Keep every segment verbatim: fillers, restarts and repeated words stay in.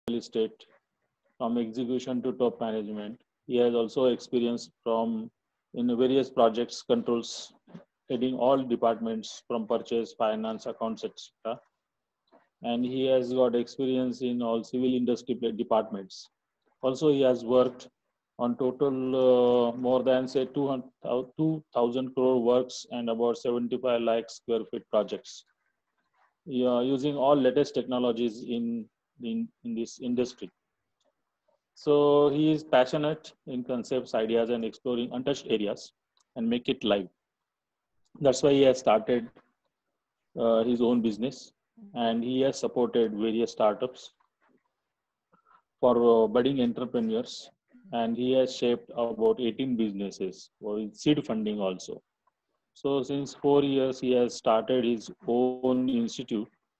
estate, from execution to top management. He has also experience from in various projects controls, heading all departments from purchase, finance, accounts, et cetera. And he has got experience in all civil industry departments. Also, he has worked on total uh, more than say two thousand crore works and about seventy-five lakh square feet projects. Yeah, using all latest technologies in, in, in this industry. So he is passionate in concepts, ideas, and exploring untouched areas and make it live. That's why he has started uh, his own business, and he has supported various startups for uh, budding entrepreneurs, and he has shaped about eighteen businesses with seed funding also. So since four years, he has started his own institute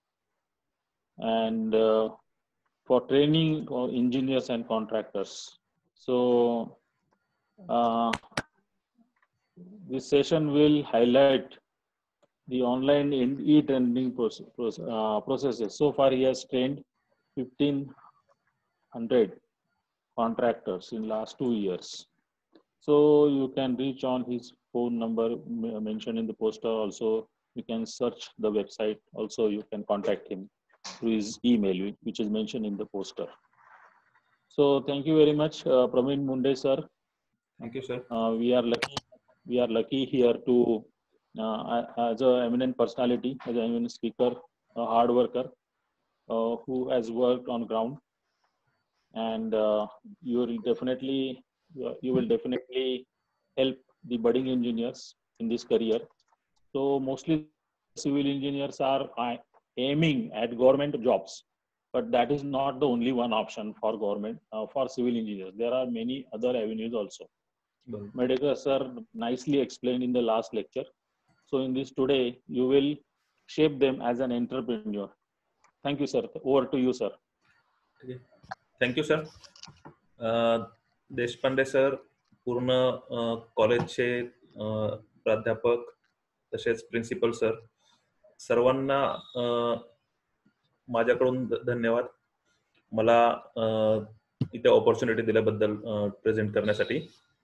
and uh, for training for engineers and contractors. So uh, this session will highlight the online e-training process, uh, processes. So far, he has trained fifteen hundred contractors in last two years. So you can reach on his phone number mentioned in the poster. Also, you can search the website. Also, you can contact him through his email, which is mentioned in the poster. So thank you very much, uh, Praveen Munde sir. Thank you, sir. Uh, we are lucky. We are lucky here to, uh, as an eminent personality, as an eminent speaker, a hard worker, uh, who has worked on ground, and uh, you will definitely, you will definitely help the budding engineers in this career. So mostly civil engineers are uh, aiming at government jobs, but that is not the only one option for government, uh, for civil engineers. There are many other avenues also. Madhekar sir nicely explained in the last lecture. So in this today, you will shape them as an entrepreneur. Thank you, sir. Over to you, sir. Thank you, sir. Uh, Deshpande sir पूर्ण कॉलेजचे प्राध्यापक तसेच principal sir सर्वांना माझ्याकडून धन्यवाद मला इथे opportunity दिल्याबद्दल प्रेझेंट करण्यासाठी.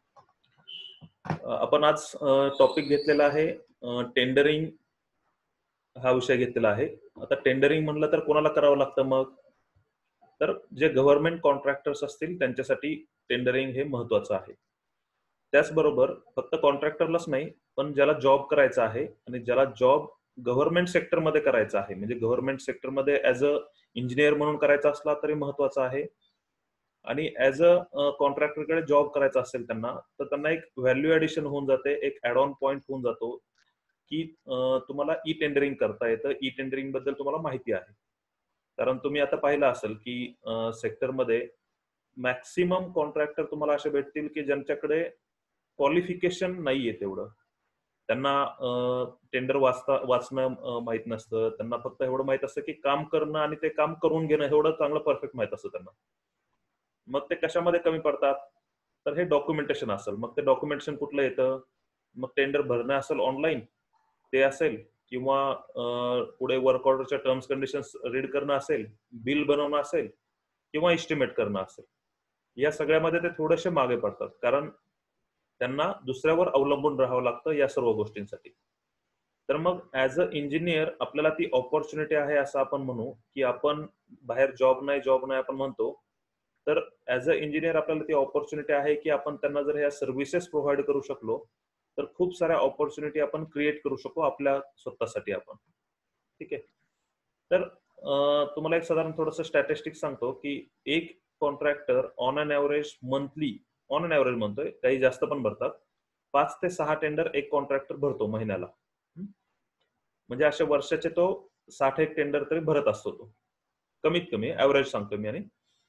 आपण आज टॉपिक घेतलेला आहे टेंडरिंग हा विषय घेतलेला आहे. आता टेंडरिंग म्हणलं तर कोणाला करावं लागतं मग, तर जे गव्हर्नमेंट कॉन्ट्रॅक्टर्स असतील त्यांच्यासाठी टेंडरिंग हे महत्वाचं आहे. त्याचबरोबर फक्त कॉन्ट्रॅक्टरलाच नाही, पण ज्याला जॉब करायचा आहे आणि ज्याला जॉब गव्हर्नमेंट सेक्टरमध्ये करायचा आहे, म्हणजे गव्हर्नमेंट सेक्टरमध्ये ऍज अ इंजिनियर म्हणून करायचा असला तरी महत्वाचा आहे, आणि ऍज अ कॉन्ट्रॅक्टरकडे जॉब करायचा असेल त्यांना, तर त्यांना एक व्हॅल्यू ऍडिशन होऊन जाते, एक ऍड ऑन पॉइंट होऊन जातो की तुम्हाला ई टेंडरिंग करता येतं. ई टेंडरिंग बद्दल तुम्हाला माहिती आहे, कारण तुम्ही आता पाहिलं असेल की सेक्टरमध्ये मॅक्सिमम कॉन्ट्रॅक्टर तुम्हाला असे भेटतील की ज्यांच्याकडे क्वालिफिकेशन नाहीये तेवढं, त्यांना टेंडर वाचता वाचणं माहित नसतं, त्यांना फक्त एवढं माहित असतं की काम करणं आणि ते काम करून घेणं एवढं चांगलं परफेक्ट माहित असतं त्यांना. मग ते कशामध्ये कमी पडतात, तर हे डॉक्युमेंटेशन असेल. मग ते डॉक्युमेंटेशन कुठलं येतं, मग टेंडर भरणं असेल ऑनलाईन ते असेल, किंवा पुढे वर्क ऑर्डरच्या टर्म्स कंडिशन्स रीड करणं असेल, बिल बनवणं असेल, किंवा एस्टिमेट करणं असेल. या सगळ्यामध्ये ते थोडेसे मागे पडतात, कारण त्यांना दुसऱ्यावर अवलंबून राहावं लागतं या सर्व गोष्टींसाठी. तर मग ऍज अ इंजिनियर आपल्याला ती ऑपॉर्च्युनिटी आहे असं आपण म्हणू, की आपण बाहेर जॉब नाही जॉब नाही आपण म्हणतो, तर ऍज अ इंजिनियर आपल्याला ती ऑपॉर्च्युनिटी आहे की आपण त्यांना जर ह्या सर्व्हिसेस प्रोव्हाइड करू शकलो तर खूप साऱ्या ऑपॉर्च्युनिटी आपण क्रिएट करू शकतो आपल्या स्वतःसाठी आपण. ठीक आहे. तर तुम्हाला एक साधारण थोडंसं स्टॅटिस्टिक्स सांगतो की एक contractor on an average monthly, on an average म्हणतोय, काही जास्त पण भरतात, पाच ते सहा टेंडर एक कॉन्ट्रॅक्टर भरतो महिन्याला. म्हणजे अशा वर्षाचे तो साठ एक टेंडर तरी भरत असतो तो, कमीत कमी ऍव्हरेज सांगतो मी. आणि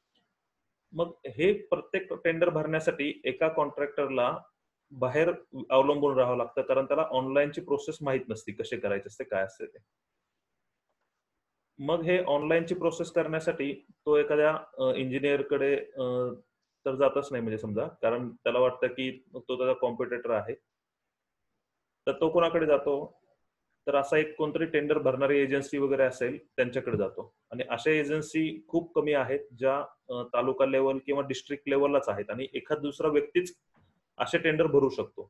मग हे प्रत्येक टेंडर भरण्यासाठी एका कॉन्ट्रॅक्टरला बाहेर अवलंबून राहावं लागतं, कारण त्याला ऑनलाईनची प्रोसेस माहित नसते, कसे करायचे असते काय असते ते. मग हे ऑनलाईनची प्रोसेस करण्यासाठी तो एखाद्या इंजिनियरकडे तर जातच नाही, म्हणजे समजा, कारण त्याला वाटतं की तो त्याचा कॉम्पिटिटर आहे. तर तो कोणाकडे जातो, तर असा एक कोणतरी टेंडर भरणारी एजन्सी वगैरे असेल त्यांच्याकडे जातो. आणि अशा एजन्सी खूप कमी आहेत ज्या तालुका लेवल किंवा डिस्ट्रिक्ट लेवललाच आहेत आणि एखाद दुसरा व्यक्तीच असे टेंडर भरू शकतो.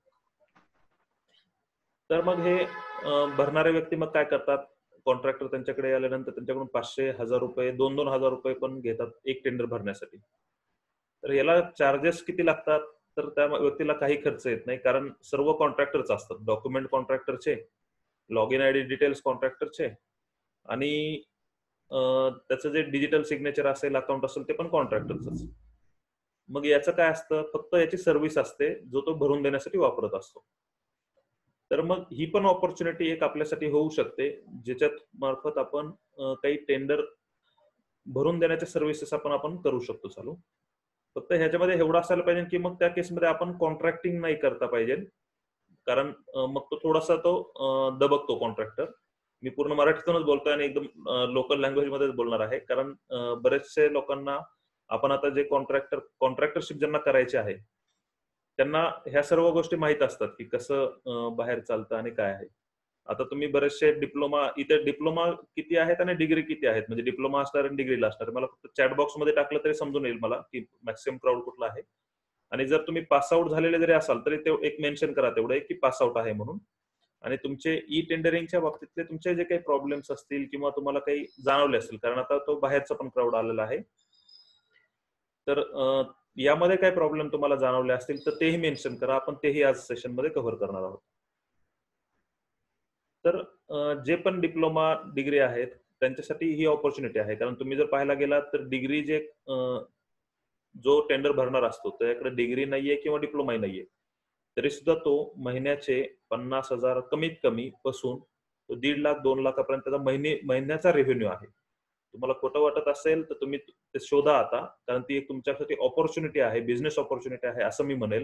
तर मग हे भरणारे व्यक्ती मग काय करतात, कॉन्ट्रॅक्टर त्यांच्याकडे आल्यानंतर त्यांच्याकडून पाचशे हजार रुपये दोन दोन हजार रुपये पण घेतात एक टेंडर भरण्यासाठी. तर याला चार्जेस किती लागतात, तर त्या व्यक्तीला काही खर्च येत नाही, कारण सर्व कॉन्ट्रॅक्टरच असतात. डॉक्युमेंट कॉन्ट्रॅक्टरचे, लॉग इन आयडी डिटेल्स कॉन्ट्रॅक्टरचे आणि त्याचं जे डिजिटल सिग्नेचर असेल, अकाउंट असेल ते पण कॉन्ट्रॅक्टरच. मग याचं काय असतं, फक्त याची सर्व्हिस असते जो तो भरून देण्यासाठी वापरत असतो. तर मग ही पण ऑपॉर्च्युनिटी एक आपल्यासाठी होऊ शकते, ज्याच्यात मार्फत आपण काही टेंडर भरून देण्याच्या सर्व्हिसेस आपण आपण करू शकतो चालू. फक्त ह्याच्यामध्ये एवढं असायला पाहिजे की मग त्या केसमध्ये आपण कॉन्ट्रॅक्टिंग नाही करता पाहिजे, कारण मग तो थोडासा तो दबकतो कॉन्ट्रॅक्टर. मी पूर्ण मराठीतूनच बोलतोय आणि एकदम लोकल लँग्वेज मध्येच बोलणार आहे, कारण बरेचसे लोकांना आपण आता जे कॉन्ट्रॅक्टर कॉन्ट्रॅक्टरशिप ज्यांना करायचे आहे त्यांना ह्या सर्व गोष्टी माहित असतात की कसं बाहेर चालतं आणि काय आहे. आता तुम्ही बरेचसे डिप्लोमा, इथे डिप्लोमा किती आहेत आणि डिग्री किती आहेत, म्हणजे डिप्लोमा असणार आणि डिग्रीला असणार. मला फक्त चॅट बॉक्स मध्ये टाकलं तरी समजून येईल मला की मॅक्सिमम क्राऊड कुठला आहे. आणि जर तुम्ही पास आउट झालेले जरी असाल तरी ते एक मेन्शन करा तेवढं की पास आउट आहे म्हणून. आणि तुमचे ई टेंडरिंगच्या बाबतीतले तुमचे जे काही प्रॉब्लेम्स असतील किंवा तुम्हाला काही जाणवले असतील, कारण आता तो बाहेरचा पण क्राऊड आलेला आहे, तर यामध्ये काय प्रॉब्लेम तुम्हाला जाणवले असतील तर तेही मेन्शन करा. आपण तेही आज सेशन मध्ये कव्हर करणार आहोत. तर जे पण डिप्लोमा डिग्री आहेत त्यांच्यासाठी ही ऑपॉर्च्युनिटी आहे, कारण तुम्ही जर पाहायला गेलात तर डिग्री जे जो टेंडर भरणार असतो त्याकडे डिग्री नाहीये किंवा डिप्लोमाही नाहीये, तरी सुद्धा तो महिन्याचे पन्नास हजार कमीत कमी पासून तो दीड लाख दोन लाखापर्यंत त्याचा महिने महिन्याचा रेव्हेन्यू आहे. तुम्हाला खोटं वाटत असेल तर तुम्ही ते शोधा आता, कारण ती एक तुमच्यासाठी ऑपॉर्च्युनिटी आहे, बिझनेस ऑपॉर्च्युनिटी आहे असं मी म्हणेल.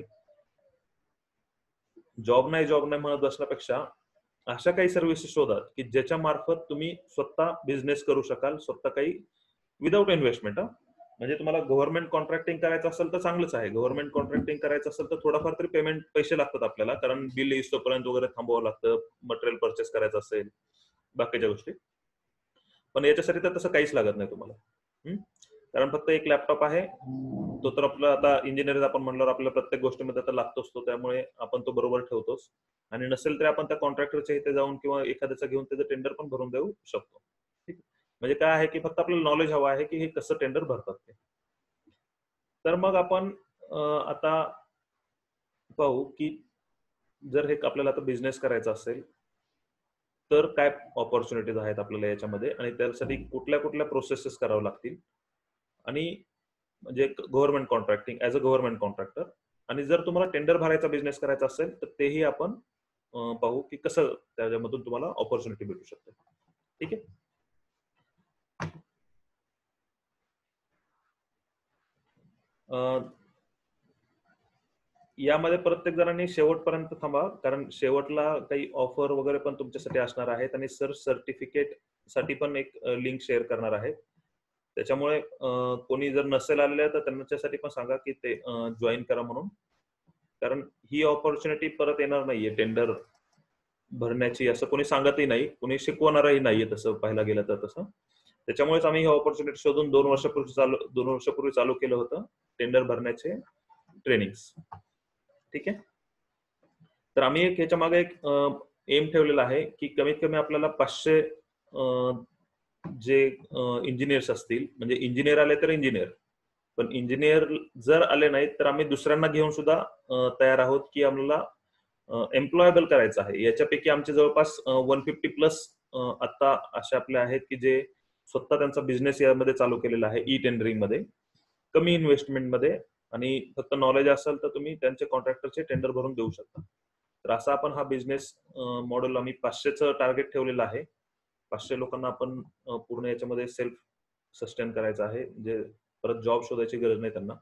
जॉब नाही जॉब नाही म्हणत बसण्यापेक्षा अशा काही सर्व्हिसेस शोधा की ज्याच्या मार्फत तुम्ही स्वतः बिझनेस करू शकाल, स्वतः काही विदाउट इन्व्हेस्टमेंट. म्हणजे तुम्हाला गव्हर्नमेंट कॉन्ट्रॅक्टिंग करायचं असेल तर चांगलंच आहे. गव्हर्नमेंट कॉन्ट्रॅक्टिंग करायचं असेल तर थोडाफार तरी पेमेंट पैसे लागतात आपल्याला, कारण बिल येईस्तोपर्यंत वगैरे थांबावं लागतं, मटेरियल परचेस करायचं असेल, बाकीच्या गोष्टी. पण याच्यासाठी तर तसं काहीच लागत नाही तुम्हाला, कारण फक्त एक लॅपटॉप आहे, तो तर आपला आता इंजिनियर आपण म्हणल्यावर आपल्याला प्रत्येक गोष्टीमध्ये आता लागतोच तो, त्यामुळे आपण तो बरोबर ठेवतोच. आणि नसेल तरी आपण त्या कॉन्ट्रॅक्टरच्या इथे जाऊन किंवा एखाद्याचं घेऊन त्याचं टेंडर पण भरून देऊ शकतो. ठीक, म्हणजे काय आहे की फक्त आपल्याला नॉलेज हवं आहे की हे कसं टेंडर भरतात ते. तर मग आपण आता पाहू की जर हे आपल्याला आता बिझनेस करायचा असेल तर काय ऑपॉर्च्युनिटीज आहेत आपल्याला याच्यामध्ये आणि त्यासाठी कुठल्या कुठल्या प्रोसेसेस करावं लागतील. आणि म्हणजे government contracting as a government contractor. आणि जर तुम्हाला टेंडर भरायचा बिझनेस करायचा असेल तर तेही आपण पाहू की कसं त्याच्यामधून तुम्हाला ऑपॉर्च्युनिटी भेटू शकते. ठीक आहे. यामध्ये प्रत्येक जणांनी शेवटपर्यंत थांबा, कारण शेवटला काही ऑफर वगैरे पण तुमच्यासाठी असणार आहेत आणि सर सर्टिफिकेट साठी पण एक लिंक शेअर करणार आहे. त्याच्यामुळे कोणी जर नसेल आलेलं तर त्यांच्यासाठी पण सांगा की ते जॉईन करा म्हणून, कारण ही ऑपॉर्च्युनिटी परत येणार नाहीये टेंडर भरण्याची, असं कोणी सांगतही नाही, कोणी शिकवणारही नाहीये तसं पाहायला गेलं तर. तसं त्याच्यामुळेच आम्ही ही ऑपॉर्च्युनिटी शोधून दोन वर्षापूर्वी चालू दोन वर्षापूर्वी चालू केलं होतं टेंडर भरण्याचे ट्रेनिंग्स. ठीक आहे. तर आम्ही एक ह्याच्या मागे एक एम ठेवलेला आहे की कमीत कमी आपल्याला पाचशे जे इंजिनियर्स असतील, म्हणजे इंजिनियर आले तर इंजिनियर, पण इंजिनियर जर आले नाहीत तर आम्ही दुसऱ्यांना घेऊन सुद्धा तयार आहोत की आम्हाला एम्प्लॉयबल करायचं आहे. याच्यापैकी आमचे जवळपास वन फिफ्टी प्लस आता असे आपले आहेत की जे स्वतः त्यांचा बिझनेस यामध्ये चालू केलेला आहे ई टेंडरिंग मध्ये, कमी इन्व्हेस्टमेंट मध्ये, आणि फक्त नॉलेज असेल तर तुम्ही त्यांचे कॉन्ट्रॅक्टरचे टेंडर भरून देऊ शकता. तर असा आपण हा बिझनेस मॉडेल आम्ही पाचशेचं टार्गेट ठेवलेलं आहे. पाचशे लोकांना आपण पूर्ण याच्यामध्ये सेल्फ सस्टेन करायचं आहे, म्हणजे परत जॉब शोधायची गरज नाही त्यांना.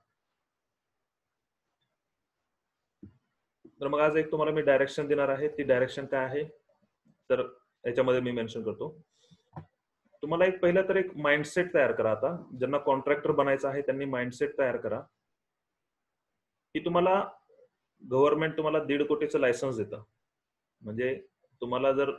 तर मग आज एक तुम्हाला मी डायरेक्शन देणार आहे. ती डायरेक्शन काय आहे तर याच्यामध्ये मी मेन्शन करतो. तुम्हाला एक पहिलं तर एक माइंडसेट तयार करा. आता ज्यांना कॉन्ट्रॅक्टर बनायचं आहे त्यांनी माइंडसेट तयार करा की तुम्हाला गव्हर्नमेंट तुम्हाला दीड कोटीचं लायसन्स देतं, म्हणजे तुम्हाला जर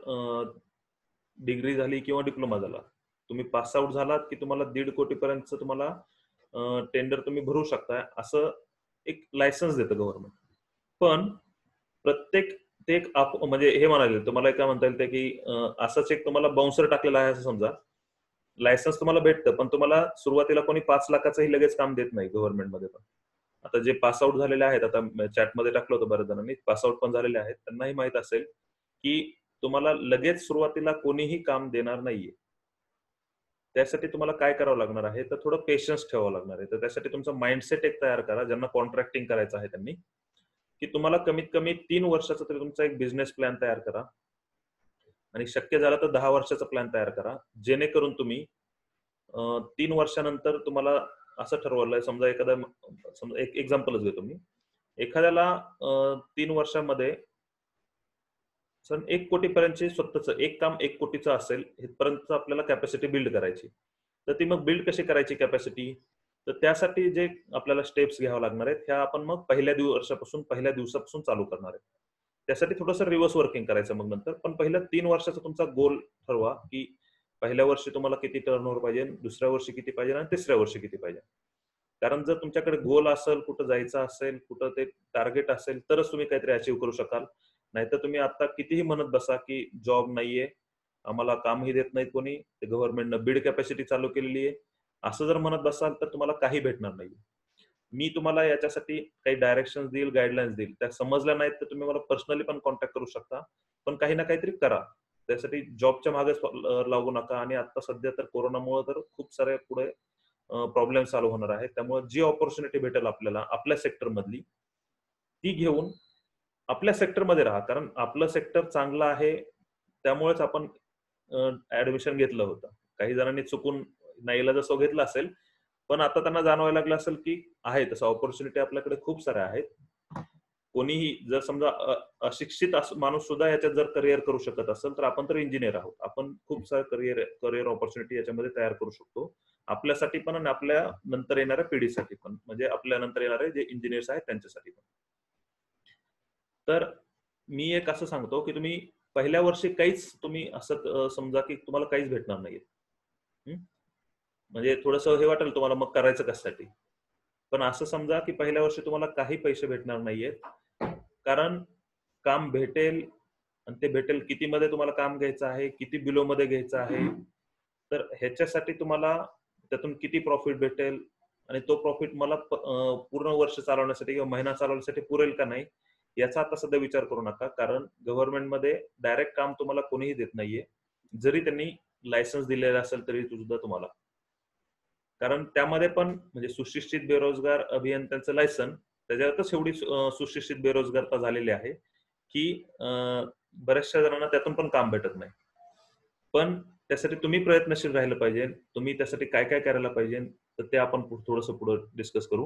डिग्री झाली किंवा डिप्लोमा झाला, तुम्ही पास आउट झालात की तुम्हाला दीड कोटीपर्यंत तुम्हाला टेंडर तुम्ही भरू शकता, असं एक लायसन्स देतं गव्हर्नमेंट. पण प्रत्येक ते एक म्हणजे हे म्हणाले तुम्हाला काय म्हणता येईल ते की असंच एक तुम्हाला बाउन्सर टाकलेला आहे असं समजा, लायसन्स तुम्हाला भेटतं पण तुम्हाला सुरुवातीला कोणी पाच लाखाचंही लगेच काम देत नाही गव्हर्नमेंटमध्ये. पण आता जे पास आउट झालेले आहेत, आता चॅटमध्ये टाकलं होतं बऱ्याच जणांनी, पास आउट पण झालेले आहेत, त्यांनाही माहित असेल की तुम्हाला लगेच सुरुवातीला कोणीही काम देणार नाहीये. त्यासाठी तुम्हाला काय करावं लागणार आहे, तर थोडं पेशन्स ठेवावं लागणार आहे. तर त्यासाठी तुमचा माइंडसेट एक तयार करा, ज्यांना कॉन्ट्रॅक्टिंग करायचं आहे त्यांनी, की तुम्हाला कमीत कमी तीन वर्षाचा तरी तुमचा एक बिझनेस प्लॅन तयार करा आणि शक्य झालं तर दहा वर्षाचा प्लॅन तयार करा, जेणेकरून तुम्ही तीन वर्षानंतर तुम्हाला असं ठरवलंय, समजा एखादा समजा एक एक्झाम्पलच घेतो मी, एखाद्याला तीन वर्षामध्ये सर एक कोटीपर्यंतचे स्वतःचं एक काम एक कोटीचं असेल इथपर्यंत आपल्याला कॅपॅसिटी बिल्ड करायची. तर ती मग बिल्ड कशी करायची कॅपॅसिटी, तर त्यासाठी जे आपल्याला स्टेप्स घ्यावं लागणार आहेत ह्या आपण मग पहिल्या वर्षापासून पहिल्या दिवसापासून चालू करणार आहे. त्यासाठी थोडंसं रिव्हर्स वर्किंग करायचं मग नंतर. पण पहिल्या तीन वर्षाचा तुमचा गोल ठरवा की पहिल्या वर्षी तुम्हाला किती टर्नओव्हर पाहिजे, दुसऱ्या वर्षी किती पाहिजे आणि तिसऱ्या वर्षी किती पाहिजे. कारण जर तुमच्याकडे गोल असेल, कुठं जायचं असेल, कुठं ते टार्गेट असेल, तरच तुम्ही काहीतरी अचीव्ह करू शकाल. नाहीतर तुम्ही आता कितीही म्हणत बसा की जॉब नाहीये, आम्हाला कामही देत नाहीत कोणी, ते गव्हर्नमेंटनं बीड कॅपॅसिटी चालू केलेली आहे, असं जर म्हणत बसाल तर तुम्हाला काही भेटणार नाही. मी तुम्हाला याच्यासाठी काही डायरेक्शन देईल, गाईडलाईन्स देईल, त्या समजल्या नाहीत तर तुम्ही मला पर्सनली पण कॉन्टॅक्ट करू शकता. पण काही ना काहीतरी करा. त्यासाठी जॉबच्या मागे लागू नका. आणि आता सध्या तर कोरोनामुळे तर खूप सारे पुढे प्रॉब्लेम चालू होणार आहेत. त्यामुळे जी ऑपॉर्च्युनिटी भेटेल आपल्याला आपल्या सेक्टर मधली, ती घेऊन आपल्या सेक्टरमध्ये राहा. कारण आपलं सेक्टर चांगलं आहे, त्यामुळेच आपण ऍडमिशन घेतलं होतं. काही जणांनी चुकून नाईलाजास्तव घेतलं असेल, पण आता त्यांना जाणवायला लागलं असेल की आहे तसं ऑपॉर्च्युनिटी आपल्याकडे खूप साऱ्या आहेत. कोणीही जर समजा अशिक्षित माणूस सुद्धा याच्यात जर करिअर करू शकत असेल तर आपण तर इंजिनियर आहोत. आपण खूप सारे करिअर करिअर ऑपॉर्च्युनिटी याच्यामध्ये तयार करू शकतो, आपल्यासाठी पण आणि आपल्या नंतर येणाऱ्या पिढीसाठी पण, म्हणजे आपल्या नंतर येणारे जे इंजिनियर्स आहेत त्यांच्यासाठी पण. तर मी एक असं सांगतो की तुम्ही पहिल्या वर्षी काहीच तुम्ही असं समजा की तुम्हाला काहीच भेटणार नाहीये, म्हणजे थोडंसं हे वाटेल तुम्हाला मग करायचं कशासाठी. पण असं समजा की पहिल्या वर्षी तुम्हाला काही पैसे भेटणार नाहीयेत, कारण काम भेटेल आणि ते भेटेल किती मध्ये तुम्हाला काम घ्यायचं आहे, किती बिलो मध्ये घ्यायचं आहे, तर ह्याच्यासाठी तुम्हाला त्यातून किती प्रॉफिट भेटेल आणि तो प्रॉफिट मला पूर्ण वर्ष चालवण्यासाठी किंवा महिना चालवण्यासाठी पुरेल का नाही याचा आता सध्या विचार करू नका. कारण गव्हर्नमेंटमध्ये डायरेक्ट काम तुम्हाला कोणीही देत नाहीये, जरी त्यांनी लायसन्स दिलेलं असेल तरी सुद्धा तुम्हाला. कारण त्यामध्ये पण म्हणजे सुशिक्षित बेरोजगार अभियंत्यांचं लायसन, त्याच्यातच एवढी सुशिक्षित बेरोजगारता झालेली आहे की बऱ्याचशा जणांना त्यातून पण काम भेटत नाही. पण त्यासाठी तुम्ही प्रयत्नशील राहिलं पाहिजे. तुम्ही त्यासाठी काय काय करायला पाहिजे तर ते आपण थोडंसं पुढे डिस्कस करू.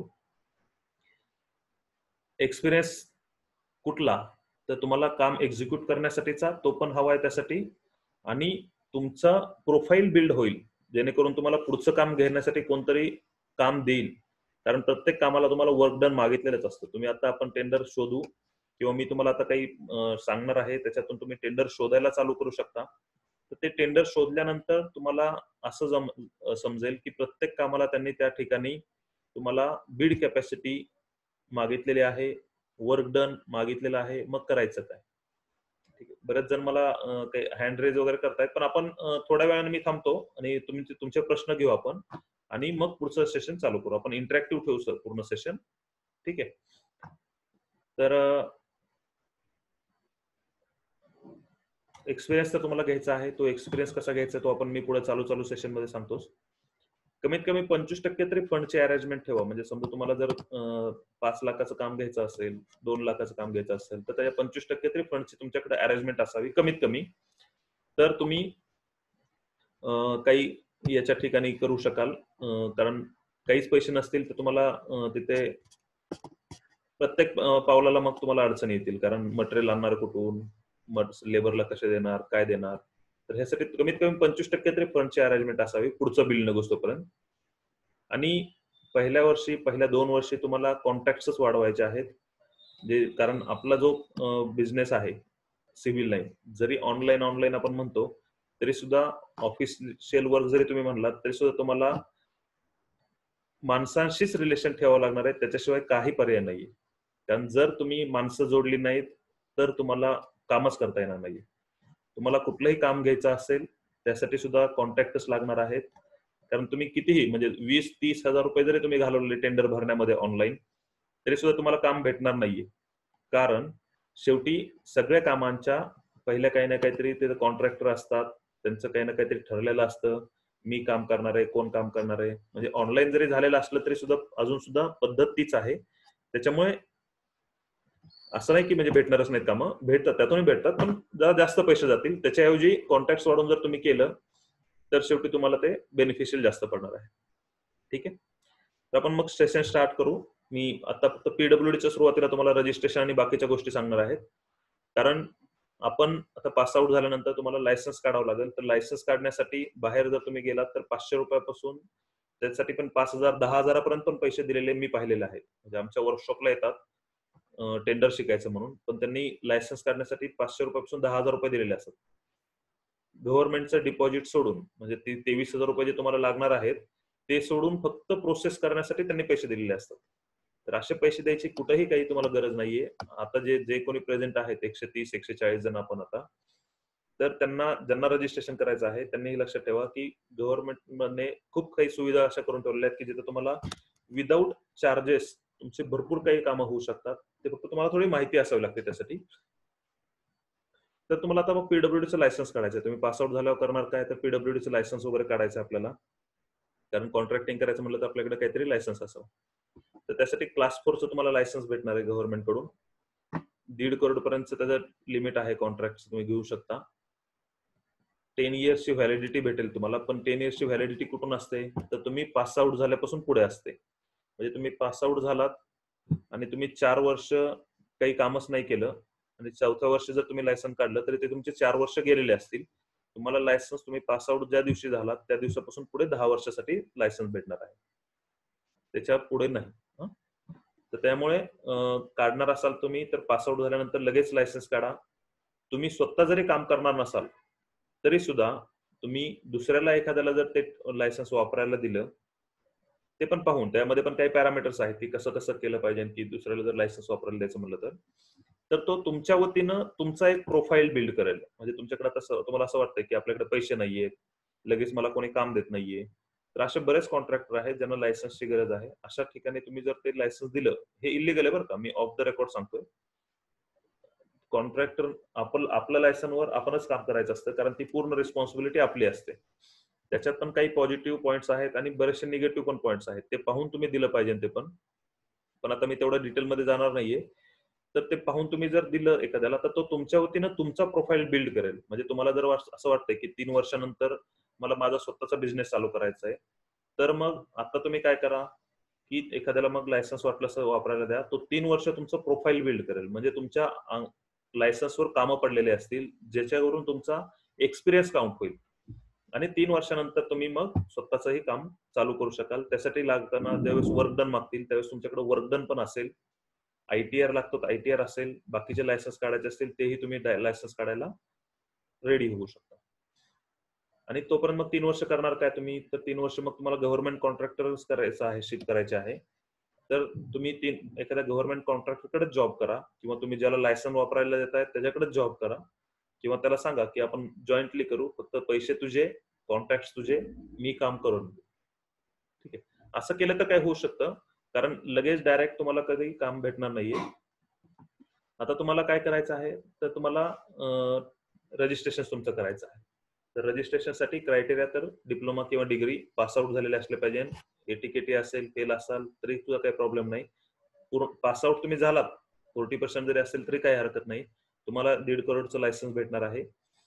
एक्सपिरियन्स कुठला, तर तुम्हाला काम एक्झिक्यूट करण्यासाठीचा तो पण हवा आहे त्यासाठी, आणि तुमचा प्रोफाईल बिल्ड होईल जेणेकरून तुम्हाला पुढचं काम घेण्यासाठी कोणतरी काम देईल. कारण प्रत्येक कामाला तुम्हाला वर्क डन मागितलेलंच असतं. तुम्ही आता आपण टेंडर शोधू किंवा मी तुम्हाला आता काही सांगणार आहे त्याच्यातून तुम्ही टेंडर शोधायला चालू करू शकता. तर ते टेंडर शोधल्यानंतर तुम्हाला असं जम समजेल की प्रत्येक कामाला त्यांनी त्या ठिकाणी तुम्हाला बीड कॅपॅसिटी मागितलेली आहे, वर्क डन मागितलेलं आहे, मग करायचं काय. ठीक आहे. बरेच जण मला काही हँड रेज वगैरे करतायत, पण आपण थोड्या वेळाने मी थांबतो आणि तुमचे तुमचे प्रश्न घेऊ आपण आणि मग पुढचं सेशन चालू करू. आपण इंटरॅक्टिव्ह ठेवू सर पूर्ण सेशन. ठीक आहे. तर एक्सपिरियन्स तर तुम्हाला घ्यायचा आहे, तो एक्सपिरियन्स कसा घ्यायचा तो आपण मी पुढे चालू चालू सेशन मध्ये सांगतोच. कमीत कमी पंचवीस टक्के तरी फंडची अरेंजमेंट ठेवा. म्हणजे समजा तुम्हाला जर पाच लाखाचं काम घ्यायचं असेल, दोन लाखाचं काम घ्यायचं असेल तर त्याच्या पंचवीस टक्के तरी फंडची तुमच्याकडे अरेंजमेंट असावी कमीत कमी. तर तुम्ही काही याच्या ठिकाणी करू शकाल. कारण काहीच पैसे नसतील तर तुम्हाला तिथे प्रत्येक पावलाला मग तुम्हाला अडचणी येतील. कारण मटेरियल आणणार कुठून, मग लेबरला कसे देणार, काय देणार. तर ह्यासाठी कमीत कमी पंचवीस टक्के तरी फंडची अरेंजमेंट असावी पुढचं बिल नगोस्तोपर्यंत. आणि पहिल्या वर्षी पहिल्या दोन वर्षी तुम्हाला कॉन्टॅक्ट्सच वाढवायचे आहेत. जे कारण आपला जो बिझनेस आहे सिव्हिल नाही. जरी ऑनलाईन ऑनलाईन आपण म्हणतो तरी सुद्धा ऑफिशियल वर्क जरी तुम्ही म्हणलात तरी सुद्धा तुम्हाला माणसांशीच रिलेशन ठेवावं लागणार आहे, त्याच्याशिवाय काही पर्याय नाहीये. कारण जर तुम्ही माणसं जोडली नाहीत तर तुम्हाला कामच करता येणार नाहीये. तुम्हाला कुठलंही काम घ्यायचं असेल त्यासाठी सुद्धा कॉन्टॅक्टच लागणार आहेत. कारण तुम्ही कितीही म्हणजे वीस तीस हजार रुपये जरी तुम्ही घालवले टेंडर भरण्यामध्ये ऑनलाईन तरी सुद्धा तुम्हाला काम भेटणार नाहीये. कारण शेवटी सगळ्या कामांच्या पहिल्या काही ना काहीतरी ते कॉन्ट्रॅक्टर असतात, त्यांचं काही ना काहीतरी ठरलेलं असतं. मी काम करणार आहे, कोण काम करणार आहे. म्हणजे ऑनलाईन जरी झालेलं असलं तरी सुद्धा अजून सुद्धा पद्धत तीच आहे. त्याच्यामुळे असं नाही की म्हणजे भेटणारच नाहीत कामं, भेटतात, त्यातूनही भेटतात, पण जरा जास्त पैसे जातील. त्याच्याऐवजी कॉन्टॅक्ट वाढवून जर तुम्ही केलं तर शेवटी तुम्हाला ते बेनिफिशियल जास्त पडणार आहे. ठीक आहे, तर आपण मग सेशन स्टार्ट करू. मी आता फक्त पीडब्ल्यूडीच्या सुरुवातीला तुम्हाला रजिस्ट्रेशन आणि बाकीच्या गोष्टी सांगणार आहेत. कारण आपण आता पास आउट झाल्यानंतर तुम्हाला लायसन्स काढावं लागेल. तर लायसन्स काढण्यासाठी बाहेर जर तुम्ही गेलात तर पाचशे रुपयापासून त्यासाठी पण पाच हजार दहा हजारापर्यंत पण पैसे दिलेले मी पाहिलेले आहेत. म्हणजे आमच्या वर्कशॉपला येतात टेंडर शिकायचं म्हणून, पण त्यांनी लायसन्स काढण्यासाठी पाचशे रुपयापासून दहा हजार रुपये दिलेले असतात. गव्हर्नमेंटचं डिपॉझिट सोडून म्हणजे ते तेवीस हजार रुपये जे तुम्हाला लागणार आहेत ते सोडून फक्त प्रोसेस करण्यासाठी त्यांनी पैसे दिलेले असतात. तर असे पैसे द्यायची कुठेही काही तुम्हाला गरज नाहीये. आता जे जे कोणी प्रेझेंट आहेत एकशे तीस एकशे चाळीस जण आपण आता, तर त्यांना ज्यांना रजिस्ट्रेशन करायचं आहे त्यांनी हे लक्षात ठेवा की गव्हर्नमेंटने खूप काही सुविधा अशा करून ठेवल्या आहेत की जिथे तुम्हाला विदाऊट चार्जेस तुमचे भरपूर काही कामं होऊ शकतात. ते फक्त तुम्हाला थोडी माहिती असावी लागते त्यासाठी. तर तुम्हाला आता मग पीडब्ल्यूडीचं लायसन्स काढायचं आहे. तुम्ही पास आउट झाल्यावर करणार काय, तर पीडब्ल्यूडीचं लायसन्स वगैरे काढायचं आपल्याला. कारण कॉन्ट्रॅक्टिंग करायचं म्हटलं तर आपल्याकडे काहीतरी लायसन्स असावं. तर त्यासाठी क्लास फोरचं तुम्हाला लायसन्स भेटणार आहे गव्हर्नमेंट कडून. दीड करोड पर्यंत त्याचं लिमिट आहे कॉन्ट्रॅक्ट तुम्ही घेऊ शकता. टेन इयर्सची व्हॅलिडिटी भेटेल तुम्हाला. पण टेन इयर्सची व्हॅलिडिटी कुठून असते, तर तुम्ही पास आउट झाल्यापासून पुढे असते. म्हणजे तुम्ही पास आउट झालात आणि तुम्ही चार वर्ष काही कामच नाही केलं आणि चौथ्या वर्ष जर तुम्ही लायसन्स काढलं तरी ते तुमचे चार वर्ष गेलेले असतील. तुम्हाला लायसन्स तुम्ही पास आउट ज्या दिवशी झालात त्या दिवसापासून पुढे दहा वर्षासाठी लायसन्स भेटणार आहे, त्याच्या पुढे नाही. तर त्यामुळे काढणार असाल तुम्ही तर पास आउट झाल्यानंतर लगेच लायसन्स काढा. तुम्ही स्वतः जरी काम करणार नसाल तरी सुद्धा तुम्ही दुसऱ्याला एखाद्याला जर ते लायसन्स वापरायला दिलं ते पण पाहून, त्यामध्ये पण काही पॅरामीटर्स आहेत की कसं कसं केलं पाहिजे की दुसऱ्याला जर लायसन्स वापरायला द्यायचं म्हणलं तर तर तो तुमच्या वतीनं तुमचा एक प्रोफाईल बिल्ड करेल. म्हणजे तुमच्याकडे तसं तुम्हाला असं वाटतं की आपल्याकडे पैसे नाहीयेत, लगेच मला कोणी काम देत नाहीये, तर असे बरेच कॉन्ट्रॅक्टर आहेत ज्यांना लायसन्सची गरज आहे. अशा ठिकाणी तुम्ही जर ते लायसन्स दिलं, हे इलिगल आहे बरं का, मी ऑफ द रेकॉर्ड सांगतोय. कॉन्ट्रॅक्टर आपण आपल्या लायसन्सवर आपणच काम करायचं असतं कारण ती पूर्ण रिस्पॉन्सिबिलिटी आपली असते. त्याच्यात पण काही पॉझिटिव्ह पॉईंट्स आहेत आणि बरेचसे निगेटिव्ह पण पॉईंट्स आहेत. ते पाहून तुम्ही दिलं पाहिजे ते पण. पण आता मी तेवढ्या डिटेलमध्ये जाणार नाहीये. तर ते पाहून तुम्ही जर दिलं एखाद्याला तर तो तुमच्या वतीनं तुमचा प्रोफाईल बिल्ड करेल. म्हणजे तुम्हाला जर असं वाटतंय की तीन वर्षानंतर मला माझा स्वतःचा बिझनेस चालू करायचा आहे, तर मग आता तुम्ही काय करा की एखाद्याला मग लायसन्स वाटलं असं वापरायला द्या. तो तीन वर्ष तुमचं प्रोफाईल बिल्ड करेल. म्हणजे तुमच्या लायसन्सवर कामं पडलेले असतील ज्याच्यावरून तुमचा एक्सपिरियन्स काउंट होईल आणि तीन वर्षानंतर तुम्ही मग स्वतःचंही काम चालू करू शकाल. त्यासाठी लागताना ज्यावेळेस वर्कडन मागतील त्यावेळेस तुमच्याकडे वर्कडन पण असेल, आयटीआर लागतो आयटीआर असेल, बाकीचे लायसन्स काढायचे असतील तेही तुम्ही लायसन्स काढायला रेडी होऊ शकता. आणि तोपर्यंत मग तीन वर्ष करणार काय तुम्ही, तर तीन वर्ष मग तुम्हाला गव्हर्नमेंट कॉन्ट्रॅक्टरच करायचं आहे, शिफ्ट करायचे आहे. तर तुम्ही तीन एखाद्या गव्हर्नमेंट कॉन्ट्रॅक्टरकडे जॉब करा किंवा तुम्ही ज्याला लायसन्स वापरायला देताय त्याच्याकडे जॉब करा किंवा त्याला सांगा की आपण जॉईंटली करू, फक्त पैसे तुझे, कॉन्ट्रॅक्ट तुझे, मी काम करून देऊ. ठीक आहे, असं केलं तर काय होऊ शकतं, कारण लगेच डायरेक्ट तुम्हाला कधी काम भेटणार नाहीये. आता तुम्हाला काय करायचं आहे, तर तुम्हाला रजिस्ट्रेशन तुमचं करायचं आहे. तर रजिस्ट्रेशनसाठी क्रायटेरिया तर डिप्लोमा किंवा डिग्री पास आउट झालेले असले पाहिजे. एटीकेटी असेल, फेल असाल तरी तुझा काही प्रॉब्लेम नाही. पास आउट तुम्ही झालात, फोर्टी पर्सेंट जरी असेल तरी काही हरकत नाही. तुम्हाला दीड करोडचं लायसन्स भेटणार आहे.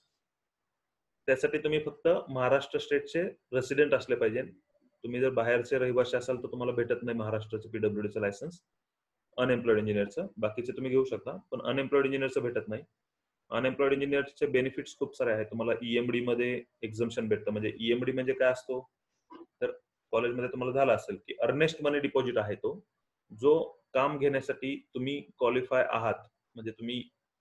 त्यासाठी तुम्ही फक्त महाराष्ट्र स्टेटचे रेसिडेंट असले पाहिजे. तुम्ही जर बाहेरचे रहिवासी असाल तर तुम्हाला भेटत नाही महाराष्ट्राचं पीडब्ल्यूडीचं लायसन्स, अनएम्प्लॉइड इंजिनियरचं. बाकीचे तुम्ही घेऊ शकता पण अनएम्प्लॉइड इंजिनियरचं भेटत नाही. अनएम्प्लॉइड इंजिनियरचे बेनिफिट्स खूप सारे आहेत. तुम्हाला ईएमडी मध्ये एक्झम्पशन भेटतं. म्हणजे ईएमडी म्हणजे काय असतो, तर कॉलेजमध्ये तुम्हाला झालं असेल की अर्नेस्ट मनी डिपॉझिट आहे तो, जो काम घेण्यासाठी तुम्ही क्वालिफाय आहात, म्हणजे तुम्ही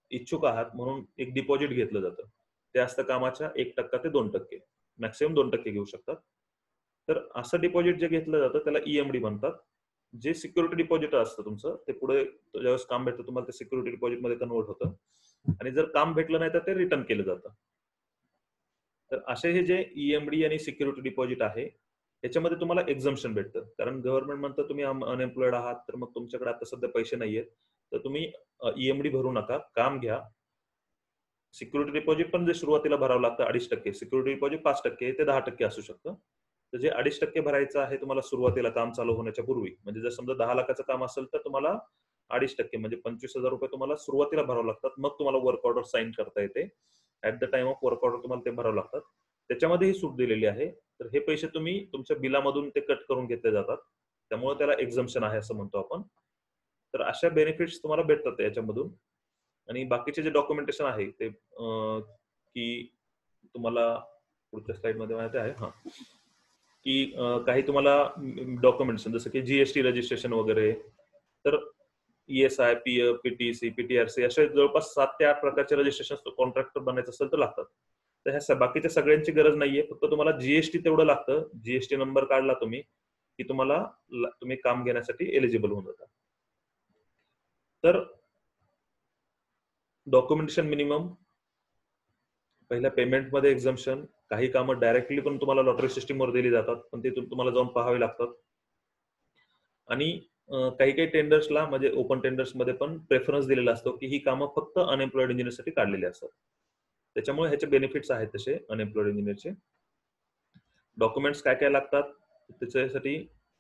इच्छुक आहात म्हणून एक डिपॉझिट घेतलं जातं. ते असतं कामाच्या एक टक्का ते दोन टक्के, मॅक्सिमम दोन टक्के घेऊ शकतात. तर असं डिपॉझिट जे घेतलं जातं त्याला ईएमडी म्हणतात. जे सिक्युरिटी डिपॉझिट असतं तुमचं ते पुढे ज्यावेळेस काम भेटतं तुम्हाला ते सिक्युरिटी डिपॉझिट मध्ये कन्वर्ट होतं आणि जर काम भेटलं नाही तर ते रिटर्न केलं जातं. तर असे हे जे ईएमडी आणि सिक्युरिटी डिपॉझिट आहे याच्यामध्ये तुम्हाला एक्झम्पशन भेटतं. कारण गव्हर्नमेंट म्हणतं तुम्ही अनएम्प्लॉइड आहात तर मग तुमच्याकडे आता सध्या पैसे नाहीयेत तर तुम्ही ईएमडी भरू नका, काम घ्या. सिक्युरिटी डिपॉझिट पण जे सुरुवातीला भरावं लागतं अडीच टक्के, सिक्युरिटी डिपॉझिट पाच टक्के ते दहा टक्के असू शकतं. तर जे अडीच टक्के भरायचं आहे तुम्हाला सुरुवातीला काम चालू होण्याच्या पूर्वी, म्हणजे जर समजा दहा लाखाचं काम असेल तर तुम्हाला अडीच टक्के म्हणजे पंचवीस हजार रुपये तुम्हाला सुरुवातीला भरावं लागतात. मग तुम्हाला वर्क ऑर्डर साईन करता येते. At the time of work order तुम्हाला ते भरावं लागतात. त्याच्यामध्ये ही सूट दिलेली आहे. तर हे पैसे तुम्ही तुमच्या बिलामधून ते कट करून घेतले जातात, त्यामुळे त्याला एक्झम्पशन आहे असं म्हणतो आपण. तर अशा बेनिफिट्स तुम्हाला भेटतात याच्यामधून. आणि बाकीचे जे डॉक्युमेंटेशन आहे ते की तुम्हाला पुढच्या स्लाइड मध्ये माहिती आहे हा की काही तुम्हाला डॉक्युमेंट्स जसं की जीएसटी रजिस्ट्रेशन वगैरे, तर ईएसआय, पीएफ, पीटीसी, पीटीआरसी असे जवळपास सात ते आठ प्रकारचे रजिस्ट्रेशन कॉन्ट्रॅक्टर बनायचं असेल तर लागतात. तर ह्या बाकीच्या सगळ्यांची गरज नाहीये, फक्त तुम्हाला जीएसटी तेवढं लागतं. जीएसटी नंबर काढला तुम्ही की तुम्हाला तुम्ही काम घेण्यासाठी एलिजिबल होऊन जाता. तर डॉक्युमेंटेशन मिनिमम, पहिल्या पेमेंटमध्ये एक्झम्पशन, काही कामं डायरेक्टली पण तुम्हाला लॉटरी सिस्टीमवर दिली जातात पण ते तुम्हाला जाऊन पाहावे लागतात. आणि काही काही टेंडर्सला म्हणजे ओपन टेंडर्स मध्ये पण प्रेफरन्स दिलेला असतो की ही कामं फक्त अनएम्प्लॉइड इंजिनियरसाठी काढलेली असतात. त्याच्यामुळे ह्याचे बेनिफिट्स आहेत तसे अनएम्प्लॉइड इंजिनियरचे. डॉक्युमेंट्स काय काय लागतात त्याच्यासाठी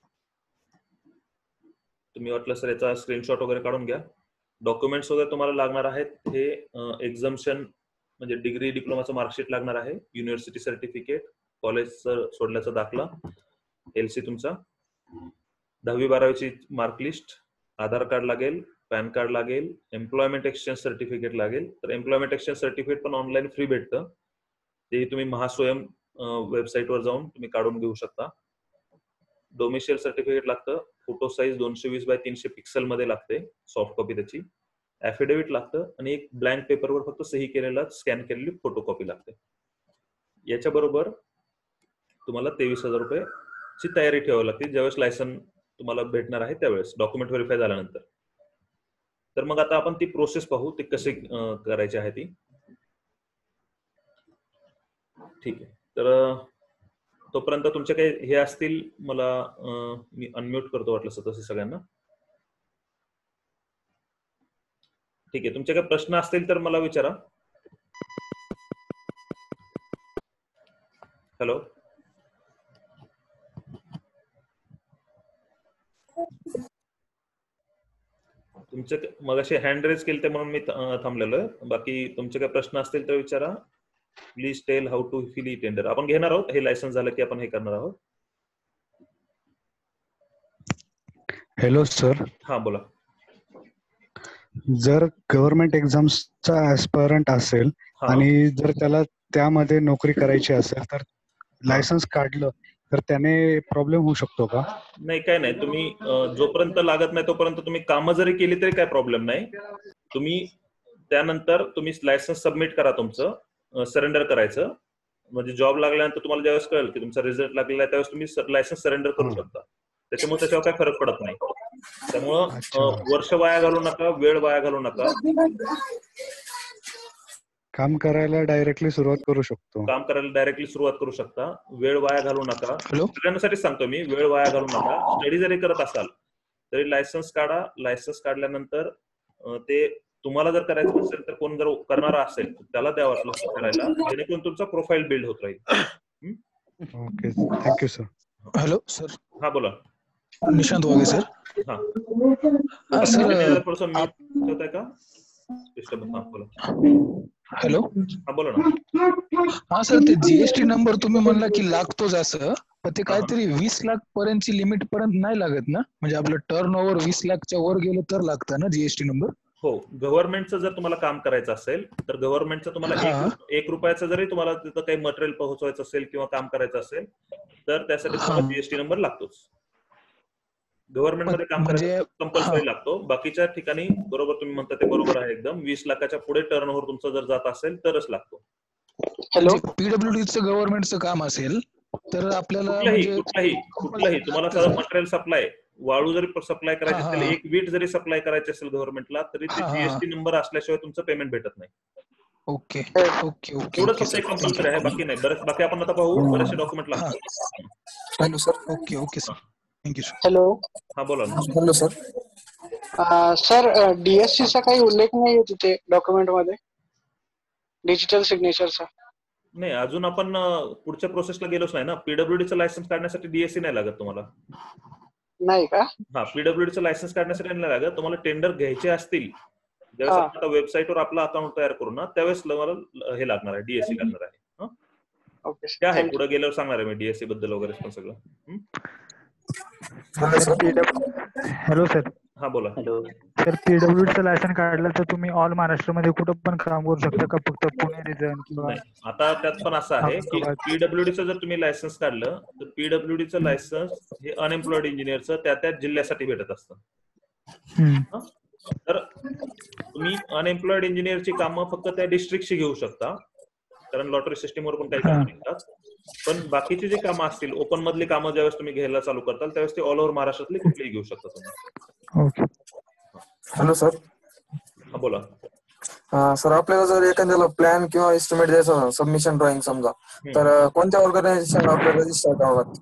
तुम्ही वाटलं सर याचा स्क्रीनशॉट वगैरे काढून घ्या. डॉक्युमेंट्स वगैरे तुम्हाला लागणार आहेत हे एक्झम्पशन म्हणजे डिग्री डिप्लोमाचं मार्कशीट लागणार आहे, युनिव्हर्सिटी सर्टिफिकेट, कॉलेज सोडल्याचा दाखला, एलसी तुमचा, दहावी बारावीची मार्कलिस्ट, आधार कार्ड लागेल, पॅन कार्ड लागेल, एम्प्लॉयमेंट एक्सचेंज सर्टिफिकेट लागेल. तर एम्प्लॉयमेंट एक्सचेंज सर्टिफिकेट पण ऑनलाईन फ्री भेटतं, ते तुम्ही महास्वयं वेबसाईटवर जाऊन तुम्ही काढून घेऊ शकता. डोमिशियल सर्टिफिकेट लागतं, फोटो साईज दोनशे वीस बाय तीनशे पिक्सल मध्ये लागते, सॉफ्ट कॉपी त्याची. ऍफिडेव्हिट लागतं आणि एक ब्लँक पेपरवर फक्त सही केलेला स्कॅन केलेली फोटोकॉपी लागते. याच्या बरोबर तुम्हाला तेवीस हजार रुपये ची तयारी ठेवावी लागते ज्यावेळेस लायसन तुम्हाला भेटणार आहे त्यावेळेस डॉक्युमेंट व्हेरीफाय झाल्यानंतर. तर मग आता आपण ती प्रोसेस पाहू ते कसे करायची आहे ती. ठीक आहे, तर तोपर्यंत तुमचे काही हे असतील मला मी अनम्यूट करतो वाटलं तसे सगळ्यांना. ठीक आहे, तुमचे काही प्रश्न असतील तर मला विचारा. हॅलो, तुमचे मगाशी हँड रेज केले ते म्हणून मी थांबलेलो आहे. बाकी तुमचे काही प्रश्न असतील तर विचारा. Please tell how to fill e tender. आपण घेणार आहोत हे लायसन्स झालं की आपण हे करणार आहोत. Hello sir. हा बोला. जर गव्हर्नमेंट एक्झाम्सचा ऍस्पायरंट असेल आणि जर त्याला त्यामध्ये नोकरी करायची असेल तर लायसन्स काढलं तर त्याने प्रॉब्लेम होऊ शकतो का? नाही, काय नाही. तुम्ही जोपर्यंत लागत नाही तोपर्यंत तुम्ही कामं जरी केली तरी काय प्रॉब्लेम नाही. तुम्ही त्यानंतर तुम्ही लायसन्स सबमिट करा, तुमचं सरेंडर करायचं. म्हणजे जॉब लागल्यानंतर तुम्हाला ज्यावेळेस कळेल की तुमचा रिझल्ट लागलेला आहे त्यावेळेस तुम्ही लायसन्स सरेंडर करू शकता. त्याच्यामुळे त्याच्यावर काही फरक पडत नाही. त्यामुळं वर्ष वाया घालू नका, वेळ वाया घालू नका. काम करायला डायरेक्टली सुरुवात करू शकतो. काम करायला डायरेक्टली सुरुवात करू शकता. वेळ वाया घालू नका. सगळ्यांसाठी सांगतो मी, वेळ वाया घालू नका. स्टडी जरी करत असाल तरी लायसन्स काढा. लायसन्स काढल्यानंतर ते तुम्हाला जर करायचं असेल तर कोण जर करणारा असेल त्याला द्यावं करायला, जेणेकरून तुमचा प्रोफाईल बिल्ड होत राहील. Okay, thank you sir. Hello sir. हा बोला. निशांत वागे सर. हा सर थोडंसं म्यूट ठेवताय का? हा बोला. हॅलो, हा बोला ना. हा सर, ते जीएसटी नंबर तुम्ही म्हणला की लागतोच असं, पण ते काहीतरी वीस लाख पर्यंतची लिमिट पर्यंत नाही लागत ना? म्हणजे आपलं टर्न ओव्हर वीस लाखच्या वर गेलं तर लागतं ना जीएसटी नंबर? हो, गव्हर्नमेंटचं जर तुम्हाला काम करायचं असेल तर गव्हर्नमेंटचं तुम्हाला एक एक रुपयाचं जरी तुम्हाला तिथं काही मटेरियल पोहोचवायचं असेल किंवा काम करायचं असेल तर त्यासाठी तुम्हाला जीएसटी नंबर लागतोच. गव्हर्नमेंट मध्ये काम म्हणजे करायचं कंपल्सरी हा. लागतो. बाकीच्या ठिकाणी बरोबर तुम्ही म्हणता ते बरोबर आहे एकदम. वीस लाखाच्या पुढे टर्नओव्हर तुमचं जर जात असेल तरच लागतो. हॅलो, म्हणजे पीडब्ल्यूडीचं गव्हर्नमेंटचं काम असेल तर आपल्याला कुठलंही म्हणजे कुठलंही कुठलंही तुम्हाला साधं मटेरियल सप्लाय, वाळू जरी सप्लाय करायची हा, असेल, हा. एक वीट जरी सप्लाय करायची असेल गव्हर्नमेंटला, तरी ते हा, हा, हा. जीएसटी नंबर असल्याशिवाय तुमचं पेमेंट भेटत नाही. ओके ओके ओके एवढंच ओके फक्त सर. एक कंपल्सरी आहे, बाकी नाही. बरेच बाकी आपण आता पाहू, बरेचसे डॉक्युमेंट हा. लागतात. Hello sir. Okay okay sir. Thank you sir. Hello. हा बोला ना. Hello sir. सर, डीएससी चा काही उल्लेख नाही तिथे डॉक्युमेंट मध्ये, डिजिटल सिग्नेचरचा. नाही, अजून आपण अं, पुढच्या प्रोसेसला गेलोच नाही ना. पीडब्ल्यूडीचं लायसन्स काढण्यासाठी डीएससी नाही लागत तुम्हाला. नाही का? हा, पीडब्ल्यूडीचं लायसन्स काढण्यासाठी नाही लागत. तुम्हाला टेंडर घ्यायचे असतील, ज्यावेळेस हा. आपण आता वेबसाईटवर आपला अकाउंट तयार करू ना, त्यावेळेस तुम्हाला हे लागणार आहे, डीएससी लागणार आहे. हं? ओके ते सर, आहे, थँक्यू. पुढे गेल्यावर सांगणार आहे मी डीएससी बद्दल वगैरे पण सगळं. हं? Hello sir sir. PW hello sir. हा बोला. हॅलो. सर पीडब्ल्यूडीचं लायसन काढलं तर तुम्ही ऑल महाराष्ट्रामध्ये कुठं पण काम करू शकता का, फक्त पुणे रिजन किंवा नाही, आता त्यात पण असं आहे की औरंगाबाद? पीडब्ल्यूडीचं जर तुम्ही लायसन्स काढलं तर पीडब्ल्यूडीचं लायसन्स हे अनएम्प्लॉईड इंजिनियरचं त्या त्या जिल्ह्यासाठी भेटत असतं. हम्म. हं? तर तुम्ही अनएम्प्लॉईड इंजिनियरची कामं फक्त त्या डिस्ट्रिक्टशी घेऊ शकता, कारण लॉटरी सिस्टीमवर पण काही कामं निघतात. पण बाकीची जी कामं असतील, ओपन मधली कामं ज्यावेळेस तुम्ही घ्यायला चालू करताल त्यावेळेस ते ऑल ओव्हर महाराष्ट्रातली कुठलीही घेऊ शकता तुम्ही. ओके. Hello sir. हा बोला. हा सर, आपल्याला जर एखाद्याला प्लॅन किंवा एस्टिमेट द्यायचं, सबमिशन ड्रॉइंग समजा, तर अं, कोणत्या ऑर्गनायझेशन आपल्याला रजिस्टर करावं लागतं?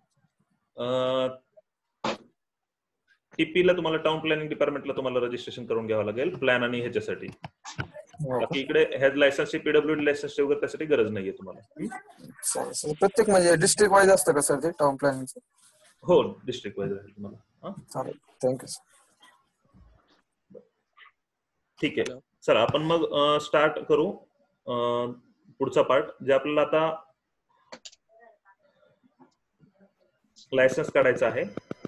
टीपीला तुम्हाला टाउन प्लॅनिंग डिपार्टमेंटला तुम्हाला रजिस्ट्रेशन करून घ्यावं लागेल प्लॅन आणि ह्याच्यासाठी. हो का? बाकी इकडे हेड लायसन्सची पीडब्ल्यूडी लायसन्सची वगैरे त्यासाठी गरज नाहीये तुम्हाला. हं? चालेल सर. प्रत्येक म्हणजे डिस्ट्रिक्ट वाईज असतं का सर ते टाउन प्लॅनिंगचं? हो, डिस्ट्रिक्ट वाईज आहे तुम्हाला. हं? चालेल, थँक्यू सर. ठीक आहे, चला आपण मग स्टार्ट करू अं, पुढचा पार्ट, जे आपल्याला आता लायसन्स काढायचं आहे.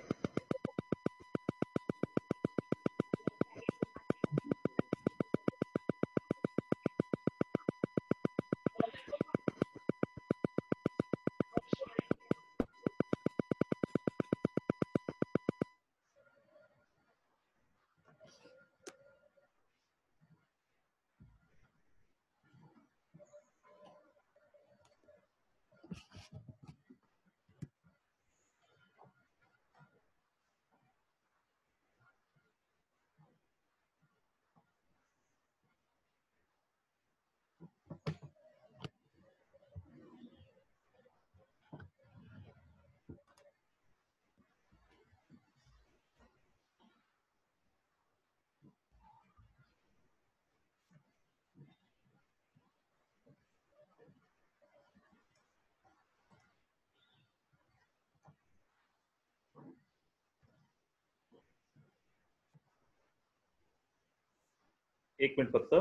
एक मिनिट फक्त.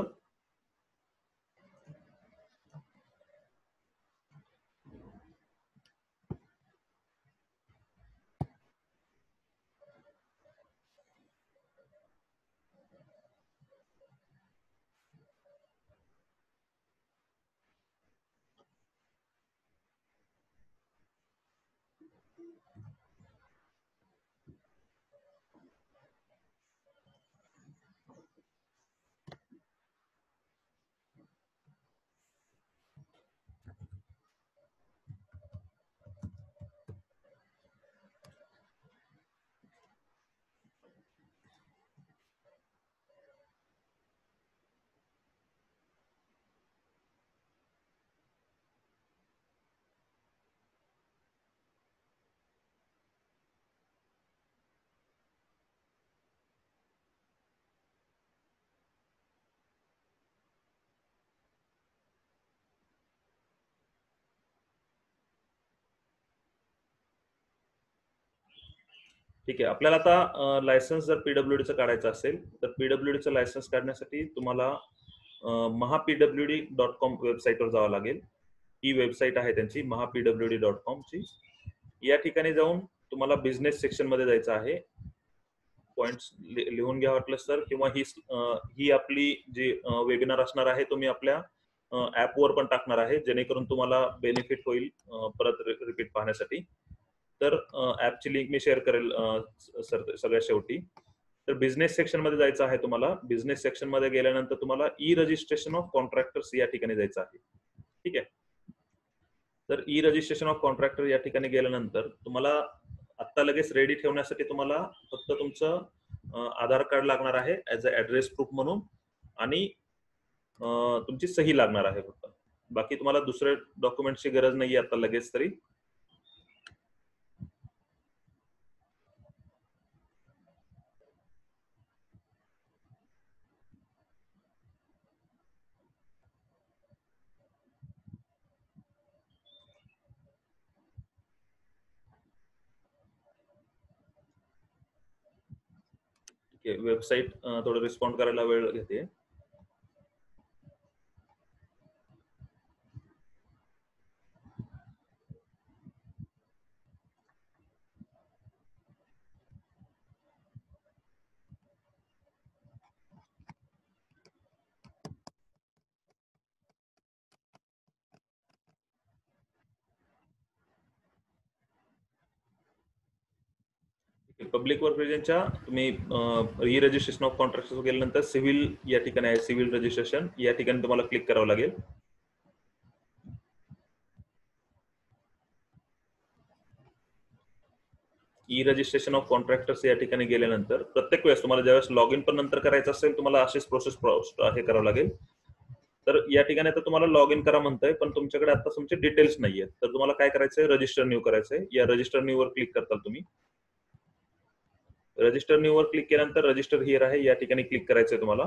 ठीक आहे, आपल्याला आता लायसन्स जर पीडब्ल्यूडीचं काढायचं असेल तर पीडब्ल्यूडीचं लायसन्स काढण्यासाठी तुम्हाला महापीडब्ल्यूडी डॉट कॉम वेबसाईटवर जावं लागेल. ही वेबसाईट आहे त्यांची, महापीडब्ल्यूडी डॉट कॉम ची. या ठिकाणी जाऊन तुम्हाला बिझनेस सेक्शन मध्ये जायचं आहे. पॉइंट्स लिहून घ्या वाटलं सर, किंवा ही ही आपली जी वेबिनार असणार आहे तुम्ही आपल्या ऍपवर पण टाकणार आहे, जेणेकरून तुम्हाला बेनिफिट होईल परत रिपीट पाहण्यासाठी. तर ऍपची लिंक मी शेअर करेल सर सगळ्यात शेवटी. तर बिझनेस सेक्शन मध्ये जायचं आहे तुम्हाला. बिझनेस सेक्शन मध्ये गेल्यानंतर तुम्हाला ई रजिस्ट्रेशन ऑफ कॉन्ट्रॅक्टर्स या ठिकाणी जायचं आहे. ठीक आहे. तर ई रजिस्ट्रेशन ऑफ कॉन्ट्रॅक्टर या ठिकाणी गेल्यानंतर तुम्हाला आता लगेच रेडी ठेवण्यासाठी तुम्हाला फक्त तुमचं आधार कार्ड लागणार आहे ऍज अ ऍड्रेस प्रूफ म्हणून, आणि तुमची सही लागणार आहे फक्त. बाकी तुम्हाला दुसरे डॉक्युमेंटची गरज नाहीये आता लगेच तरी. वेबसाईट थोडं रिस्पॉन्ड करायला वेळ घेते. पब्लिक वर्क रिजनच्या तुम्ही री रजिस्ट्रेशन ऑफ कॉन्ट्रॅक्ट गेल्यानंतर सिव्हिल या ठिकाणी आहे, सिव्हिल रजिस्ट्रेशन या ठिकाणी तुम्हाला क्लिक करावं लागेल. ई रजिस्ट्रेशन ऑफ कॉन्ट्रॅक्टर्स या ठिकाणी गेल्यानंतर प्रत्येक वेळेस तुम्हाला ज्यावेळेस लॉग इन पण नंतर करायचं असेल तुम्हाला अशीच प्रोसेस हे करावं लागेल. तर या ठिकाणी आता तुम्हाला लॉग इन करा म्हणतंय, पण तुमच्याकडे आता तुमचे डिटेल्स नाहीये. तर तुम्हाला काय करायचंय, रजिस्टर न्यू करायचंय. या रजिस्टर न्यू वर क्लिक करताल तुम्ही. रजिस्टर न्यू वर क्लिक केल्यानंतर रजिस्टर हिअर आहे या ठिकाणी क्लिक करायचंय तुम्हाला,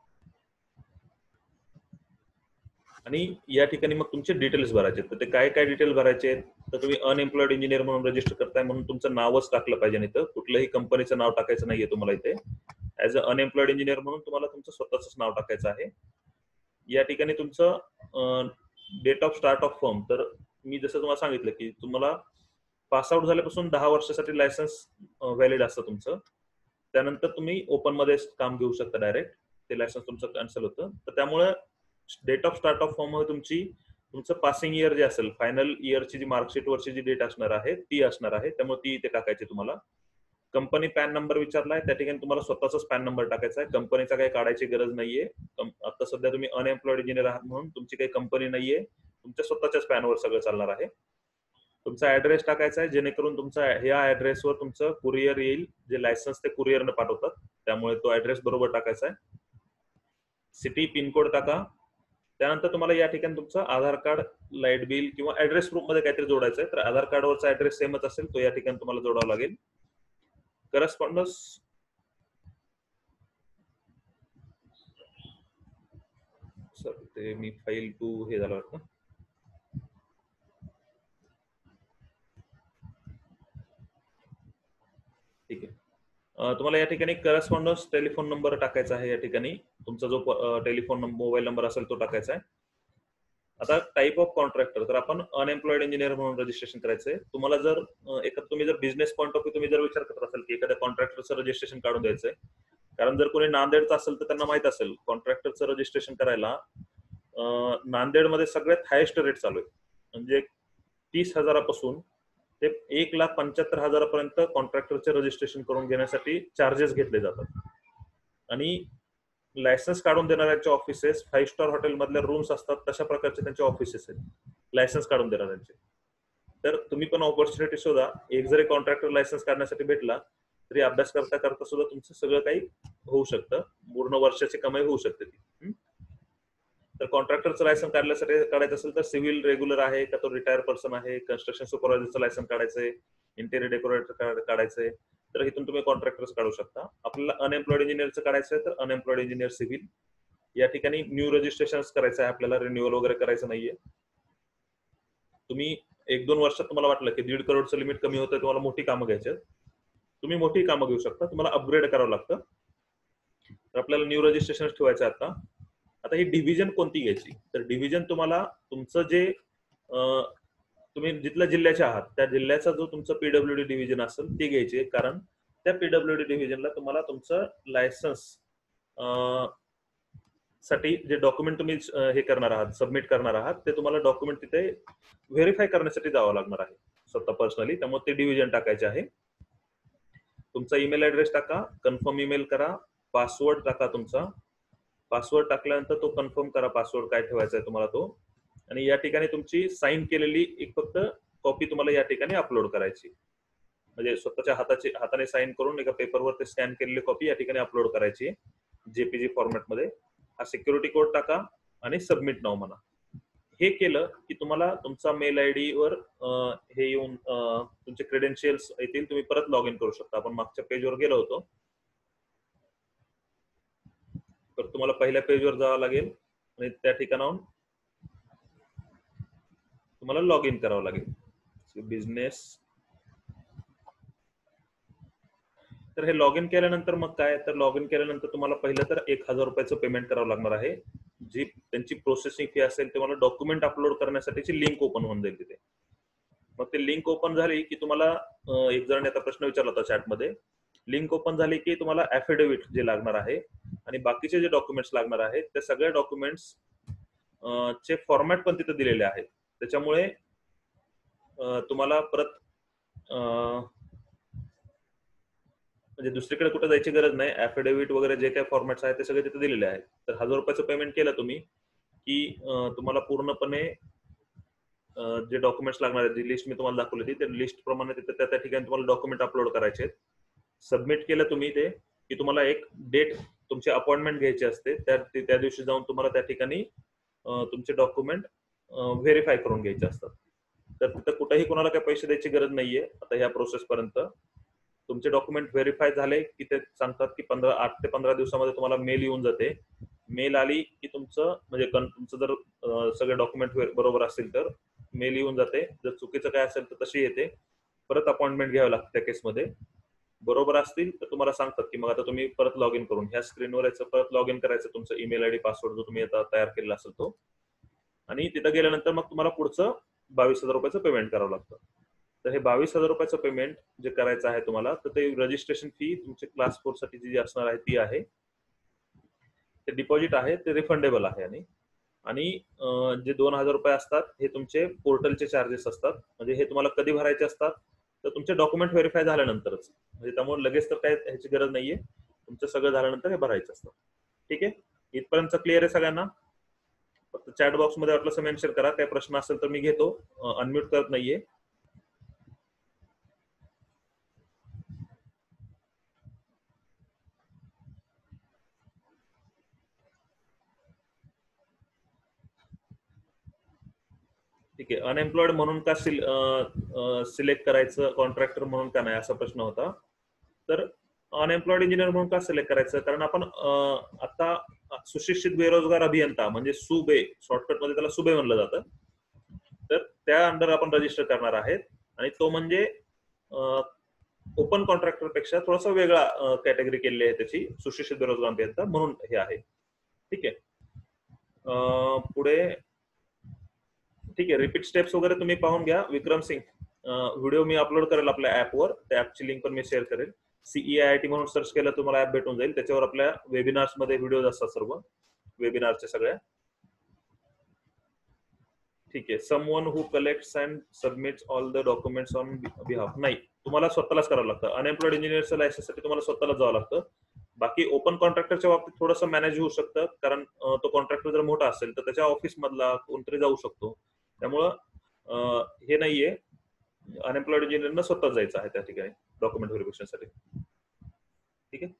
आणि या ठिकाणी मग तुमचे डिटेल्स भरायचे. तर ते काय काय डिटेल्स भरायचे, तर तुम्ही अनएम्प्लॉयड इंजिनियर म्हणून रजिस्टर करताय म्हणून तुमचं नावच टाकलं पाहिजे. नाही तर कुठलंही कंपनीचं नाव टाकायचं नाहीये तुम्हाला इथे. ऍज अ अनएम्प्लॉयड इंजिनियर म्हणून तुम्हाला तुमचं स्वतःच नाव टाकायचं आहे. या ठिकाणी तुमचं date of start of firm, तर मी जसं तुम्हाला सांगितलं की तुम्हाला पासआउट झाल्यापासून दहा वर्षासाठी लायसन्स व्हॅलिड असतं तुमचं. त्यानंतर तुम्ही ओपन मध्ये काम घेऊ शकता डायरेक्ट, ते लायसन्स तुमचं कॅन्सल होतं. तर त्यामुळे date of start of form मध्ये तुमची तुमचं पासिंग इयर जे असेल, फायनल इयरची जी मार्कशीट वरची जी डेट असणार आहे ती असणार आहे. त्यामुळे ती इथे टाकायची तुम्हाला. कंपनी पॅन नंबर विचारलाय, त्या ठिकाणी तुम्हाला स्वतःचाच पॅन नंबर टाकायचा आहे. कंपनीचा काही काढायची गरज नाहीये. आता सध्या तुम्ही अनएम्प्लॉयड इंजिनियर आहात म्हणून तुमची काही कंपनी नाहीये, तुमच्या स्वतःच्याच पॅनवर सगळं चालणार आहे. तुमचा ऍड्रेस टाकायचा आहे, जेणेकरून तुमचा ह्या ऍड्रेसवर तुमचं कुरिअर येईल. जे लायसन्स ते कुरिअरने पाठवतात, त्यामुळे तो ऍड्रेस बरोबर टाकायचा आहे. सिटी पिनकोड टाका. त्यानंतर तुम्हाला या ठिकाणी तुमचं आधार कार्ड, लाईट बिल किंवा ऍड्रेस प्रूफ मध्ये काहीतरी जोडायचं आहे. तर आधार कार्डवरचा ऍड्रेस सेमच असेल, तो या ठिकाणी तुम्हाला जोडावा लागेल. करस्पॉन्डन्स सर ते मी फाईल टू हे झालं वाटतं. ठीक आहे. तुम्हाला या ठिकाणी करस्पॉन्डन्स टेलिफोन नंबर टाकायचा आहे. या ठिकाणी तुमचा जो टेलिफोन मोबाईल नंबर असेल तो टाकायचा आहे. आता टाईप ऑफ कॉन्ट्रॅक्टर, तर आपण अनएम्प्लॉयड इंजिनियर म्हणून रजिस्ट्रेशन करायचंय. तुम्हाला जर एक तुम्ही जर बिझनेस पॉईंट ऑफ व्ह्यू तुम्ही जर विचार करत असाल की एखाद्या कॉन्ट्रॅक्टरचं रजिस्ट्रेशन काढून द्यायचंय, कारण जर कोणी नांदेडचं असेल तर त्यांना माहित असेल कॉन्ट्रॅक्टरचं रजिस्ट्रेशन करायला नांदेडमध्ये सगळ्यात हायेस्ट रेट चालू आहे. म्हणजे तीस हजारापासून ते एक लाख पंच्याहत्तर हजारापर्यंत कॉन्ट्रॅक्टरचे रजिस्ट्रेशन करून घेण्यासाठी चार्जेस घेतले जातात. आणि लायसन्स काढून देणाऱ्यांचे ऑफिसेस, फाईव्ह स्टार हॉटेल मधल्या रूम्स असतात तशा प्रकारचे त्यांचे ऑफिसेस आहेत लायसन्स काढून देणाऱ्यांचे. तर तुम्ही पण ऑपॉर्च्युनिटी शोधा. एक जरी कॉन्ट्रॅक्टर लायसन्स काढण्यासाठी भेटला तरी अभ्यास करता करता सुद्धा तुमचं सगळं काही होऊ शकतं. पूर्ण वर्षाची कमाई होऊ शकते ती. तर कॉन्ट्रॅक्टरचं लायसन्स काढण्यासाठी काढायचं असेल तर सिव्हिल रेग्युलर आहे का, तो रिटायर पर्सन आहे, कन्स्ट्रक्शन सुपरवायझरचं लायसन्स काढायचंय, इंटेरियर डेकोरेटर काढायचंय, तर इथून तुम्ही कॉन्ट्रॅक्टर्स काढू शकता. आपल्याला अनएम्प्लॉयड इंजिनियरचं काढायचंय तर अनएम्प्लॉयड इंजिनियर सिव्हिल या ठिकाणी न्यू रजिस्ट्रेशन करायचं आहे आपल्याला, रिन्युअल वगैरे करायचं नाहीये. तुम्ही एक दोन वर्षात तुम्हाला वाटलं की दीड करोडचं लिमिट कमी होतं, तुम्हाला मोठी कामं घ्यायची आहेत, तुम्ही मोठी कामं घेऊ शकता. तुम्हाला अपग्रेड करावं लागतं. तर आपल्याला न्यू रजिस्ट्रेशन ठेवायचं आता. आता ही डिव्हिजन कोणती घ्यायची, तर डिव्हिजन तुम्हाला तुमचं जे तुम्ही जिथल्या जिल्ह्याचे आहात त्या जिल्ह्याचा जो तुमचं पीडब्ल्यूडी डिव्हिजन असेल ते घ्यायचे. कारण त्या पीडब्ल्यूडी डिव्हिजनला तुम्हाला तुमचं लायसन्स साठी जे डॉक्युमेंट तुम्ही हे करणार आहात, सबमिट करणार आहात, ते तुम्हाला डॉक्युमेंट तिथे व्हेरीफाय करण्यासाठी जावं लागणार आहे. स्वतः पर्सनली, त्यामुळे ते डिव्हिजन टाकायचे आहे. तुमचा ईमेल ऍड्रेस टाका, कन्फर्म ईमेल करा, पासवर्ड टाका तुमचा. पासवर्ड टाकल्यानंतर तो कन्फर्म करा पासवर्ड काय ठेवायचा आहे तुम्हाला तो. आणि या ठिकाणी तुमची साईन केलेली एक फक्त कॉपी तुम्हाला या ठिकाणी अपलोड करायची, म्हणजे स्वतःच्या हाताचे हाताने साईन करून एका पेपरवर ते स्कॅन केलेली कॉपी या ठिकाणी अपलोड करायची जेपीजी फॉर्मॅटमध्ये. हा सिक्युरिटी कोड टाका आणि सबमिट नाव म्हणा. हे केलं की तुम्हाला तुमचा मेल आय डी वर हे येऊन तुमचे क्रेडेन्शियल्स येतील, तुम्ही परत लॉग इन करू शकता. आपण मागच्या पेजवर गेलो होतो, तर तुम्हाला पहिल्या पेजवर जावं लागेल आणि त्या ठिकाणाहून तुम्हाला लॉग इन करावं लागेल. बिझनेस, तर हे लॉग इन केल्यानंतर मग काय, तर लॉग इन केल्यानंतर तुम्हाला पहिलं तर एक हजार रुपयाचं पेमेंट करावं लागणार आहे. जी त्यांची प्रोसेसिंग फी असेल ते मला डॉक्युमेंट अपलोड करण्यासाठीची लिंक ओपन होऊन जाईल तिथे. मग ते लिंक ओपन झाली की तुम्हाला एक जणांनी आता प्रश्न विचारला होता चॅटमध्ये, लिंक ओपन झाली की तुम्हाला ऍफिडेव्हिट जे लागणार आहे आणि बाकीचे जे डॉक्युमेंट्स लागणार आहेत त्या सगळ्या डॉक्युमेंट्स चे फॉर्मॅट पण तिथे दिलेले आहेत. त्याच्यामुळे तुम्हाला परत म्हणजे दुसरीकडे कुठे जायची गरज नाही. ऍफिडेव्हिट वगैरे जे काही फॉर्मॅट्स आहेत ते सगळे तिथे दिलेले आहेत. तर हजार रुपयाचं पेमेंट केलं तुम्ही की तुम्हाला पूर्णपणे जे डॉक्युमेंट्स लागणार आहेत, जी लिस्ट मी तुम्हाला दाखवली होती, त्या लिस्ट प्रमाणे तिथे त्या त्या ठिकाणी तुम्हाला डॉक्युमेंट अपलोड करायचे आहेत. सबमिट केलं तुम्ही ते की तुम्हाला एक डेट तुमची अपॉइंटमेंट घ्यायची असते, त्या त्या दिवशी जाऊन तुम्हाला त्या ठिकाणी तुमचे डॉक्युमेंट व्हेरीफाय करून घ्यायचे असतात. तर तिथं कुठेही कोणाला काही पैसे द्यायची गरज नाहीये. आता ह्या प्रोसेस पर्यंत तुमचे डॉक्युमेंट व्हेरीफाय झाले की ते सांगतात की पंधरा आठ ते पंधरा दिवसामध्ये तुम्हाला मेल येऊन जाते. मेल आली की तुमचं म्हणजे तुमचं जर सगळे डॉक्युमेंट बरोबर असतील तर मेल येऊन जाते. जर चुकीचं काय असेल तर तशी येते. परत अपॉइंटमेंट घ्यावी लागते त्या केसमध्ये. बरोबर असतील तर तुम्हाला सांगतात की मग आता तुम्ही परत लॉग इन करून ह्या स्क्रीनवर यायचं, परत लॉग इन करायचं तुमचं ईमेल आयडी पासवर्ड जो तुम्ही आता तयार केलेला असेल तो, आणि तिथं गेल्यानंतर मग तुम्हाला पुढचं बावीस हजार रुपयाचं पेमेंट करावं लागतं. तर हे बावीस हजार रुपयाचं पेमेंट जे करायचं आहे तुम्हाला, तर ते रजिस्ट्रेशन फी तुमची क्लास फोर साठी जी असणार आहे ती आहे. ते डिपॉझिट आहे ते रिफंडेबल आहे. आणि आणि जे दोन हजार रुपये असतात हे तुमचे पोर्टलचे चार्जेस असतात. म्हणजे हे तुम्हाला कधी भरायचे असतात तर तुमचे डॉक्युमेंट व्हेरीफाय झाल्यानंतरच, म्हणजे त्यामुळे लगेच तर काय ह्याची गरज नाहीये. तुमचं सगळं झाल्यानंतर हे भरायचं असतं. ठीक आहे, इथपर्यंत क्लिअर आहे सगळ्यांना? फक्त चॅट बॉक्स मध्ये वाटलं मेन्शन करा. काही प्रश्न असेल तर मी घेतो, अनम्यूट करत नाहीये. ठीक आहे, अनएम्प्लॉयड म्हणून का सिलेक्ट करायचं, कॉन्ट्रॅक्टर म्हणून का नाही, असा प्रश्न होता. तर अनएम्प्लॉयड इंजिनियर म्हणून का सिलेक्ट करायचं, कारण आपण आता सुशिक्षित बेरोजगार अभियंता म्हणजे सुबे, शॉर्टकट मध्ये त्याला सुबे म्हणलं जातं, तर त्या अंडर आपण रजिस्टर करणार आहेत. आणि तो म्हणजे ओपन कॉन्ट्रॅक्टर पेक्षा थोडासा वेगळा कॅटेगरी केलेली आहे त्याची, सुशिक्षित बेरोजगार अभियंता म्हणून हे आहे. ठीक आहे, पुढे ठीक आहे, रिपीट स्टेप्स वगैरे तुम्ही पाहून घ्या. विक्रम सिंग व्हिडिओ मी अपलोड करेल आपल्या ऍपवर, त्या ऍपची लिंक पण मी शेअर करेल. सीई आय आय टी म्हणून सर्च केलं तुम्हाला ऍप भेटून जाईल. त्याच्यावर आपल्या वेबिनार्स मध्ये व्हिडिओज असतात सर्व वेबिनारच्या सगळ्या. ठीक आहे, someone who collects and submits all the documents on behalf, नाही, तुम्हाला स्वतःलाच करावं लागतं. अनएम्प्लॉयड इंजिनियरच्या लायसन्ससाठी तुम्हाला स्वतःलाच जावं लागतं. बाकी ओपन कॉन्ट्रॅक्टरच्या बाबतीत थोडंसं मॅनेज होऊ शकतं, कारण तो कॉन्ट्रॅक्टर जर मोठा असेल तर त्याच्या ऑफिस मधला कोणतरी जाऊ शकतो. त्यामुळं हे नाहीये, अनएम्प्लॉयड इंजिनियरनं स्वतः जायचं आहे त्या ठिकाणी डॉक्युमेंट व्हेरिफिकेशन साठी. ठीक आहे,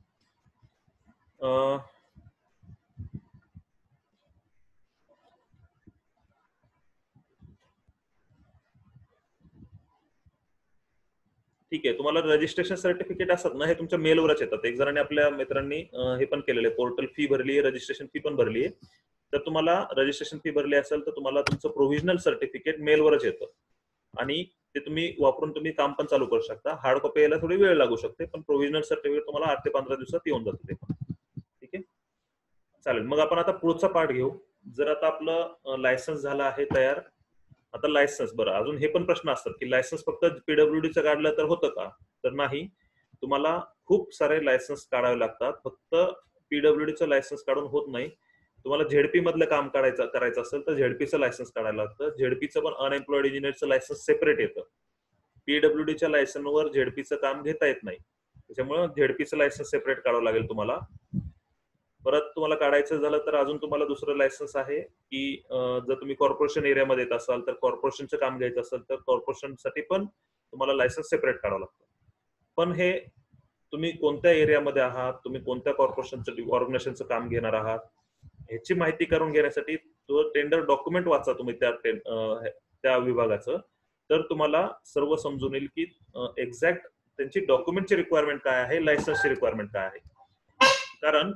ठीक आहे. तुम्हाला रजिस्ट्रेशन सर्टिफिकेट असतात ना, हे तुमच्या मेलवरच येतात. एक जणांनी आपल्या मित्रांनी हे पण केलेलं आहे, पोर्टल फी भरली आहे, रजिस्ट्रेशन फी पण भरली आहे. तर तुम्हाला रजिस्ट्रेशन फी भरली असेल तर तुम्हाला तुमचं प्रोव्हिजनल सर्टिफिकेट मेलवरच येतं आणि ते तुम्ही वापरून तुम्ही काम पण चालू करू शकता. हार्ड कॉपी यायला थोडी वेळ लागू शकते, पण प्रोव्हिजनल सर्टिफिकेट तुम्हाला आठ ते पंधरा दिवसात येऊन जातं ते पण. ठीक आहे, चालेल. मग आपण आता पुढचा पार्ट घेऊ. जर आता आपलं लायसन्स झालं आहे तयार, आता लायसन्स, बरं अजून हे पण प्रश्न असतात की लायसन्स फक्त पीडब्ल्यूडीचं काढलं तर होतं का, तर नाही, तुम्हाला खूप सारे लायसन्स काढावे लागतात. फक्त पीडब्ल्यूडीचं लायसन्स काढून होत नाही. तुम्हाला झेडपी मधलं काम काढायचं करायचं असेल तर झेडपीचं लायसन्स काढायला लागतं. झेडपीचं पण अनएम्प्लॉयड इंजिनियरचं लायसन्स सेपरेट येतं. पीडब्ल्यूडीच्या लायसनवर झेडपीचं काम घेता येत नाही, त्याच्यामुळे झेडपीचं लायसन्स सेपरेट काढावं लागेल तुम्हाला. परत तुम्हाला काढायचं झालं तर अजून तुम्हाला दुसरं लायसन्स आहे की जर तुम्ही कॉर्पोरेशन एरियामध्ये येत असाल तर कॉर्पोरेशनचं काम घ्यायचं असेल तर कॉर्पोरेशनसाठी पण तुम्हाला लायसन्स सेपरेट काढावं लागतं. पण हे तुम्ही कोणत्या एरियामध्ये आहात, तुम्ही कोणत्या कॉर्पोरेशनचं ऑर्गनायझेशनचं काम घेणार आहात ह्याची माहिती करून घेण्यासाठी तो टेंडर डॉक्युमेंट वाचा तुम्ही त्या त्या विभागाचं, तर तुम्हाला सर्व समजून येईल की एक्झॅक्ट त्यांची डॉक्युमेंटची रिक्वायरमेंट काय आहे, लायसन्सची रिक्वायरमेंट काय आहे. कारण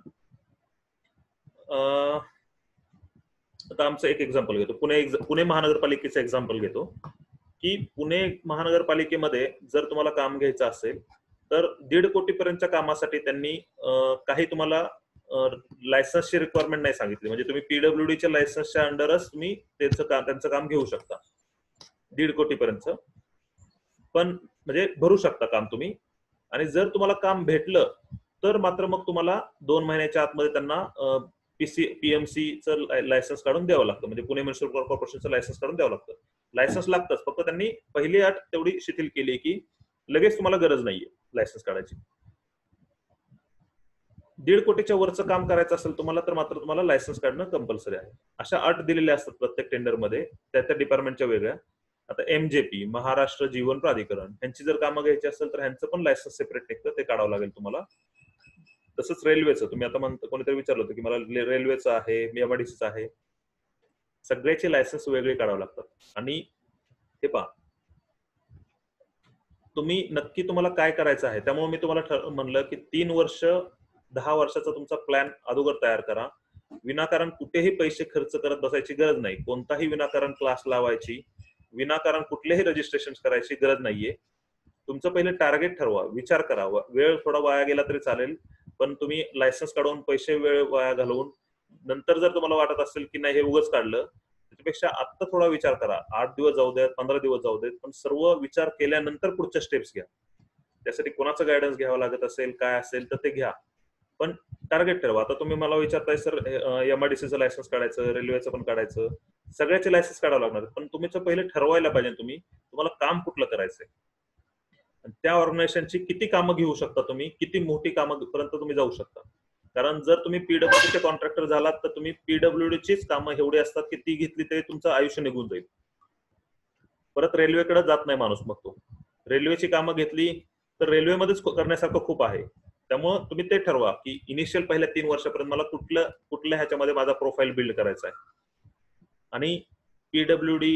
आता आमचं एक एक्झाम्पल घेतो, पुणे पुणे महानगरपालिकेचं एक्झाम्पल घेतो की पुणे महानगरपालिकेमध्ये जर तुम्हाला काम घ्यायचं असेल तर दीड कोटी पर्यंतच्या कामासाठी त्यांनी काही तुम्हाला लायसन्सची रिक्वायरमेंट नाही सांगितली, म्हणजे तुम्ही पीडब्ल्यूडीच्या लायसन्सच्या अंडरच तुम्ही त्यांचं काम त्यांचं काम घेऊ शकता दीड कोटी पर्यंत, पण म्हणजे भरू शकता काम तुम्ही. आणि जर तुम्हाला काम भेटलं तर मात्र मग तुम्हाला दोन महिन्याच्या आतमध्ये त्यांना पीसी पीएमसीचं लायसन्स काढून द्यावं लागतं, म्हणजे पुणे म्युनिसिपल कॉर्पोरेशनचं लायसन्स काढून द्यावं लागतं. लायसन्स लागतंच, फक्त त्यांनी पहिली अट तेवढी शिथिल केली की लगेच तुम्हाला गरज नाहीये लायसन्स काढायची. दीड कोटीच्या वरचं काम करायचं असेल तुम्हाला तर मात्र तुम्हाला लायसन्स काढणं कंपल्सरी आहे. अशा अट दिलेल्या असतात प्रत्येक टेंडरमध्ये त्या त्या डिपार्टमेंटच्या वेगळ्या. आता एमजेपी महाराष्ट्र जीवन प्राधिकरण यांची जर कामं घ्यायची असेल तर ह्यांचं पण लायसन्स सेपरेट निघतं, ते काढावं लागेल तुम्हाला. तसंच रेल्वेचं, तुम्ही आता म्हणता कोणीतरी विचारलं होतं की मला रेल्वेचं आहे, एमआयडीसीचं आहे, सगळ्याचे लायसन्स वेगळे काढावं लागतात. आणि हे पहा तुम्ही नक्की तुम्हाला काय करायचं आहे, त्यामुळे मी तुम्हाला म्हणलं की तीन वर्ष दहा वर्षाचा तुमचा प्लॅन अगोदर तयार करा. विनाकारण कुठेही पैसे खर्च करत बसायची गरज नाही, कोणताही विनाकारण क्लास लावायची, विनाकारण कुठलेही रजिस्ट्रेशन करायची गरज नाहीये. तुमचं पहिले टार्गेट ठरवा, विचार करा, वेळ थोडा वाया गेला तरी चालेल, पण तुम्ही लायसन्स काढून पैसे वेळ वाया घालवून नंतर जर तुम्हाला वाटत असेल की नाही हे उगाच काढलं, त्याच्यापेक्षा आत्ता थोडा विचार करा. आठ दिवस जाऊ देत, पंधरा दिवस जाऊ देत, पण सर्व विचार केल्यानंतर पुढच्या स्टेप्स घ्या. त्यासाठी कोणाचं गायडन्स घ्यावं लागत असेल काय असेल तर ते घ्या, पण टार्गेट ठरवा. आता तुम्ही मला विचारताय सर एमआयडीसीचं लायसन्स काढायचं, रेल्वेचं पण काढायचं, सगळ्याचे लायसन्स काढावं लागणार, पण तुम्ही पहिले ठरवायला पाहिजे तुम्ही तुम्हाला काम कुठलं करायचंय, त्या ऑर्गनायझेशनची किती कामं घेऊ शकता तुम्ही, किती मोठी कामं पर्यंत तुम्ही जाऊ शकता. कारण जर तुम्ही पीडब्ल्यूडीचे कॉन्ट्रॅक्टर झालात तर तुम्ही पीडब्ल्यूडीचीच कामं एवढी असतात की ती घेतली तरी तुमचं आयुष्य निघून जाईल. परत रेल्वेकडे जात नाही माणूस, मग तो रेल्वेची कामं घेतली तर रेल्वेमध्येच करण्यासारखं खूप आहे. त्यामुळं तुम्ही ते ठरवा की इनिशियल पहिल्या तीन वर्षापर्यंत मला कुठलं कुठल्या ह्याच्यामध्ये माझा प्रोफाईल बिल्ड करायचा आहे. आणि पीडब्ल्यूडी,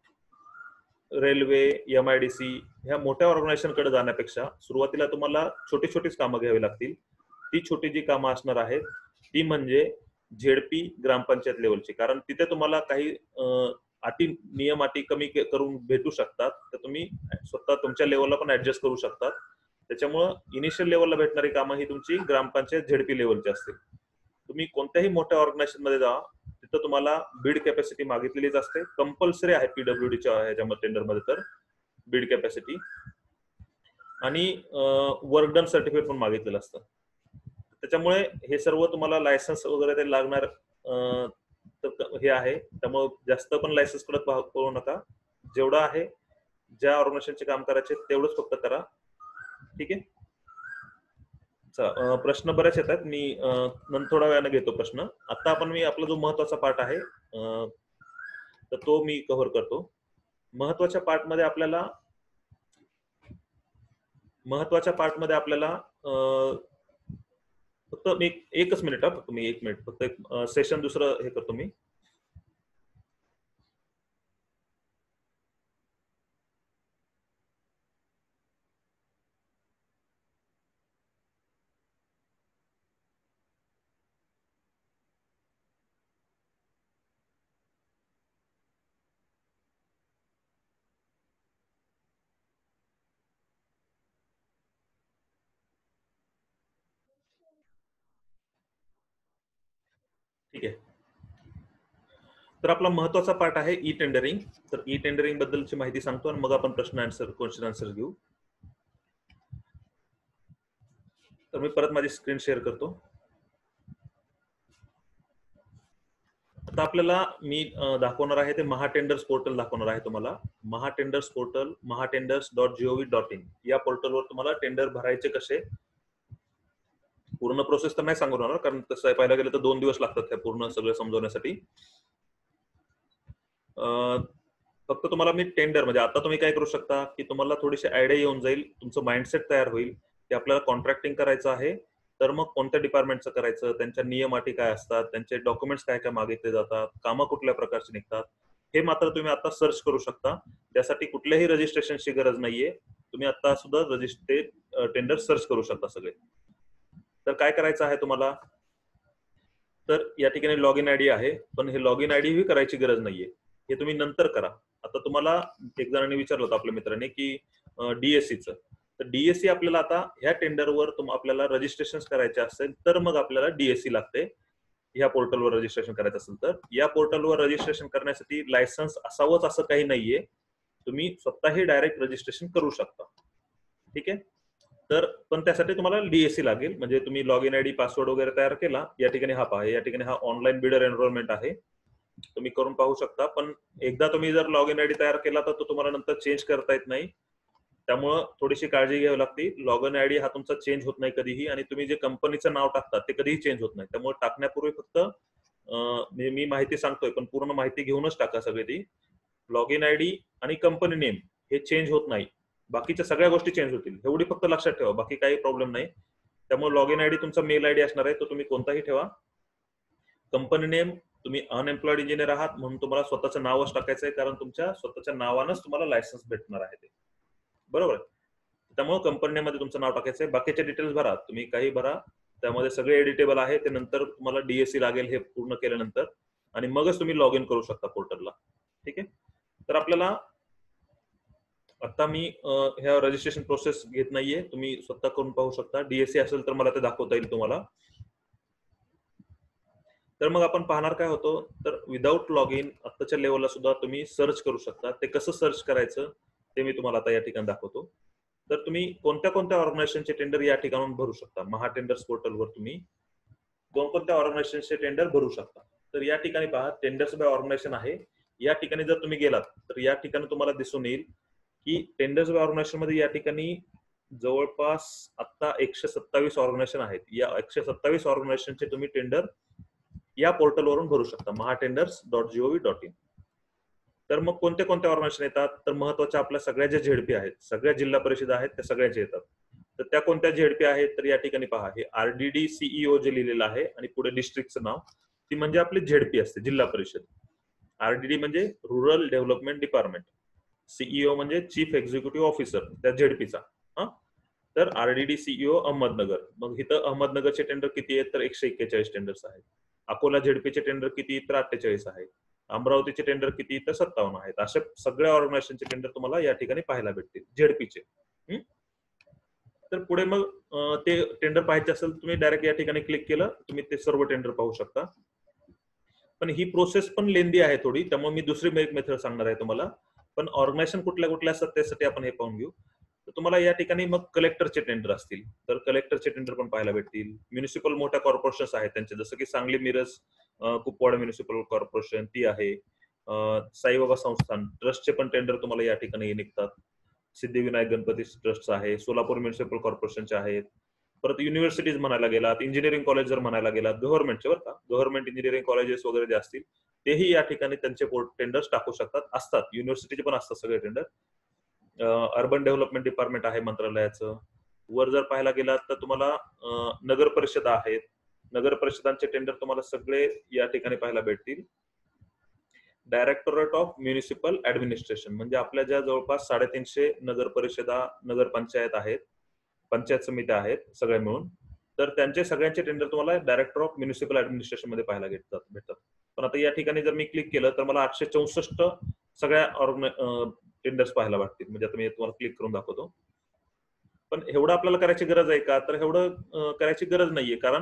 रेल्वे, एमआयडीसी ह्या मोठ्या ऑर्गनायझेशनकडे जाण्यापेक्षा सुरुवातीला तुम्हाला छोटी छोटीच कामं घ्यावी लागतील. ती छोटी जी कामं असणार आहेत ती म्हणजे झेडपी ग्रामपंचायत लेवलची, कारण तिथे तुम्हाला काही अटी नियम अटी कमी करून भेटू शकतात, तर तुम्ही स्वतः तुमच्या लेवलला पण ऍडजस्ट करू शकतात. त्याच्यामुळं इनिशियल लेवलला भेटणारी कामं ही तुमची ग्रामपंचायत झेडपी लेवलची असतील. तुम्ही कोणत्याही मोठ्या ऑर्गनायझेशन मध्ये जा, तिथं तुम्हाला बीड कॅपॅसिटी मागितलेलीच असते, कंपल्सरी आहे पीडब्ल्यूडीच्या ह्याच्यामध्ये टेंडरमध्ये तर बीड कॅपॅसिटी आणि वर्क डन सर्टिफिकेट पण मागितलेलं असतं. त्याच्यामुळे हे सर्व तुम्हाला लायसन्स वगैरे ते लागणार हे आहे, त्यामुळे जास्त पण लायसन्स कडे करू नका. जेवढं आहे ज्या ऑर्गनायझेशनचे काम करायचे तेवढंच फक्त करा, ठीक आहे. प्रश्न बरेच येतात, मी नंतर थोड्या वेळाने घेतो प्रश्न. आता आपण मी आपला जो महत्वाचा पार्ट आहे तर तो मी कव्हर करतो. महत्वाच्या पार्ट मध्ये आपल्याला महत्वाच्या पार्ट मध्ये आपल्याला फक्त मी एकच मिनिट हा फक्त मी एक मिनिट फक्त एक सेशन दुसरं हे करतो मी. ठीक आहे. तर आपला महत्वाचा पार्ट आहे ई टेंडरिंग. तर ई टेंडरिंग बद्दलची माहिती सांगतो आणि मग आपण प्रश्न आन्सर क्वेश्चन आन्सर घेऊ. तर मी परत माझी स्क्रीन शेअर करतो. आता आपल्याला मी दाखवणार आहे ते महा टेंडर्स पोर्टल दाखवणार आहे तुम्हाला. Maha tenders portal Maha tenders dot GOV dot in या पोर्टलवर तुम्हाला टेंडर भरायचे कसे, पूर्ण प्रोसेस तर नाही सांगणार कारण तसं पाहायला गेलं तर दोन दिवस लागतात त्या पूर्ण सगळं समजवण्यासाठी. फक्त तुम्हाला मी टेंडर म्हणजे आता तुम्ही काय करू शकता की तुम्हाला थोडीशी आयडिया येऊन जाईल, तुमचं माइंडसेट तयार होईल की आपल्याला कॉन्ट्रॅक्टिंग करायचं आहे तर मग कोणत्या डिपार्टमेंटचं करायचं, त्यांच्या नियम अटी काय असतात, त्यांचे डॉक्युमेंट्स काय काय मागितले जातात, कामं कुठल्या प्रकारचे निघतात, हे मात्र तुम्ही आता सर्च करू शकता. त्यासाठी कुठल्याही रजिस्ट्रेशनची गरज नाहीये, तुम्ही आता सुद्धा रजिस्ट्रे टेंडर सर्च करू शकता सगळे. तर काय करायचं आहे तुम्हाला, तर या ठिकाणी लॉग इन आयडी आहे, पण हे लॉग इन आयडी ही करायची गरज नाहीये, हे तुम्ही नंतर करा. आता तुम्हाला एक जणांनी विचारलं होतं आपल्या मित्राने की डीएससीचं, तर डीएससी आपल्याला आता ह्या टेंडरवर आपल्याला रजिस्ट्रेशन करायचे असेल तर मग आपल्याला डीएससी लागते. ह्या पोर्टलवर रजिस्ट्रेशन करायचं असेल तर या पोर्टलवर रजिस्ट्रेशन करण्यासाठी लायसन्स असावंच असं काही नाहीये, तुम्ही स्वतःही डायरेक्ट रजिस्ट्रेशन करू शकता. ठीक आहे, तर पण त्यासाठी तुम्हाला डीएससी लागेल. म्हणजे तुम्ही लॉग इन आयडी पासवर्ड वगैरे तयार केला, या ठिकाणी हा पहा, या ठिकाणी हा ऑनलाईन बिडर एनरोलमेंट आहे, तुम्ही करून पाहू शकता. पण एकदा तुम्ही जर लॉग इन आयडी तयार केला तर तो तुम्हाला नंतर चेंज करता येत नाही, त्यामुळं थोडीशी काळजी घ्यावी लागते. लॉग इन आयडी हा तुमचा चेंज होत नाही कधीही, आणि तुम्ही जे कंपनीचं नाव टाकता ते कधीही चेंज होत नाही. त्यामुळे टाकण्यापूर्वी फक्त मी माहिती सांगतोय पण पूर्ण माहिती घेऊनच टाका सगळी ती. लॉग इन आयडी आणि कंपनी नेम हे चेंज होत नाही, बाकीच्या सगळ्या गोष्टी चेंज होतील, एवढी फक्त लक्षात ठेवा, बाकी काही प्रॉब्लेम नाही. त्यामुळे लॉग इन आयडी तुमचा मेल आयडी असणार आहे, तो तुम्ही कोणताही ठेवा. कंपनी नेम तुम्ही अनएम्प्लॉइड इंजिनियर आहात म्हणून तुम्हाला स्वतःचं नावच टाकायचं आहे, कारण तुमच्या स्वतःच्या नावानंच तुम्हाला लायसन्स भेटणार आहे ते, बरोबर. त्यामुळे कंपनीमध्ये तुमचं नाव टाकायचं आहे, बाकीचे डिटेल्स भरा, तुम्ही काही भरा, त्यामध्ये सगळे एडिटेबल आहे. ते नंतर तुम्हाला डीएससी लागेल हे पूर्ण केल्यानंतर, आणि मगच तुम्ही लॉग इन करू शकता पोर्टलला. ठीक आहे, तर आपल्याला आता मी ह्या रजिस्ट्रेशन प्रोसेस घेत नाहीये, तुम्ही स्वतः करून पाहू शकता. डीएससी असेल तर मला ते दाखवता येईल तुम्हाला. तर मग आपण पाहणार काय होतो, तर विदाऊट लॉग इन आत्ताच्या लेवलला सुद्धा तुम्ही सर्च करू शकता. ते कसं सर्च करायचं ते मी तुम्हाला आता या ठिकाणी दाखवतो. तर तुम्ही कोणत्या कोणत्या ऑर्गनायझेशनचे टेंडर या ठिकाणून भरू शकता, महा टेंडर्स पोर्टलवर तुम्ही कोणकोणत्या ऑर्गनायझेशनचे टेंडर भरू शकता. तर या ठिकाणी पहा, टेंडर्स बाय ऑर्गनायझेशन आहे. या ठिकाणी जर तुम्ही गेलात तर या ठिकाणी तुम्हाला दिसून येईल की टेंडर्स बाय ऑर्गनायझेशन मध्ये या ठिकाणी जवळपास आता एकशे सत्तावीस ऑर्गनायझेशन आहेत. या एकशे सत्तावीस ऑर्गनायझेशनचे तुम्ही टेंडर या पोर्टलवरून भरू शकता, Maha tenders dot GOV dot in. तर मग कोणत्या कोणत्या ऑर्गनायझेशन येतात, तर महत्वाच्या आपल्या सगळ्या ज्या झेडपी आहेत, सगळ्या जिल्हा परिषद आहेत, त्या सगळ्याचे येतात. तर त्या कोणत्या झेडपी आहेत, तर या ठिकाणी पहा, हे आरडीडी सीईओ जे लिहिलेलं आहे आणि पुढे डिस्ट्रिक्टचं नाव, ती म्हणजे आपली झेडपी असते, जिल्हा परिषद. आरडीडी म्हणजे रुरल डेव्हलपमेंट डिपार्टमेंट, सीईओ म्हणजे चीफ एक्झिक्युटिव्ह ऑफिसर त्या झेडपीचा. हा, तर आरडीडी सीईओ अहमदनगर. मग इथं अहमदनगरचे टेंडर किती आहेत, तर एकशे एक्केचाळीस टेंडर्स आहेत. अकोला झेडपीचे टेंडर किती, तर अठ्ठेचाळीस आहेत. अमरावतीचे टेंडर किती, तर सत्तावन्न आहेत. अशा सगळ्या ऑर्गनायझेशनचे टेंडर तुम्हाला या ठिकाणी पाहायला भेटतील झेडपीचे. तर पुढे मग ते टेंडर पाहायचे असेल तुम्ही डायरेक्ट या ठिकाणी क्लिक केलं, तुम्ही ते सर्व टेंडर पाहू शकता. पण ही प्रोसेस पण लेंदी आहे थोडी, त्यामुळे मी दुसरी मेथड सांगणार आहे तुम्हाला. पण ऑर्गनायझेशन कुठल्या कुठल्या असतात त्यासाठी आपण हे पाहून घेऊ. तर तुम्हाला या ठिकाणी मग कलेक्टरचे टेंडर असतील तर कलेक्टरचे टेंडर पण पाहायला भेटतील. म्युनिसिपल मोठ्या कॉर्पोरेशन्स आहेत त्यांचे, जसं की सांगली मिरज कुपवाड म्युनिसिपल कॉर्पोरेशन ती आहे. साईबाबा संस्थान ट्रस्टचे पण टेंडर तुम्हाला या ठिकाणी निघतात. सिद्धिविनायक गणपती ट्रस्ट आहे, सोलापूर म्युनिसिपल कॉर्पोरेशनचे आहेत. परत युनिव्हर्सिटीज म्हणायला गेलात, इंजिनिअरिंग कॉलेज जर म्हणायला गेलात, गव्हर्नमेंटचे बरं का, गव्हर्नमेंट इंजिनिअरिंग कॉलेजेस वगैरे जे असतील तेही या ठिकाणी त्यांचे टेंडर्स टाकू शकतात. असतात युनिव्हर्सिटीचे पण असतात सगळे टेंडर. अर्बन डेव्हलपमेंट डिपार्टमेंट आहे मंत्रालयाचं. वर जर पाहायला गेलात तर तुम्हाला नगर परिषद आहेत, नगर परिषदांचे टेंडर तुम्हाला सगळे या ठिकाणी पाहायला भेटतील. डायरेक्टोरेट ऑफ म्युनिसिपल ऍडमिनिस्ट्रेशन म्हणजे आपल्या ज्या जवळपास साडेतीनशे नगर परिषदा, नगरपंचायत आहेत, पंचायत समित्या आहेत सगळ्या मिळून, तर त्यांचे सगळ्यांचे टेंडर तुम्हाला डायरेक्टर ऑफ म्युनिसिपल ऍडमिनिस्ट्रेशन मध्ये पाहायला भेटतात भेटतात पण आता या ठिकाणी जर मी क्लिक केलं तर मला आठशे चौसष्ट सगळ्या टेंडर्स पाहायला भेटतील. म्हणजे आता मी तुम्हाला क्लिक करून दाखवतो. पण एवढं आपल्याला करायची गरज आहे का, तर एवढं करायची गरज नाहीये, कारण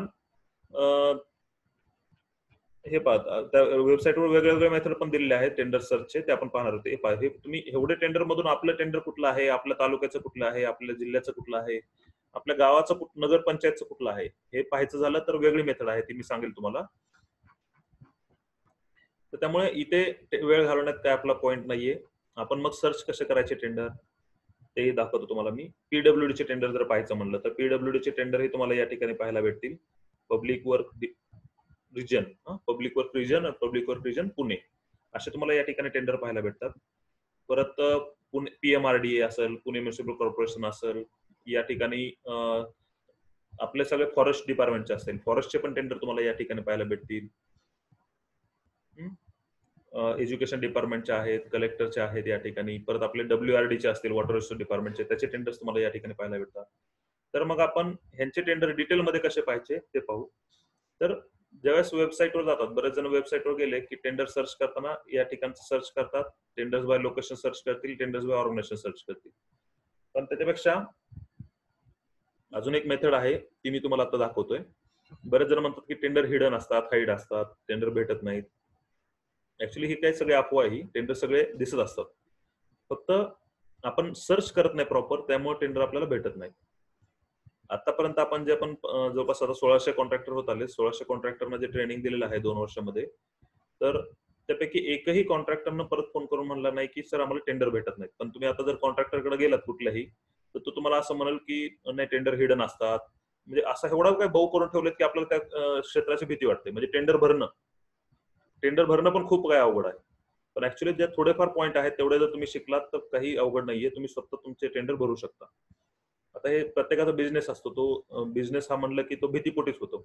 हे पहा त्या वेबसाईटवर वेगळे वेगळे मेथड पण दिलेले आहेत टेंडर सर्चचे, ते आपण पाहणार होते. हे तुम्ही एवढे टेंडर मधून आपलं टेंडर कुठलं आहे, आपल्या तालुक्याचं कुठलं आहे, आपल्या जिल्ह्याचं कुठलं आहे, आपल्या गावाचं नगर पंचायतचं कुठलं आहे हे पाहायचं झालं तर वेगळी मेथड आहे, ती मी सांगेल तुम्हाला. तर त्यामुळे इथे वेळ घालवण्यात काय आपला पॉईंट नाहीये. आपण मग सर्च कसे करायचे टेंडर तेही दाखवतो तुम्हाला मी. पीडब्ल्यूडी चे टेंडर जर पाहायचं म्हणलं तर पीडब्ल्यूडी चे टेंडर हे तुम्हाला या ठिकाणी पाहायला भेटतील. Public work region, public work region आणि पब्लिक वर्क रिजन पुणे असे तुम्हाला या ठिकाणी टेंडर पाहायला भेटतात. परत पुणे पीएमआरडीए असेल, पुणे म्युनिसिपल कॉर्पोरेशन असेल, या ठिकाणी आपले सगळे फॉरेस्ट डिपार्टमेंटचे असतील, फॉरेस्टचे पण टेंडर तुम्हाला या ठिकाणी पाहायला भेटतील. एज्युकेशन डिपार्टमेंटचे आहेत, कलेक्टरचे आहेत या ठिकाणी. परत आपले डब्ल्यूआरडीचे असतील, वॉटर रिसोर्स डिपार्टमेंटचे, त्याचे टेंडर्स तुम्हाला या ठिकाणी पाहायला भेटतात. तर मग आपण ह्यांचे टेंडर डिटेलमध्ये कसे पाहायचे ते पाहू. तर ज्यावेळेस वेबसाईटवर जातात, बरेच जण वेबसाईटवर गेले की टेंडर सर्च करताना या ठिकाणचं सर्च करतात, टेंडर्स बाय लोकेशन सर्च करतील, टेंडर्स बाय ऑर्गनायझेशन सर्च करतील. पण त्याच्यापेक्षा अजून एक मेथड आहे ती मी तुम्हाला आता दाखवतोय. बरेच जण म्हणतात की टेंडर हिडन असतात, हाईड असतात, टेंडर भेटत नाहीत. ऍक्च्युली ही काही सगळे अफवा आहे. टेंडर सगळे दिसत असतात, फक्त आपण सर्च करत नाही प्रॉपर, त्यामुळे टेंडर आपल्याला भेटत नाही. आतापर्यंत आपण जे आपण जवळपास आता सोळाशे कॉन्ट्रॅक्टर होत आले, सोळाशे कॉन्ट्रॅक्टरना जे ट्रेनिंग दिलेलं आहे दोन वर्षामध्ये, तर त्यापैकी एकही कॉन्ट्रॅक्टरनं परत फोन करून म्हणला नाही की सर आम्हाला टेंडर भेटत नाहीत. पण तुम्ही आता जर कॉन्ट्रॅक्टरकडे गेलात कुठल्याही, तर तो तुम्हाला असं म्हणाल की नाही टेंडर हिडन असतात. म्हणजे असं एवढा काय भाऊ करून ठेवलेत की आपल्याला त्या क्षेत्राची भीती वाटते. म्हणजे टेंडर भरणं टेंडर भरणं पण खूप काय अवघड आहे. पण ऍक्च्युली जे थोडेफार पॉईंट आहेत तेवढे जर तुम्ही शिकलात तर काही अवघड नाहीये, तुम्ही स्वतः तुमचे टेंडर भरू शकता. आता हे प्रत्येकाचा बिझनेस असतो, तो बिझनेस हा म्हणलं की तो भीतीपोटीच होतो.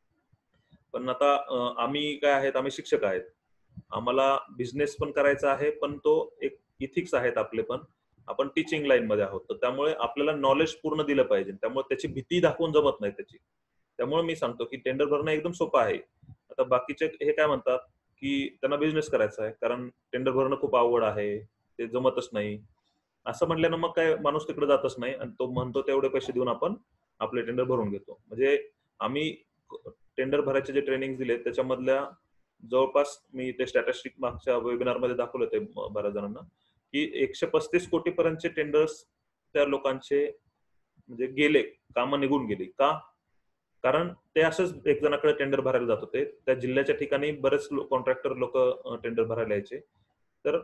पण आता आम्ही काय आहेत, आम्ही शिक्षक आहेत, आम्हाला बिझनेस पण करायचा आहे, पण तो एक इथिक्स आहेत आपले, पण आपण टीचिंग लाईन मध्ये आहोत, तर त्यामुळे आपल्याला नॉलेज पूर्ण दिलं पाहिजे. त्यामुळे त्याची भीती दाखवून जमत नाही त्याची. त्यामुळे मी सांगतो की टेंडर भरणं एकदम सोपं आहे. आता बाकीचे हे काय म्हणतात की त्यांना बिझनेस करायचा आहे, कारण टेंडर भरणं खूप अवघड आहे, ते जमतच नाही. असं म्हटल्यानं मग काय माणूस तिकडे जातच नाही आणि तो म्हणतो तेवढे पैसे देऊन आपण आपले टेंडर भरून घेतो. म्हणजे आम्ही टेंडर भरायचे जे ट्रेनिंग दिले त्याच्यामधल्या जवळपास मी ते स्टॅटिस्टिक मागच्या वेबिनार मध्ये दाखवले होते बऱ्याच जणांना की एकशे पस्तीस कोटी पर्यंतचे टेंडर्स त्या लोकांचे म्हणजे गेले, कामं निघून गेली. का? कारण ते असंच एक जणाकडे टेंडर भरायला जात होते. त्या जिल्ह्याच्या ठिकाणी बरेच कॉन्ट्रॅक्टर लोक टेंडर भरायला यायचे. तर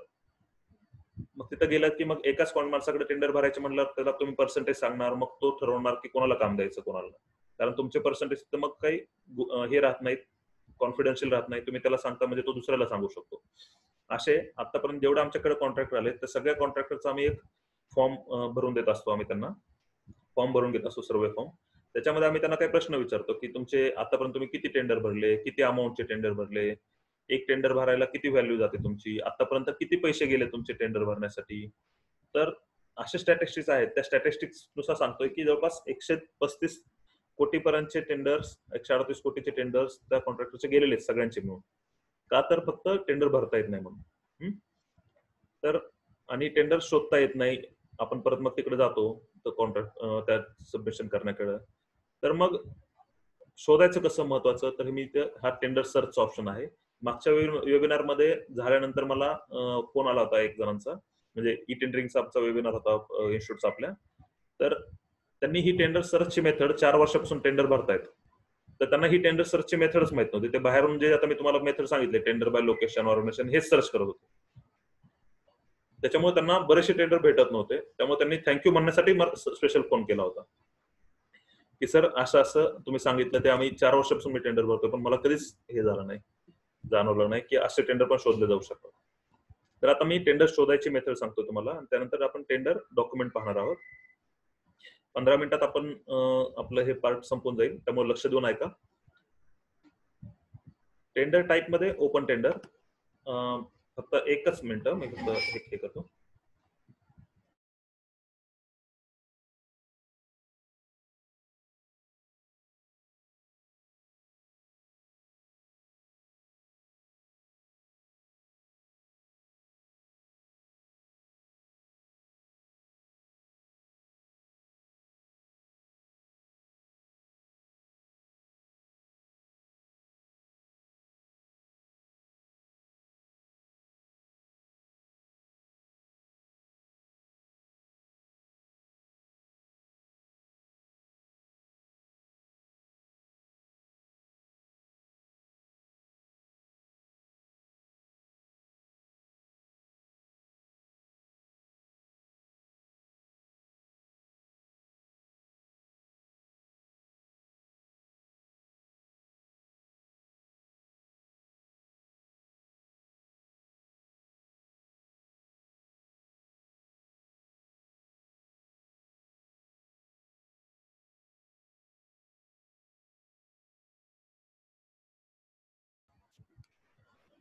मग तिथं गेलं की मग एकाच माणसाकडे टेंडर भरायचे म्हणलं त्याला तुम्ही पर्सेंटेज सांगणार, मग तो ठरवणार की कोणाला काम द्यायचं कोणाला. कारण तुमचे पर्सेंटेज तर मग काही हे राहत नाहीत, कॉन्फिडन्शियल राहत नाही. तुम्ही त्याला सांगता म्हणजे तो दुसऱ्याला सांगू शकतो. असे आतापर्यंत जेवढे आमच्याकडे कॉन्ट्रॅक्टर आले तर सगळ्या कॉन्ट्रॅक्टरचा आम्ही एक फॉर्म भरून देत असतो. आम्ही त्यांना फॉर्म भरून घेत असतो, सर्वे फॉर्म. त्याच्यामध्ये आम्ही त्यांना काही प्रश्न विचारतो की तुमचे आतापर्यंत तुम्ही किती टेंडर भरले, किती अमाऊंटचे टेंडर भरले, एक टेंडर भरायला किती व्हॅल्यू जाते तुमची, आतापर्यंत किती पैसे गेले तुमचे टेंडर भरण्यासाठी. तर असे स्टॅटिस्टिक्स आहेत, त्या स्टॅटिस्टिक्स नुसार सांगतोय की जवळपास एकशे पस्तीस कोटी पर्यंतचे टेंडर्स, एकशे अडतीस कोटीचे टेंडर्स त्या कॉन्ट्रॅक्टरचे गेलेले आहेत सगळ्यांचे मिळून. का? तर फक्त टेंडर भरता येत नाही म्हणून. तर आणि टेंडर शोधता येत नाही, आपण परत मग तिकडे जातो तर कॉन्ट्रॅक्ट त्या सबमिशन करण्याकडे. तर मग शोधायचं कसं महत्वाचं, तर मी हा टेंडर सर्च ऑप्शन आहे. मागच्या वेबिनार मध्ये झाल्यानंतर मला फोन आला होता एक जणांचा, म्हणजे ई टेंडरिंगचा आमचा वेबिनार होता इन्स्टिट्यूटचा आपल्या. तर त्यांनी ही टेंडर सर्चची मेथड चार वर्षापासून टेंडर भरतायत, तर त्यांना ही टेंडर सर्चची मेथडच माहित नव्हती. ते बाहेरून जे आता मी तुम्हाला मेथड सांगितले टेंडर बाय लोकेशन, ऑर्गनायझेशन, हेच सर्च करत होते. त्याच्यामुळे त्यांना बरेचसे टेंडर भेटत नव्हते. त्यामुळे त्यांनी थँक्यू म्हणण्यासाठी स्पेशल फोन केला होता की सर असं असं तुम्ही सांगितलं, ते आम्ही चार वर्षापासून मी टेंडर भरतो, पण मला कधीच हे झालं नाही, जाणवलं नाही की असे टेंडर पण शोधले जाऊ शकतात. तर आता मी टेंडर शोधायची मेथड सांगतो तुम्हाला आणि त्यानंतर आपण टेंडर डॉक्युमेंट पाहणार आहोत. पंधरा मिनिटात आपण आपलं हे पार्ट संपून जाईल, त्यामुळे लक्ष देऊन ऐका. टेंडर टाईप मध्ये ओपन टेंडर, फक्त एकच मिनिट मी फक्त हे करतो.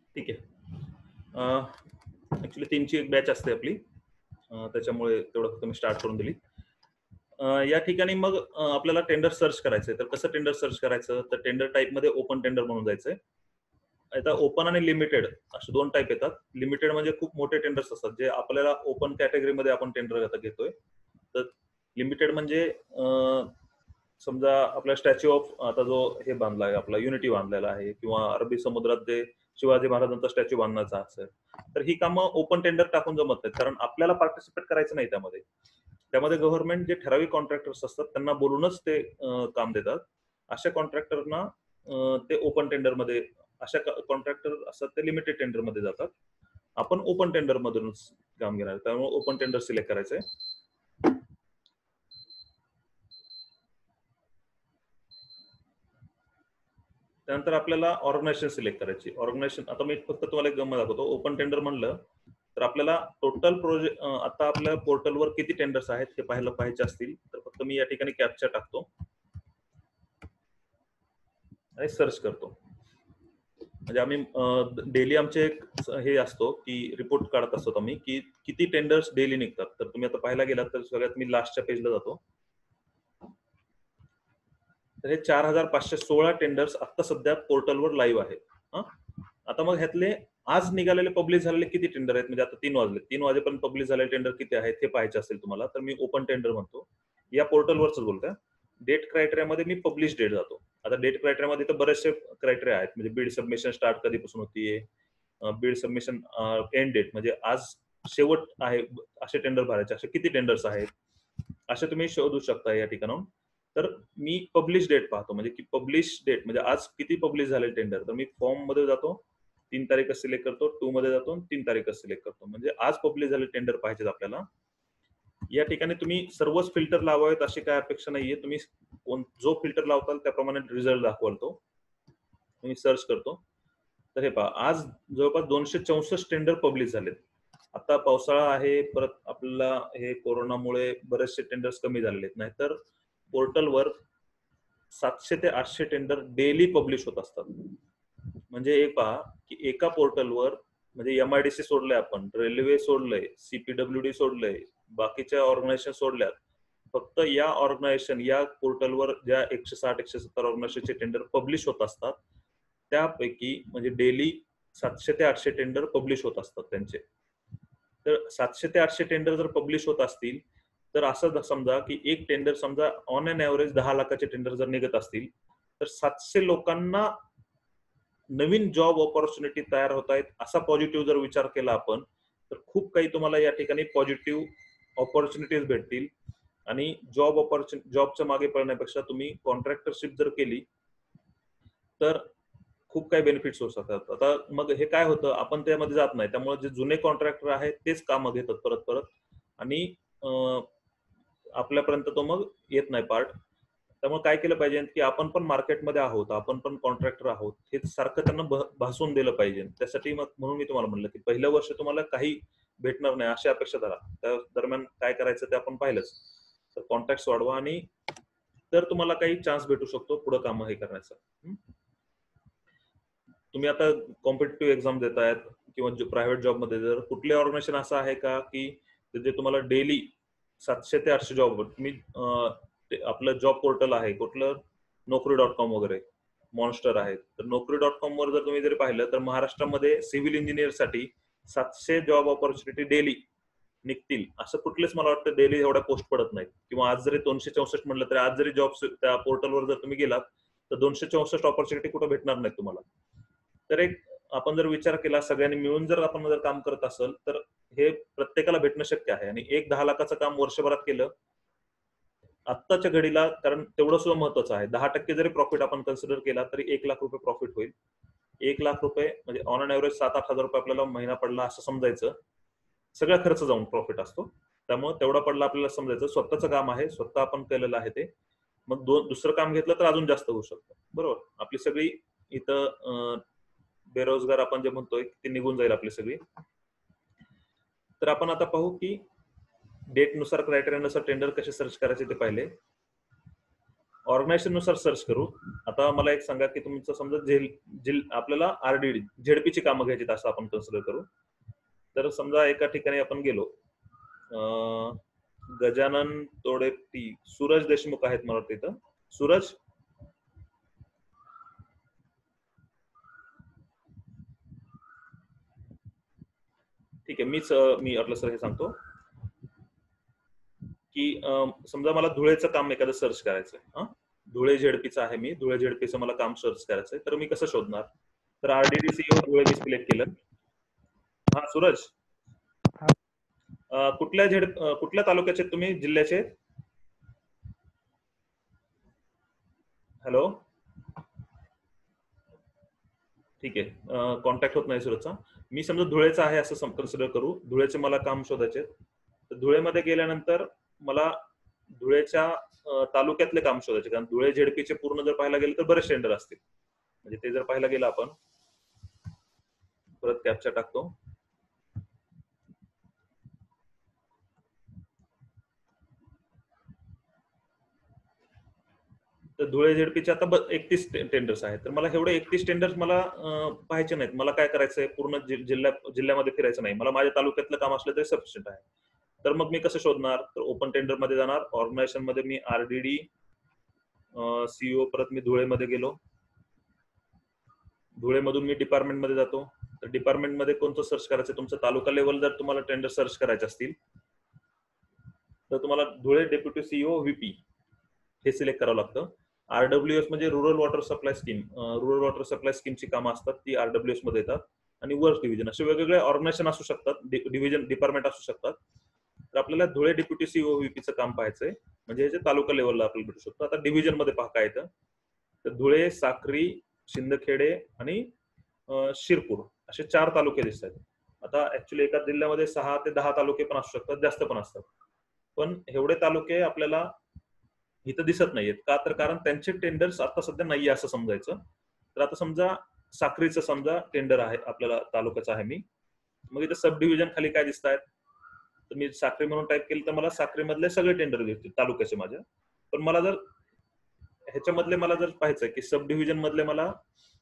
ठीक आहे. ऍक्च्युली तीनची एक बॅच असते आपली, त्याच्यामुळे तेवढं फक्त मी स्टार्ट करून दिली. या ठिकाणी मग आपल्याला टेंडर सर्च करायचंय. तर कसं टेंडर सर्च करायचं, तर टेंडर टाईप मध्ये ओपन टेंडर म्हणून जायचंय. आता ओपन आणि लिमिटेड असे दोन टाईप येतात. लिमिटेड म्हणजे खूप मोठे टेंडर्स असतात जे आपल्याला ओपन कॅटेगरीमध्ये आपण टेंडर आता घेतोय. तर लिमिटेड म्हणजे समजा आपल्या स्टॅच्यू ऑफ आता जो हे बांधला आहे आपला युनिटी बांधलेला आहे, किंवा अरबी समुद्रात जे शिवाजी महाराजांचा स्टॅच्यू बांधण्याचा असेल, तर ही कामं ओपन टेंडर टाकून जमत नाहीत, कारण आपल्याला पार्टिसिपेट करायचं नाही त्यामध्ये. त्यामध्ये गव्हर्नमेंट जे ठराविक कॉन्ट्रॅक्टर्स असतात त्यांना बोलूनच ते काम देतात. अशा कॉन्ट्रॅक्टरना ते ओपन टेंडरमध्ये, अशा कॉन्ट्रॅक्टर असतात ते लिमिटेड टेंडरमध्ये जातात. आपण ओपन टेंडर मधूनच काम घेणार, त्यामुळे ओपन टेंडर सिलेक्ट करायचंय. त्यानंतर आपल्याला ऑर्गनायझेशन सिलेक्ट करायची. ऑर्गनायझेशन आता मी फक्त तुम्हाला एक गंमत दाखवतो. ओपन टेंडर म्हणलं तर आपल्याला टोटल प्रोजेक्ट आता आपल्या पोर्टलवर किती टेंडर्स आहेत हे पाहायला पाहिजे असतील, तर फक्त मी या ठिकाणी कॅप्चा टाकतो आणि सर्च करतो. म्हणजे आम्ही डेली आमचे एक हे असतो की रिपोर्ट काढत असतो आम्ही की किती टेंडर्स डेली निघतात. तर तुम्ही आता पाहायला गेलात तर सगळ्यात मी लास्टच्या पेजला जातो. तर हे चार हजार पाचशे सोळा टेंडर्स आता सध्या पोर्टलवर लाईव्ह आहेत. आता मग ह्यातले आज निघालेले पब्लिश झालेले किती टेंडर आहेत, म्हणजे आता तीन वाजले, तीन वाजेपर्यंत पब्लिश झालेले टेंडर किती आहेत हे पाहायचे असेल तुम्हाला, तर मी ओपन टेंडर म्हणतो. या पोर्टलवरच बोलतोय. डेट क्रायटेरियामध्ये मी पब्लिश डेट जातो. आता डेट क्रायटेरियामध्ये तर बरेचसे क्रायटेरिया आहेत, म्हणजे बीड सबमिशन स्टार्ट कधीपासून होतीये, बीड सबमिशन एंड डेट म्हणजे आज शेवट आहे असे टेंडर भरायचे, असे किती टेंडर्स आहेत असे तुम्ही शोधू शकता या ठिकाणाहून. तर मी पब्लिश डेट पाहतो, म्हणजे की पब्लिश डेट म्हणजे आज किती पब्लिश झाले टेंडर. तर मी फॉर्म मध्ये जातो, तीन तारीख सिलेक्ट करतो, टू मध्ये जातो, तीन तारीख सिलेक्ट करतो, म्हणजे आज पब्लिश झाले टेंडर पाहिजेत आपल्याला. या ठिकाणी तुम्ही सर्वच फिल्टर लावावेत अशी काय अपेक्षा नाहीये. तुम्ही जो फिल्टर लावताल त्याप्रमाणे रिझल्ट दाखवाल तो. तुम्ही सर्च करतो तर हे पहा, आज जवळपास दोनशे चौसष्ट टेंडर पब्लिश झालेत. आता पावसाळा आहे, परत आपल्याला हे कोरोनामुळे बरेचसे टेंडर्स कमी झालेले आहेत, नाहीतर पोर्टलवर सातशे ते आठशे टेंडर डेली पब्लिश होत असतात. म्हणजे एक पहा की एका पोर्टलवर म्हणजे एमआयडीसी सोडलंय, आपण रेल्वे सोडलंय, सीपीडब्ल्यूडी सोडलंय, बाकीच्या ऑर्गनायझेशन सोडल्यात, फक्त या ऑर्गनायझेशन या पोर्टलवर ज्या एकशे साठ एकशे सत्तर ऑर्गनायझेशनचे टेंडर पब्लिश होत असतात त्यापैकी म्हणजे डेली सातशे ते आठशे टेंडर पब्लिश होत असतात त्यांचे. तर सातशे ते आठशे टेंडर जर पब्लिश होत असतील तर असं समजा की एक टेंडर समजा ऑन अन ऍव्हरेज दहा लाखाचे टेंडर जर निघत असतील तर सातशे लोकांना नवीन जॉब ऑपॉर्च्युनिटी तयार होत आहेत असा पॉझिटिव्ह जर विचार केला आपण तर खूप काही तुम्हाला या ठिकाणी पॉझिटिव्ह ऑपॉर्च्युनिटीज भेटतील. आणि जॉब ऑपॉर्च्युनिटी जॉबच्या मागे पडण्यापेक्षा तुम्ही कॉन्ट्रॅक्टरशिप जर केली तर खूप काही बेनिफिट्स होऊ शकतात. आता मग हे काय होतं, आपण त्यामध्ये जात नाही, त्यामुळे जे जुने कॉन्ट्रॅक्टर आहेत तेच कामं घेतात परत परत आणि आपल्यापर्यंत तो मग येत नाही पार्ट. त्यामुळे काय केलं पाहिजे की आपण पण मार्केटमध्ये आहोत, आपण पण कॉन्ट्रॅक्टर आहोत हे सारखं त्यांना भासून दिलं पाहिजे. त्यासाठी मग म्हणून मी तुम्हाला म्हणलं की पहिल्या वर्ष तुम्हाला काही भेटणार नाही अशी अपेक्षा धरा. त्या दरम्यान काय करायचं ते आपण पाहिलंच. तर कॉन्टॅक्ट्स वाढवा आणि तर तुम्हाला काही चान्स भेटू शकतो पुढे काम हे करण्याचा. तुम्ही आता कॉम्पिटिटिव्ह एक्झाम देतायत किंवा प्रायव्हेट जॉब मध्ये जर कुठले ऑर्गनायझेशन असं आहे का की जे तुम्हाला डेली सातशे ते आठशे जॉब, तुम्ही आपलं जॉब पोर्टल आहे कुठलं, नोकरी डॉट कॉम वगैरे, मॉन्स्टर आहेत, तर नोकरी डॉट कॉम वर जर तुम्ही जरी पाहिलं तर महाराष्ट्रामध्ये सिव्हिल इंजिनियर साठी सातशे जॉब ऑपॉर्च्युनिटी डेली निघतील असं कुठलेच मला वाटतं डेली एवढ्या पोस्ट पडत नाहीत. किंवा आज जरी दोनशे चौसष्ट म्हटलं तरी आज जरी जॉब त्या पोर्टलवर जर तुम्ही गेलात तर दोनशे चौसष्ट ऑपॉर्च्युनिटी कुठं भेटणार नाहीत तुम्हाला. तर एक आपण जर विचार केला सगळ्यांनी मिळून जर आपण जर काम करत असेल तर हे प्रत्येकाला भेटणं शक्य आहे. आणि एक दहा लाखाचं काम वर्षभरात केलं आत्ताच्या घडीला, कारण तेवढं सुद्धा महत्वाचं आहे, दहा टक्के जरी प्रॉफिट आपण कन्सिडर केला तरी एक लाख रुपये प्रॉफिट होईल. एक लाख रुपये म्हणजे ऑन अन ऍव्हरेज सात आठ हजार रुपये आपल्याला महिना पडला असं समजायचं. सगळा खर्च जाऊन प्रॉफिट असतो, त्यामुळे तेवढा पडला आपल्याला समजायचं. स्वतःचं काम आहे, स्वतः आपण केलेलं आहे ते. मग दोन दुसरं काम घेतलं तर अजून जास्त होऊ शकतं. बरोबर, आपली सगळी इथं बेरोजगार आपण जे म्हणतोय ते निघून जाईल आपली सगळी. तर आपण आता पाहू की डेट नुसार क्रायटेरिया नुसार टेंडर कसे सर्च करायचे ते पाहिले. ऑर्गनायझेशन नुसार सर्च करू. आता मला एक सांगा की तुमचं समजा झेल जिल आपल्याला आरडीडी झेडपीची कामं घ्यायची असं आपण कन्सिडर करू. तर समजा एका ठिकाणी आपण गेलो, अं, गजानन तोडेटी, सूरज देशमुख आहेत मला वाटतं इथं. सूरज, ठीक आहे. मीच मी आपलं सर हे सांगतो की अं, समजा मला धुळेचं काम एखादं सर्च करायचं आहे. धुळे झेडपीचं आहे, मी धुळे झेडपीचं मला काम सर्च करायचंय, तर मी कसं शोधणार? तर आरडीडी सीओ धुळे मी सिलेक्ट केलं. हा सूरज, अं, कुठल्या झेड अं, कुठल्या तालुक्याचे तुम्ही, जिल्ह्याचे? हॅलो, ठीक आहे. कॉन्टॅक्ट होत नाही सूरजचा. मी समजा धुळेचा आहे असं कन्सिडर करू. धुळेचे मला काम शोधायचे. तर धुळेमध्ये गेल्यानंतर मला धुळेच्या तालुक्यातले काम शोधायचे, कारण धुळे झेडपीचे पूर्ण जर पाहायला गेलं तर बरेच टेंडर असतील. म्हणजे ते जर पाहायला गेलं आपण, परत कॅप्चा टाकतो. तर धुळे झेडपीचे आता एकतीस टेंडर्स आहेत. तर मला एवढे एकतीस टेंडर्स मला पाहायचे नाहीत. मला काय करायचंय, पूर्ण जिल्ह्या जिल्ह्यामध्ये फिरायचं नाही. मला माझ्या तालुक्यातलं काम असलं तरी सफिशियंट आहे. तर मग मी कसं शोधणार? तर ओपन टेंडर मध्ये जाणार. ऑर्गनायझेशन मध्ये मी आरडीडी सीईओ, परत मी धुळेमध्ये गेलो. धुळेमधून मी डिपार्टमेंट मध्ये जातो. तर डिपार्टमेंट मध्ये कोणतं सर्च करायचं? तुमचं तालुका लेवल जर तुम्हाला टेंडर सर्च करायचे असतील तर तुम्हाला धुळे डेप्युटी सीईओ व्हीपी हे सिलेक्ट करावं लागतं. आरडब्ल्यूएस म्हणजे rural water supply scheme. Rural water supply स्कीमची कामं असतात ती आरडब्ल्यूएस मध्ये येतात. आणि वर्क डिव्हिजन, असे वेगवेगळे ऑर्गनायझेशन असू शकतात, डिव्हिजन डिपार्टमेंट असू शकतात. तर आपल्याला धुळे डेप्युटी सीईओ व्हीपीचं काम पाहायचंय, म्हणजे हे जे तालुका लेवलला आपल्याला भेटू शकतो. आता डिव्हिजन मध्ये पहा काय येतं. तर धुळे, साक्री, शिंदखेडे आणि शिरपूर असे चार तालुके दिसत आहेत. आता ऍक्च्युली एका जिल्ह्यामध्ये सहा ते दहा तालुके पण असू शकतात, जास्त पण असतात. पण एवढे तालुके आपल्याला इथं दिसत नाहीयेत का? तर कारण त्यांचे टेंडर्स आता सध्या नाहीये असं समजायचं. तर आता समजा साक्रीचं समजा टेंडर आहे, आपल्याला तालुक्याचं आहे मी. मग इथं सब डिव्हिजन खाली काय दिसत आहेत? तर मी साक्री म्हणून टाईप केलं तर मला साक्री मधले सगळे टेंडर दिसतील तालुक्याचे माझ्या. पण मला जर ह्याच्यामधले मला जर पाहायचंय की सब डिव्हिजन मधले मला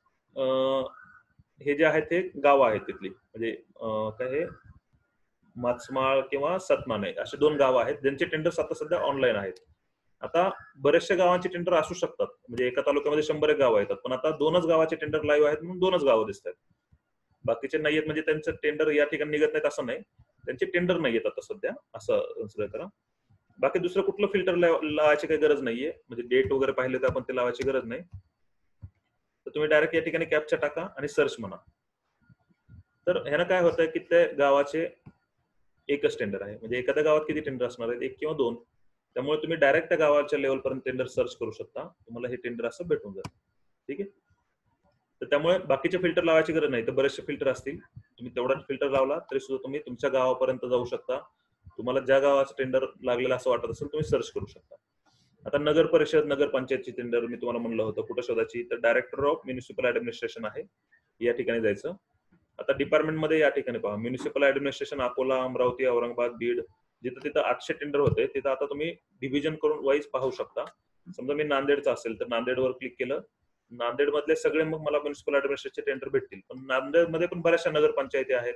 हे जे आहेत हे गावं आहेत तिथली, म्हणजे काय हे माचमाळ किंवा सतनाने असे दोन गावं आहेत ज्यांचे टेंडर्स आता सध्या ऑनलाईन आहेत. आता बरेचशा गावांचे टेंडर असू शकतात, म्हणजे एका तालुक्यामध्ये शंभर एक गावं येतात, पण आता दोनच गावाचे टेंडर लाईव्ह आहेत म्हणून दोनच गावं दिसत आहेत. बाकीचे नाहीयेत म्हणजे त्यांचं टेंडर या ठिकाणी निघत नाहीत असं नाही, त्यांचे टेंडर नाही येत आता सध्या, असं कन्सिडर करा. बाकी दुसरं कुठलं फिल्टर लावायची काही गरज नाहीये, म्हणजे डेट वगैरे पाहिले तर आपण ते लावायची गरज नाही. तर तुम्ही डायरेक्ट या ठिकाणी कॅप्चा टाका आणि सर्च म्हणा. तर ह्यानं काय होतंय की त्या गावाचे एकच टेंडर आहे, म्हणजे एखाद्या गावात किती टेंडर असणार आहेत? एक किंवा दोन. त्यामुळे तुम्ही डायरेक्ट त्या गावाच्या लेवलपर्यंत टेंडर सर्च करू शकता, तुम्हाला हे टेंडर असं भेटून जाईल. ठीक आहे. तर त्यामुळे बाकीचे फिल्टर लावायची गरज नाही. तर बरेचसे फिल्टर असतील, तुम्ही तेवढाच फिल्टर लावला तरी सुद्धा तुम्ही तुमच्या गावापर्यंत जाऊ शकता. तुम्हाला ज्या गावाचं टेंडर लागलेलं असं वाटत असेल तुम्ही सर्च करू शकता. आता नगर परिषद, नगर पंचायतची टेंडर मी तुम्हाला म्हणलं होतं कुठं शोधायची, तर डायरेक्टर ऑफ म्युनिसिपल ऍडमिनिस्ट्रेशन आहे, या ठिकाणी जायचं. आता डिपार्टमेंट मध्ये या ठिकाणी पहा, म्युनिसिपल ऍडमिनिस्ट्रेशन अकोला, अमरावती, औरंगाबाद, बीड, जिथं तिथं आठशे टेंडर होते तिथं आता तुम्ही डिव्हिजन करून वाईज पाहू शकता. समजा मी नांदेडचा असेल तर नांदेडवर क्लिक केलं, नांदेड मधले सगळे मग मला म्युनिसिपल ऍडमिनिस्ट्रेशनचे टेंडर भेटतील. पण नांदेड मध्ये पण बऱ्याचशा नगर पंचायती आहेत,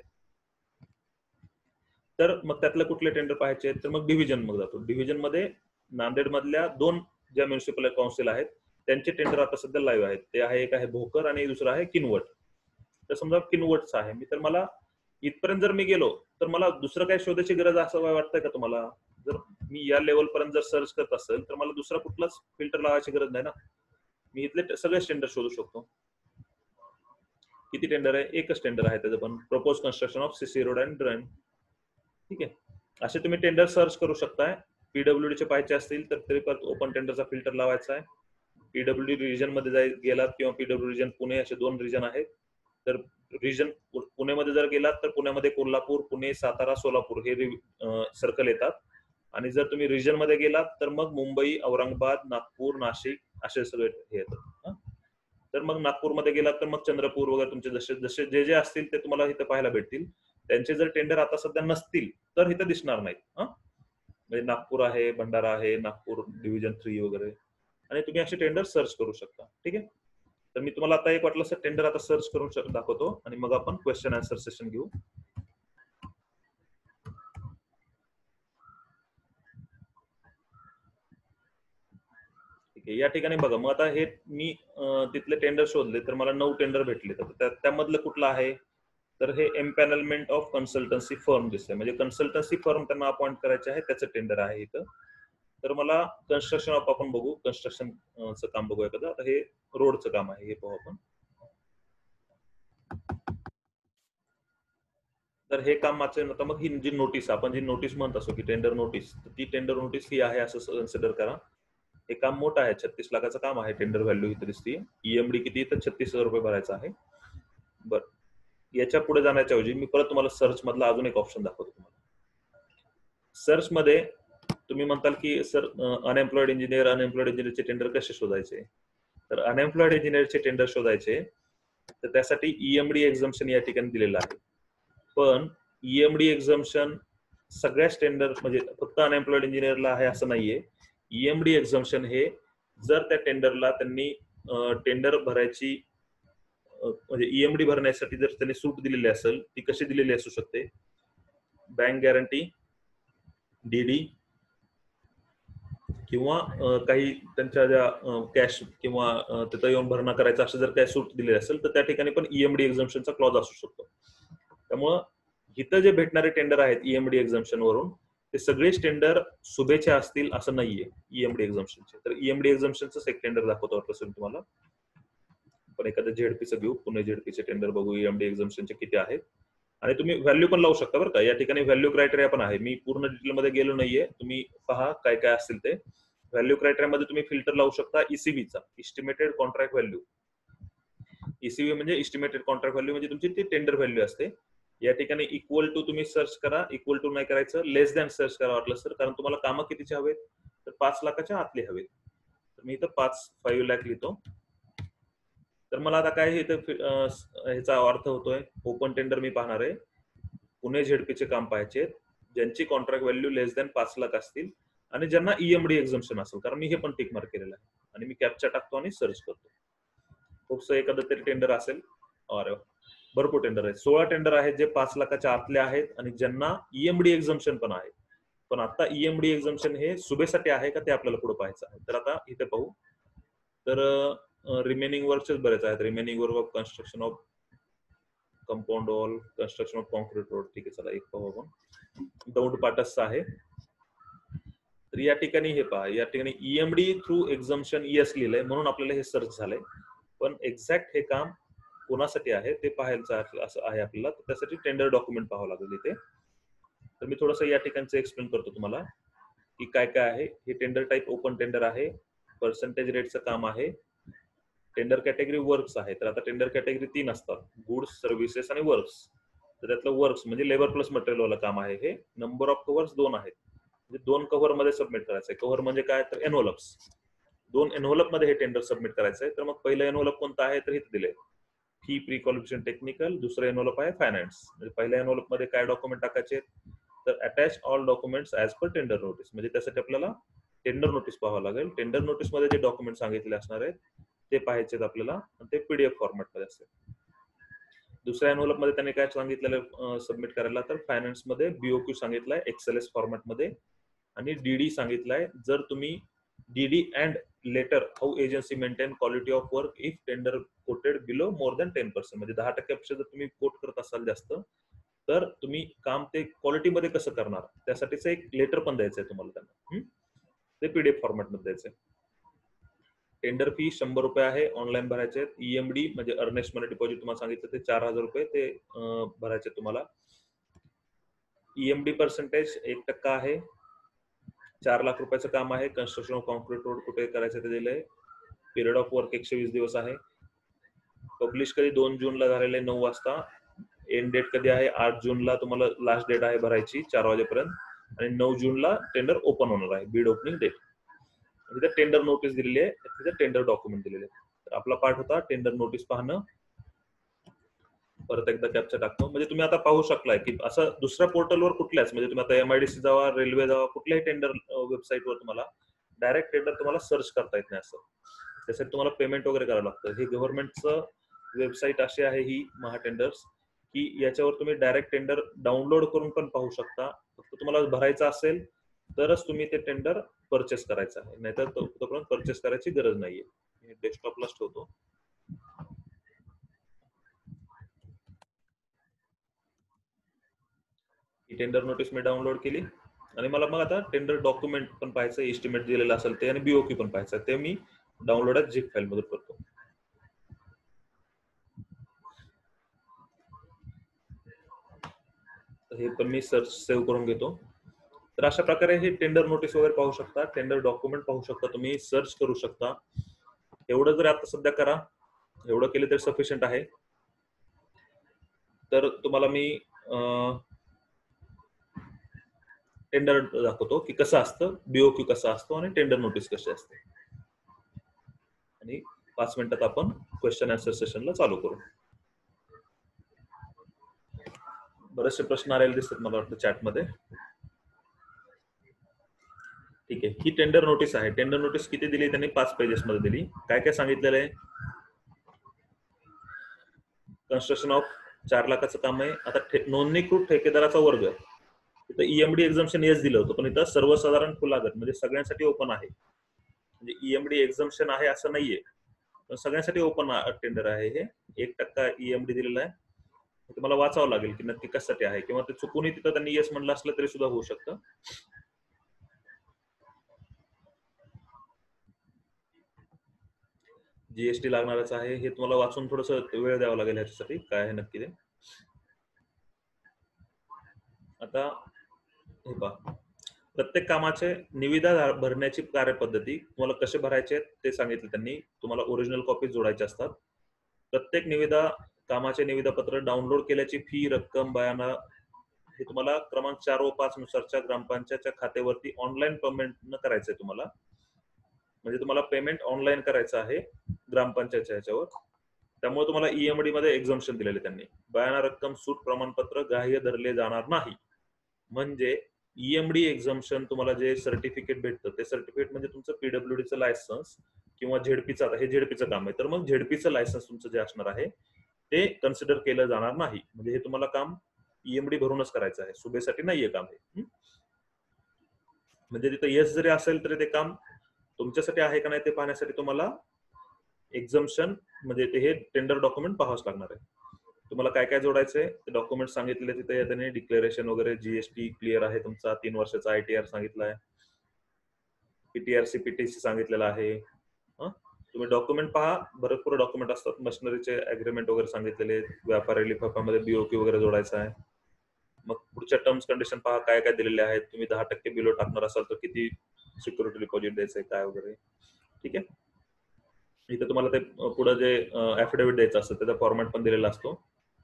तर मग त्यातले कुठले टेंडर पाहायचे? तर मग डिव्हिजन मग जातो. डिव्हिजन मध्ये नांदेड मधल्या दोन ज्या म्युनिसिपल काउन्सिल आहेत त्यांचे टेंडर आता सध्या लाईव्ह आहेत. ते आहे, एक आहे भोकर आणि दुसरं आहे किनवट. तर समजा किनवटचं आहे मी, तर मला इथपर्यंत जर मी गेलो तर मला दुसरं काही शोधायची गरज असं वाटतंय का तुम्हाला? जर मी या लेवल पर्यंत जर सर्च करत असेल तर मला दुसरा कुठलाच फिल्टर लावायची गरज नाही ना. मी इथले सगळेच टेंडर शोधू शकतो. किती टेंडर आहे? एकच टेंडर आहे त्याचं, पण propose construction of CC road and drain. ठीक आहे. असे तुम्ही टेंडर सर्च करू शकताय. पीडब्ल्यूडी चे पाहायचे असतील तर तरी परत ओपन टेंडरचा फिल्टर लावायचा आहे. पीडब्ल्यूडी रिजन मध्ये जाय गेलात किंवा पीडब्ल्यू रिजन पुणे असे दोन रिजन आहेत. तर रिजन पुणेमध्ये जर गेलात तर पुण्यामध्ये कोल्हापूर, पुणे, सातारा, सोलापूर हे सर्कल येतात. आणि जर तुम्ही रिजन मध्ये गेलात तर मग मुंबई, औरंगाबाद, नागपूर, नाशिक असे सगळे हे येतात. तर मग नागपूरमध्ये गेलात तर मग चंद्रपूर वगैरे तुमचे जसे जसे जे जे असतील ते तुम्हाला इथं पाहायला भेटतील. त्यांचे जर टेंडर आता सध्या नसतील तर इथं दिसणार नाहीत. हा म्हणजे नागपूर आहे, भंडारा आहे, नागपूर डिव्हिजन थ्री वगैरे आणि तुम्ही असे टेंडर सर्च करू शकता. ठीक आहे. तर मी तुम्हाला आता एक वाटलं सर टेंडर आता सर्च करून दाखवतो आणि मग आपण क्वेश्चन आन्सर सेशन घेऊ. ठीक आहे. या ठिकाणी बघा मग आता हे मी तिथले टेंडर शोधले तर मला नऊ टेंडर भेटले. तर त्यामधलं कुठलं आहे तर हे एम्पॅनलमेंट ऑफ कन्सल्टन्सी फर्म दिसतंय, म्हणजे कन्सल्टन्सी फर्म त्यांना अपॉइंट करायचे आहे त्याचं टेंडर आहे इथं. तर मला कन्स्ट्रक्शन ऑफ आपण बघू, कन्स्ट्रक्शनचं काम बघूया एखादं. आता हे रोडचं काम आहे हे पाहू आपण. तर हे काम माझं आता मग ही जी नोटीस आपण जी नोटीस म्हणत असो की टेंडर नोटीस, तर ती टेंडर नोटीस ही आहे असं कन्सिडर करा. हे काम मोठं आहे, छत्तीस लाखाचं काम आहे. टेंडर व्हॅल्यू इथे दिसते. ईएमडी किती तर छत्तीस हजार रुपये भरायचा आहे. बरं, याच्या पुढे जाण्याच्या ऐवजी मी परत तुम्हाला सर्च मधला अजून एक ऑप्शन दाखवतो तुम्हाला. सर्च मध्ये तुम्ही म्हणताल की सर अनएम्प्लॉइड इंजिनियर अनएम्प्लॉइड इंजिनियरचे टेंडर कसे शोधायचे. तर अनएम्प्लॉइड इंजिनियरचे टेंडर शोधायचे तर त्यासाठी ईएमडी एक्झम्पशन या ठिकाणी दिलेलं आहे. पण ईएमडी एक्झम्पशन सगळ्याच टेंडर म्हणजे फक्त अनएम्प्लॉइड इंजिनियरला आहे असं नाहीये. ईएमडी एक्झम्पशन हे जर त्या टेंडरला त्यांनी टेंडर भरायची म्हणजे ईएमडी भरण्यासाठी जर त्यांनी सूट दिलेली असेल, ती कशी दिलेली असू शकते. बँक गॅरंटी, डीडी किंवा काही त्यांच्या ज्या कॅश किंवा तिथं येऊन भरणा करायचा असं जर काही सूट दिलेली असेल तर त्या ठिकाणी पण ईएमडी एक्झम्पशनचा क्लॉज असू शकतो. त्यामुळं इथं जे भेटणारे टेंडर आहेत ईएमडी एक्झम्पशन वरून ते सगळेच टेंडर सुभेच्या असतील असं नाहीये ईएमडी एक्झम्पशनचे. तर ईएमडी एक्झम्पशनच एक टेंडर दाखवतो वाटलं तुम्हाला. पण एखादं झेडपीचं घेऊ, पुणे झेडपीचे टेंडर बघू ईएमडी एक्झम्पशनचे किती आहेत आणि तुम्ही व्हॅल्यू पण लावू शकता बरं का. या ठिकाणी व्हॅल्यू क्रायटेरिया पण आहे. मी पूर्ण डिटेलमध्ये गेलो नाहीये, तुम्ही पहा काय काय असतील ते. व्हॅल्यू क्रायटेरियामध्ये तुम्ही फिल्टर लावू शकता ईसीबीचा, इस्टिमेटेड कॉन्ट्रॅक्ट व्हॅल्यू. ईसीबी म्हणजे इस्टिमेटेड कॉन्ट्रॅक्ट व्हॅल्यू म्हणजे तुमची ती टेंडर व्हॅल्यू असते. या ठिकाणी इक्वल टू तुम्ही सर्च करा, इक्वल टू नाही करायचं, लेस दॅन सर्च करा वाटलं सर, कारण तुम्हाला कामं कितीचे हवेत तर पाच लाखाच्या आतले हवेत. तर मी इथं पाच फाईव्ह लॅक लिहितो. तर मला आता काय इथं ह्याचा अर्थ होतोय, ओपन टेंडर मी पाहणार आहे, पुणे झेडपीचे काम पाहायचे ज्यांची कॉन्ट्रॅक्ट व्हॅल्यू लेस दॅन पाच लाख असतील आणि ज्यांना ईएमडी एक्झम्पशन असेल, कारण मी हे पण टिक मार्क केलेलं आहे. आणि मी कॅप्चा टाकतो आणि सर्च करतो. खूपसं एखादं तरी टेंडर असेल. अरे भरपूर टेंडर आहेत, सोळा टेंडर आहेत जे पाच लाखाच्या आतले आहेत आणि ज्यांना ईएमडी एक्झम्पशन पण आहे. पण आता ईएमडी एक्झम्पशन हे सुभेसाठी आहे का ते आपल्याला पुढे पाहायचं आहे. तर आता इथे पाहू. तर रिमेनिंग वर्कचेच बरेच आहेत. Remaining work of construction of compound wall, construction of concrete road. ठीक आहे, चला एक पाहू आपण. दौंड पाटसचा आहे. तर या ठिकाणी हे पहा, या ठिकाणी ईएमडी थ्रू एक्झम्पशन यस लिहिलंय म्हणून आपल्याला हे सर्च झालंय. पण एक्झॅक्ट हे काम कोणासाठी आहे ते पाहायचं असं आहे आपल्याला. तर त्यासाठी टेंडर डॉक्युमेंट पाहावं लागेल इथे. तर मी थोडंसं या ठिकाणचं एक्सप्लेन करतो तुम्हाला की काय काय आहे. हे टेंडर टाईप ओपन टेंडर आहे, पर्सेंटेज रेटचं काम आहे, टेंडर कॅटेगरी वर्क्स आहे. तर आता टेंडर कॅटेगरी तीन असतात, गुड्स, सर्व्हिसेस आणि वर्क्स. तर त्यातलं वर्क्स म्हणजे लेबर प्लस मटेरियल वाला काम आहे. हे नंबर ऑफ कव्हर्स दोन आहेत, म्हणजे दोन कव्हर मध्ये सबमिट करायचं आहे. कव्हर म्हणजे काय तर एनव्हलप्स, दोन एनव्हलप मध्ये हे टेंडर सबमिट करायचं आहे. तर मग पहिलं एनव्हलप कोणतं आहे तर इथे दिले फी प्री क्वालिफिकेशन टेक्निकल, दुसरं एनव्हलप आहे फायनान्स. म्हणजे पहिल्या एनव्हलप मध्ये काय डॉक्युमेंट टाकायचे तर attach all documents as per tender notice. म्हणजे त्यासाठी आपल्याला टेंडर नोटीस पाहावं लागेल. टेंडर नोटीस मध्ये जे डॉक्युमेंट सांगितले असणार आहेत ते पाहायचे आपल्याला आणि ते पीडीएफ फॉर्मॅट मध्ये असेल. दुसऱ्या एनव्हलप मध्ये त्यांनी काय सांगितलेलं सबमिट करायला तर फायनान्स मध्ये बीओक्यू सांगितलाय एक्सएलएस फॉर्मॅट मध्ये आणि डीडी सांगितलाय. जर तुम्ही DD and letter how agency maintain quality of work if tender quoted below more than ten percent, म्हणजे दहा टक्क्यापेक्षा जर तुम्ही कोट करत असाल जास्त तर तुम्ही काम ते क्वालिटीमध्ये कसं करणार त्यासाठीच एक लेटर पण द्यायचंय तुम्हाला त्यांना. ते पीडीएफ फॉर्मॅट मध्ये द्यायचंय. टेंडर फी शंभर रुपये आहे, ऑनलाईन भरायचे. ईएमडी म्हणजे अर्नेस्ट मनी डिपॉझिट तुम्हाला सांगितलं ते चार हजार रुपये ते भरायचे तुम्हाला. ईएमडी पर्सेंटेज एक टक्का आहे. चार लाख रुपयाचं काम आहे. कन्स्ट्रक्शन ऑफ कॉन्क्रीट रोड कुठे करायचं ते दिलंय. पिरियड ऑफ वर्क एकशे वीस दिवस आहे. पब्लिश कधी दोन जूनला झालेलं आहे नऊ वाजता. एंड डेट कधी आहे आठ जूनला तुम्हाला लास्ट डेट आहे भरायची चार वाजेपर्यंत आणि नऊ जूनला टेंडर ओपन होणार आहे, बीड ओपनिंग डेट. तिथे टेंडर नोटीस दिलेली आहे, तिथे टेंडर डॉक्युमेंट दिलेले आहे. तर आपला पार्ट होता टेंडर नोटीस पाहणं. परत एकदा कॅप्चा टाकतो. म्हणजे तुम्ही आता पाहू शकलाय की असं दुसऱ्या पोर्टलवर कुठल्याच म्हणजे तुम्ही आता एमआयडीसी जावा, रेल्वे जावा, कुठल्याही टेंडर वेबसाईटवर तुम्हाला डायरेक्ट टेंडर तुम्हाला सर्च करता येत नाही. असं त्यासाठी तुम्हाला पेमेंट वगैरे करावं लागतं. ही गव्हर्नमेंटचं वेबसाईट अशी आहे ही महा टेंडर्स, की याच्यावर तुम्ही डायरेक्ट टेंडर डाउनलोड करून पण पाहू शकता. फक्त तुम्हाला भरायचं असेल तरच तुम्ही ते टेंडर परचेस करायचं आहे, नाहीतर तोपर्यंत परचेस करायची गरज नाहीये. मी डेस्कटॉपलाच ठेवतो. ही टेंडर नोटीस मी डाउनलोड केली आणि मला मग आता टेंडर डॉक्युमेंट पण पाहायचं, एस्टिमेट दिलेलं असेल ते आणि बीओक्यू पण पाहायचं, ते मी डाउनलोड झिप फाईल मधून करतो. हे पण मी सर्च सेव्ह करून घेतो. तर अशा प्रकारे हे टेंडर नोटीस वगैरे पाहू शकता, टेंडर डॉक्युमेंट पाहू शकता, तुम्ही सर्च करू शकता. एवढं जर आता सध्या करा, एवढं केलं तरी सफिशियंट आहे. तर तुम्हाला मी टेंडर दाखवतो की कसं असतं, बीओक्यू कसा असतो आणि टेंडर नोटीस कशी असते. आणि पाच मिनिटात आपण क्वेश्चन आन्सर सेशनला चालू करू. बरेचसे प्रश्न आलेले दिसतात मला वाटतं चॅटमध्ये. ठीक आहे, ही टेंडर नोटीस आहे. टेंडर नोटीस किती दिली त्यांनी? पाच पेजेस मध्ये दिली. काय काय सांगितलेलं आहे? कन्स्ट्रक्शन ऑफ चार लाखाचं काम आहे. आता नोंदणीकृत ठेकेदाराचा वर्ग, इथं ईएमडी एक्झम्पशन येस दिलं होतं, पण इथं सर्वसाधारण फुलागत म्हणजे सगळ्यांसाठी ओपन आहे. म्हणजे ईएमडी एक्झम्पशन आहे असं नाहीये, पण सगळ्यांसाठी ओपन टेंडर आहे. हे एक टक्का ईएमडी दिलेला आहे. तुम्हाला वाचावं लागेल की नक्की कशासाठी आहे, किंवा ते चुकूनही तिथं त्यांनी येस म्हणलं असलं तरी सुद्धा होऊ शकतं. जीएसटी लागणारच आहे, हे तुम्हाला वाचून थोडस वेळ द्यावा लागेल ह्याच्यासाठी, काय आहे नक्की ते. आता हे पहा, प्रत्येक कामाचे निविदा भरण्याची कार्यपद्धती तुम्हाला कसे भरायचे ते सांगितले त्यांनी. तुम्हाला ओरिजिनल कॉपी जोडायचे असतात. प्रत्येक निविदा कामाचे निविदापत्र डाउनलोड केल्याची फी, रक्कम, बयाना हे तुम्हाला क्रमांक चार व पाच नुसारच्या ग्रामपंचायतच्या खात्यावरती ऑनलाईन पेमेंट न करायचंय तुम्हाला. म्हणजे तुम्हाला पेमेंट ऑनलाईन करायचं आहे ग्रामपंचायतच्या ह्याच्यावर. त्यामुळे तुम्हाला ईएमडी मध्ये एक्झम्पशन दिलेले त्यांनी. बयाना, रक्कम, सूट प्रमाणपत्र ग्राह्य धरले जाणार नाही. म्हणजे ईएमडी एक्झम्पशन तुम्हाला जे सर्टिफिकेट भेटतं ते सर्टिफिकेट म्हणजे तुमचं पीडब्ल्यूडीचं लायसन्स किंवा झेडपीचं, आता हे झेडपीचं काम आहे तर मग झेडपीचं लायसन्स तुमचं जे असणार आहे ते कन्सिडर केलं जाणार नाही. म्हणजे हे तुम्हाला काम ईएमडी भरूनच करायचं आहे, सुबेसाठी नाहीये काम हे. म्हणजे तिथं येस जरी असेल तरी ते काम तुमच्यासाठी आहे का नाही ते पाहण्यासाठी तुम्हाला एक्झम्पशन म्हणजे ते हे टेंडर डॉक्युमेंट पाहावंच लागणार आहे. तुम्हाला काय काय जोडायचंय ते डॉक्युमेंट सांगितलेले तिथे. त्याने डिक्लेरेशन वगैरे, जीएसटी क्लिअर आहे तुमचा, तीन वर्षाचा आयटीआर सांगितलाय, पीटीआरसी पीटीसी सांगितलेला आहे. तुम्ही डॉक्युमेंट पहा, भरपूर डॉक्युमेंट असतात. मशिनरीचे अग्रीमेंट वगैरे सांगितलेले, व्यापारी लिफाफ्यामध्ये बीओक्यू वगैरे जोडायचा आहे. मग पुढच्या टर्म्स कंडिशन पहा काय काय दिलेले आहेत. तुम्ही दहा टक्के बिलो टाकणार असाल तर किती सिक्युरिटी डिपॉझिट द्यायचंय काय वगैरे. ठीक आहे, इथे तुम्हाला ते पुढे जे ऍफिडेव्हिट द्यायचं असतं त्याचा फॉर्मॅट पण दिलेला असतो.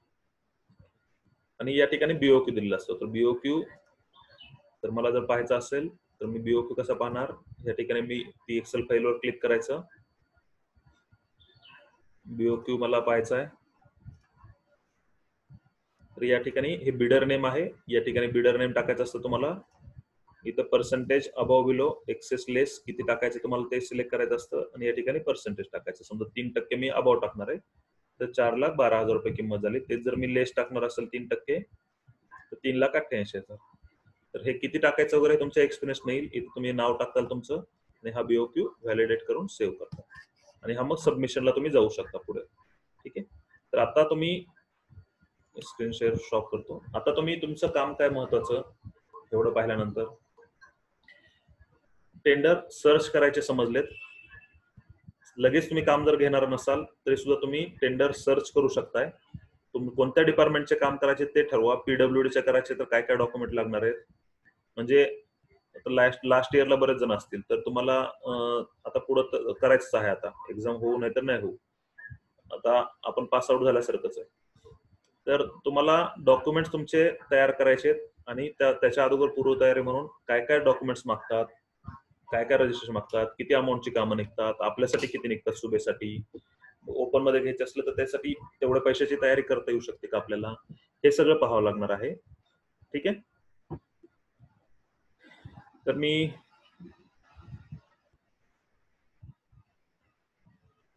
आणि या ठिकाणी बीओक्यू दिलेला असतो. तर बीओक्यू तर मला जर पाहायचं असेल तर मी बीओक्यू कसा पाहणार, या ठिकाणी मी ती एक्सेल फाईलवर क्लिक करायचं. बीओक्यू मला पाहायचं आहे. तर या ठिकाणी हे बिडर नेम आहे, या ठिकाणी बिडर नेम टाकायचं असतं तुम्हाला. इथं percentage above below excess less किती टाकायचं तुम्हाला ते सिलेक्ट करायचं असतं आणि या ठिकाणी पर्सेंटेज टाकायचं. समजा तीन टक्के मी अबव टाकणार आहे तर चार लाख बारा हजार रुपये किंमत झाली. तेच जर मी लेस टाकणार असेल तीन टक्के तर तीन लाख अठ्ठ्याऐंशी हजार. तर हे किती टाकायचं वगैरे तुमच्या एक्सपिरियन्स नाही. इथे तुम्ही नाव टाकताल तुमचं आणि हा बीओक्यू व्हॅलिडेट करून सेव्ह करता आणि हा मग सबमिशनला तुम्ही जाऊ शकता पुढे. ठीक आहे, तर आता तुम्ही स्क्रीन शेअर स्टॉप करतो. आता तुम्ही तुमचं काम काय महत्वाचं एवढं पाहिल्यानंतर टेंडर सर्च करायचे समजलेत. लगेच तुम्ही काम जर घेणार नसाल तरी सुद्धा तुम्ही टेंडर सर्च करू शकताय. तुम्ही कोणत्या डिपार्टमेंटचे काम करायचे ते ठरवा. पीडब्ल्यूडीचे करायचे तर काय काय डॉक्युमेंट लागणार आहेत. म्हणजे लास्ट लास्ट इयरला बरेच जण असतील तर तुम्हाला आता पुढं करायचंच आहे. आता एक्झाम होऊ नाही तर नाही होऊ, आता आपण पास आउट झाल्यासारखंच आहे. तर तुम्हाला डॉक्युमेंट्स तुमचे तयार करायचे आणि त्या त्याच्या अगोदर पूर्वतयारी म्हणून काय काय डॉक्युमेंट्स मागतात, काय काय रजिस्ट्रेशन मागतात, किती अमाऊंटची कामं निघतात, आपल्यासाठी किती निघतात, सुबेसाठी ओपन मध्ये घ्यायचे असलं तर त्यासाठी तेवढ्या पैशाची तयारी करता येऊ शकते का आपल्याला, हे सगळं पाहावं लागणार आहे. ठीक आहे, तर मी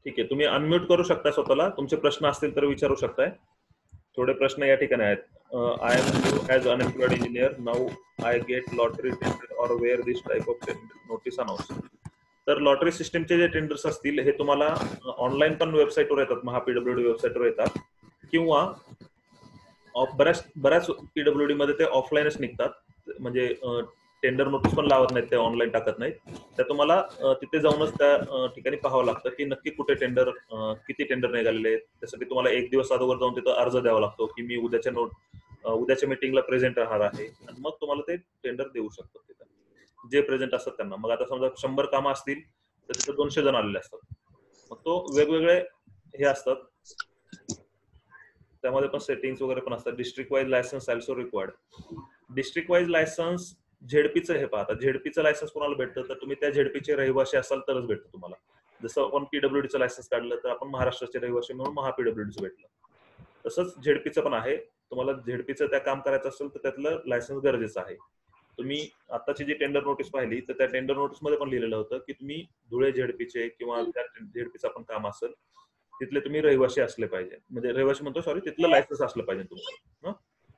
ठीक आहे, तुम्ही अनम्यूट करू शकता स्वतःला, तुमचे प्रश्न असतील तर विचारू शकताय. थोडे प्रश्न या ठिकाणी आहेत. I am new as unemployed engineer, now I get lottery tender or where this type of notice announce. तर लॉटरी सिस्टमचे जे टेंडर्स असतील हे तुम्हाला ऑनलाईन पण वेबसाईटवर येतात, महापीडब्ल्यूडी वेबसाईटवर येतात, किंवा बऱ्याच बऱ्याच पीडब्ल्यूडी मध्ये ते ऑफलाईनच निघतात. म्हणजे टेंडर नोटीस पण लावत नाहीत, ते ऑनलाईन टाकत नाहीत. त्या तुम्हाला तिथे जाऊनच त्या ठिकाणी पाहावं लागतं की नक्की कुठे टेंडर, किती टेंडर निघालेले आहेत. त्यासाठी तुम्हाला एक दिवस अगोदर जाऊन तिथं अर्ज द्यावा लागतो की मी उद्याच्या नोट उद्याच्या मीटिंगला प्रेझेंट राहणार आहे, आणि मग तुम्हाला ते टेंडर देऊ शकतात तिथं जे प्रेझेंट असतात त्यांना. मग आता समजा शंभर कामं असतील तर तिथं दोनशे जण आलेले असतात, मग तो वेगवेगळे हे असतात, त्यामध्ये पण सेटिंग्स वगैरे पण असतात. District wise license also required. District wise license झेडपीचं हे पाहता, झेडपीचं लायसन्स कोणाला भेटतं तर तुम्ही त्या झेडपीचे रहिवासी असाल तरच भेटतं तुम्हाला. जसं आपण पीडब्ल्यूडीचं लायसन्स काढलं तर आपण महाराष्ट्राचे रहिवासी म्हणून महापीडब्ल्यूडीचं भेटलं. तसंच झेडपीचं पण आहे. तुम्हाला झेडपीचं त्या काम करायचं असेल तर त्यातलं लायसन्स गरजेचं आहे. तुम्ही आताची जी टेंडर नोटीस पाहिली तर त्या टेंडर नोटीस मध्ये पण लिहिलेलं होतं की तुम्ही धुळे झेडपीचे किंवा त्या झेडपीचं पण काम असेल तिथले तुम्ही रहिवासी असले पाहिजे, म्हणजे रहिवासी म्हणतो सॉरी तिथलं लायसन्स असलं पाहिजे तुमचं.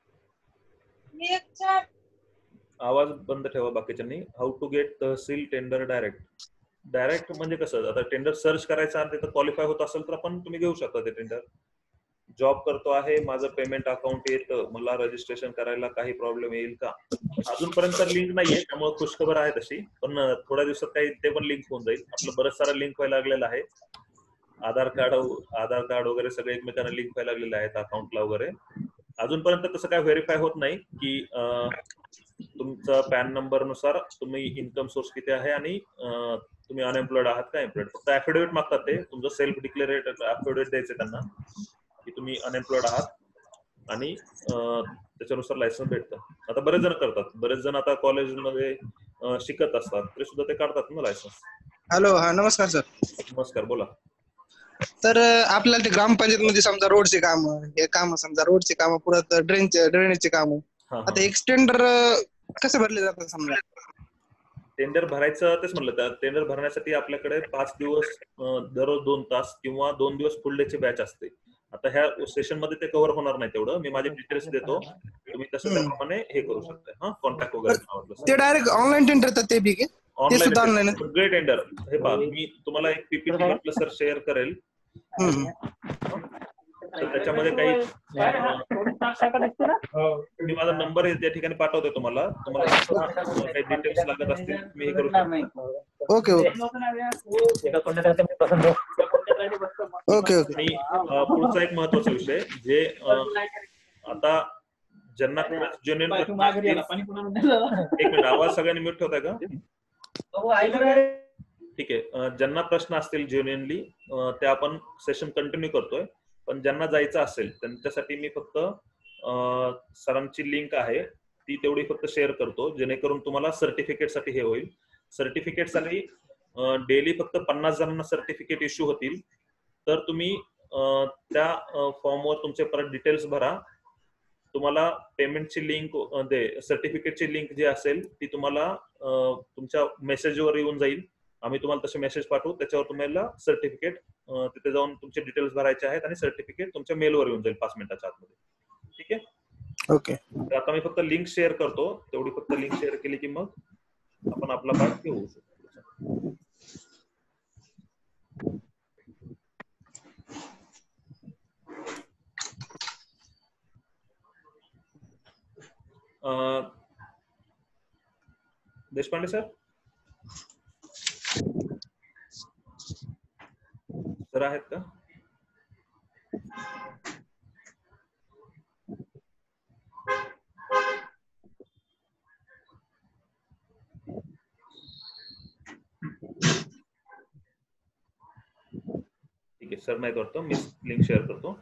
आवाज बंद ठेवा बाकीच्यांनी. How to get tehsil tender direct. Direct म्हणजे कसं, आता टेंडर सर्च करायचं आणि तिथं क्वालिफाय होत असेल तर आपण तुम्ही घेऊ शकता ते टेंडर. जॉब करतो आहे, माझं पेमेंट अकाउंट येतं, मला रजिस्ट्रेशन करायला काही प्रॉब्लेम येईल का? अजूनपर्यंत लिंक नाहीये, त्यामुळे खुशखबर आहे तशी, पण थोड्या दिवसात काही ते पण लिंक होऊन जाईल. आपलं बरंच सारं लिंक व्हायला लागलेलं आहे. आधार कार्ड आधार कार्ड वगैरे सगळे एकमेकांना लिंक व्हायला लागलेले आहेत अकाउंटला वगैरे. अजूनपर्यंत तसं काय व्हेरीफाय होत नाही की तुमचा पॅन नंबर नुसार तुम्ही इन्कम सोर्स किती आहे आणि तुम्ही अनएम्प्लॉयड आहात का एम्प्लॉयड. फक्त ऍफिडेव्हिट मागतात ते, तुमचं सेल्फ डिक्लेरेटेड ऍफिडेव्हिट द्यायचे त्यांना की तुम्ही अनएम्प्लॉयड आहात आणि त्याच्यानुसार लायसन्स भेटतं. आता बरेच जण करतात, बरेच जण आता कॉलेजमध्ये शिकत असतात तरी सुद्धा ते काढतात ना लायसन्स. हॅलो, हा नमस्कार सर. नमस्कार, बोला. तर आपल्याला ते ग्रामपंचायत मध्ये समजा रोडचे काम, हे काम समजा रोडचे काम, पुरत ड्रेनचे ड्रेनेजचे काम, आता एक्सटेंडर कसे भरले जातात समजा? टेंडर भरायचं तेच म्हणलं, त्या टेंडर भरण्यासाठी आपल्याकडे पाच दिवस दररोज दोन तास किंवा दोन दिवस फुल डे ची बॅच असते. आता ह्या सेशन मध्ये ते कव्हर होणार नाही तेवढं, मी माझे डिटेल्स देतो, तुम्ही तसं त्याप्रमाणे हे करू शकता. हा, कॉन्टॅक्ट वगैरे ते डायरेक्ट ऑनलाईन टेंडर येतात ते बी ऑनलाईन सगळे टेंडर. हे पहा, मी तुम्हाला एक पीपीटी आपलं सर शेअर करेल, तर त्याच्यामध्ये काही मी माझा नंबर त्या ठिकाणी पाठवतोय तुम्हाला. तुम्हाला काही डिटेल्स लागत असतील मी हे करू शकतो. Okay okay okay okay. आणि पुढचा एक महत्वाचा विषय, जे आता ज्यांना जेन्युइन, एक मिनिट आवाज सगळ्यांनी म्यूट ठेवताय का? ठीक आहे. ज्यांना प्रश्न असतील जेन्युइनली ते आपण सेशन कंटिन्यू करतोय, पण ज्यांना जायचं असेल त्यांच्यासाठी मी फक्त सरांची लिंक आहे ती तेवढी फक्त शेअर करतो, जेणेकरून तुम्हाला सर्टिफिकेट साठी हे होईल. सर्टिफिकेट साठी डेली फक्त पन्नास जणांना सर्टिफिकेट इश्यू होतील. तर तुम्ही त्या फॉर्मवर तुमचे परत डिटेल्स भरा. तुम्हाला पेमेंटची लिंक दे, सर्टिफिकेटची लिंक जी असेल ती तुम्हाला तुमच्या मेसेजवर येऊन जाईल. आम्ही तुम्हाला तसे मेसेज पाठवू, त्याच्यावर तुम्हाला सर्टिफिकेट तिथे जाऊन तुमचे डिटेल्स भरायचे आहेत आणि सर्टिफिकेट तुमच्या मेलवर येऊन जाईल पाच मिनिटाच्या आतमध्ये. ठीक आहे, ओके. तर आता मी फक्त लिंक शेअर करतो, तेवढी फक्त लिंक शेअर केली की मग आपण आपला पाठ घेऊ शकतो. देशपांडे सर, सर आहेत का? ठीक आहे सर, नाही करतो मी लिंक शेअर करतो.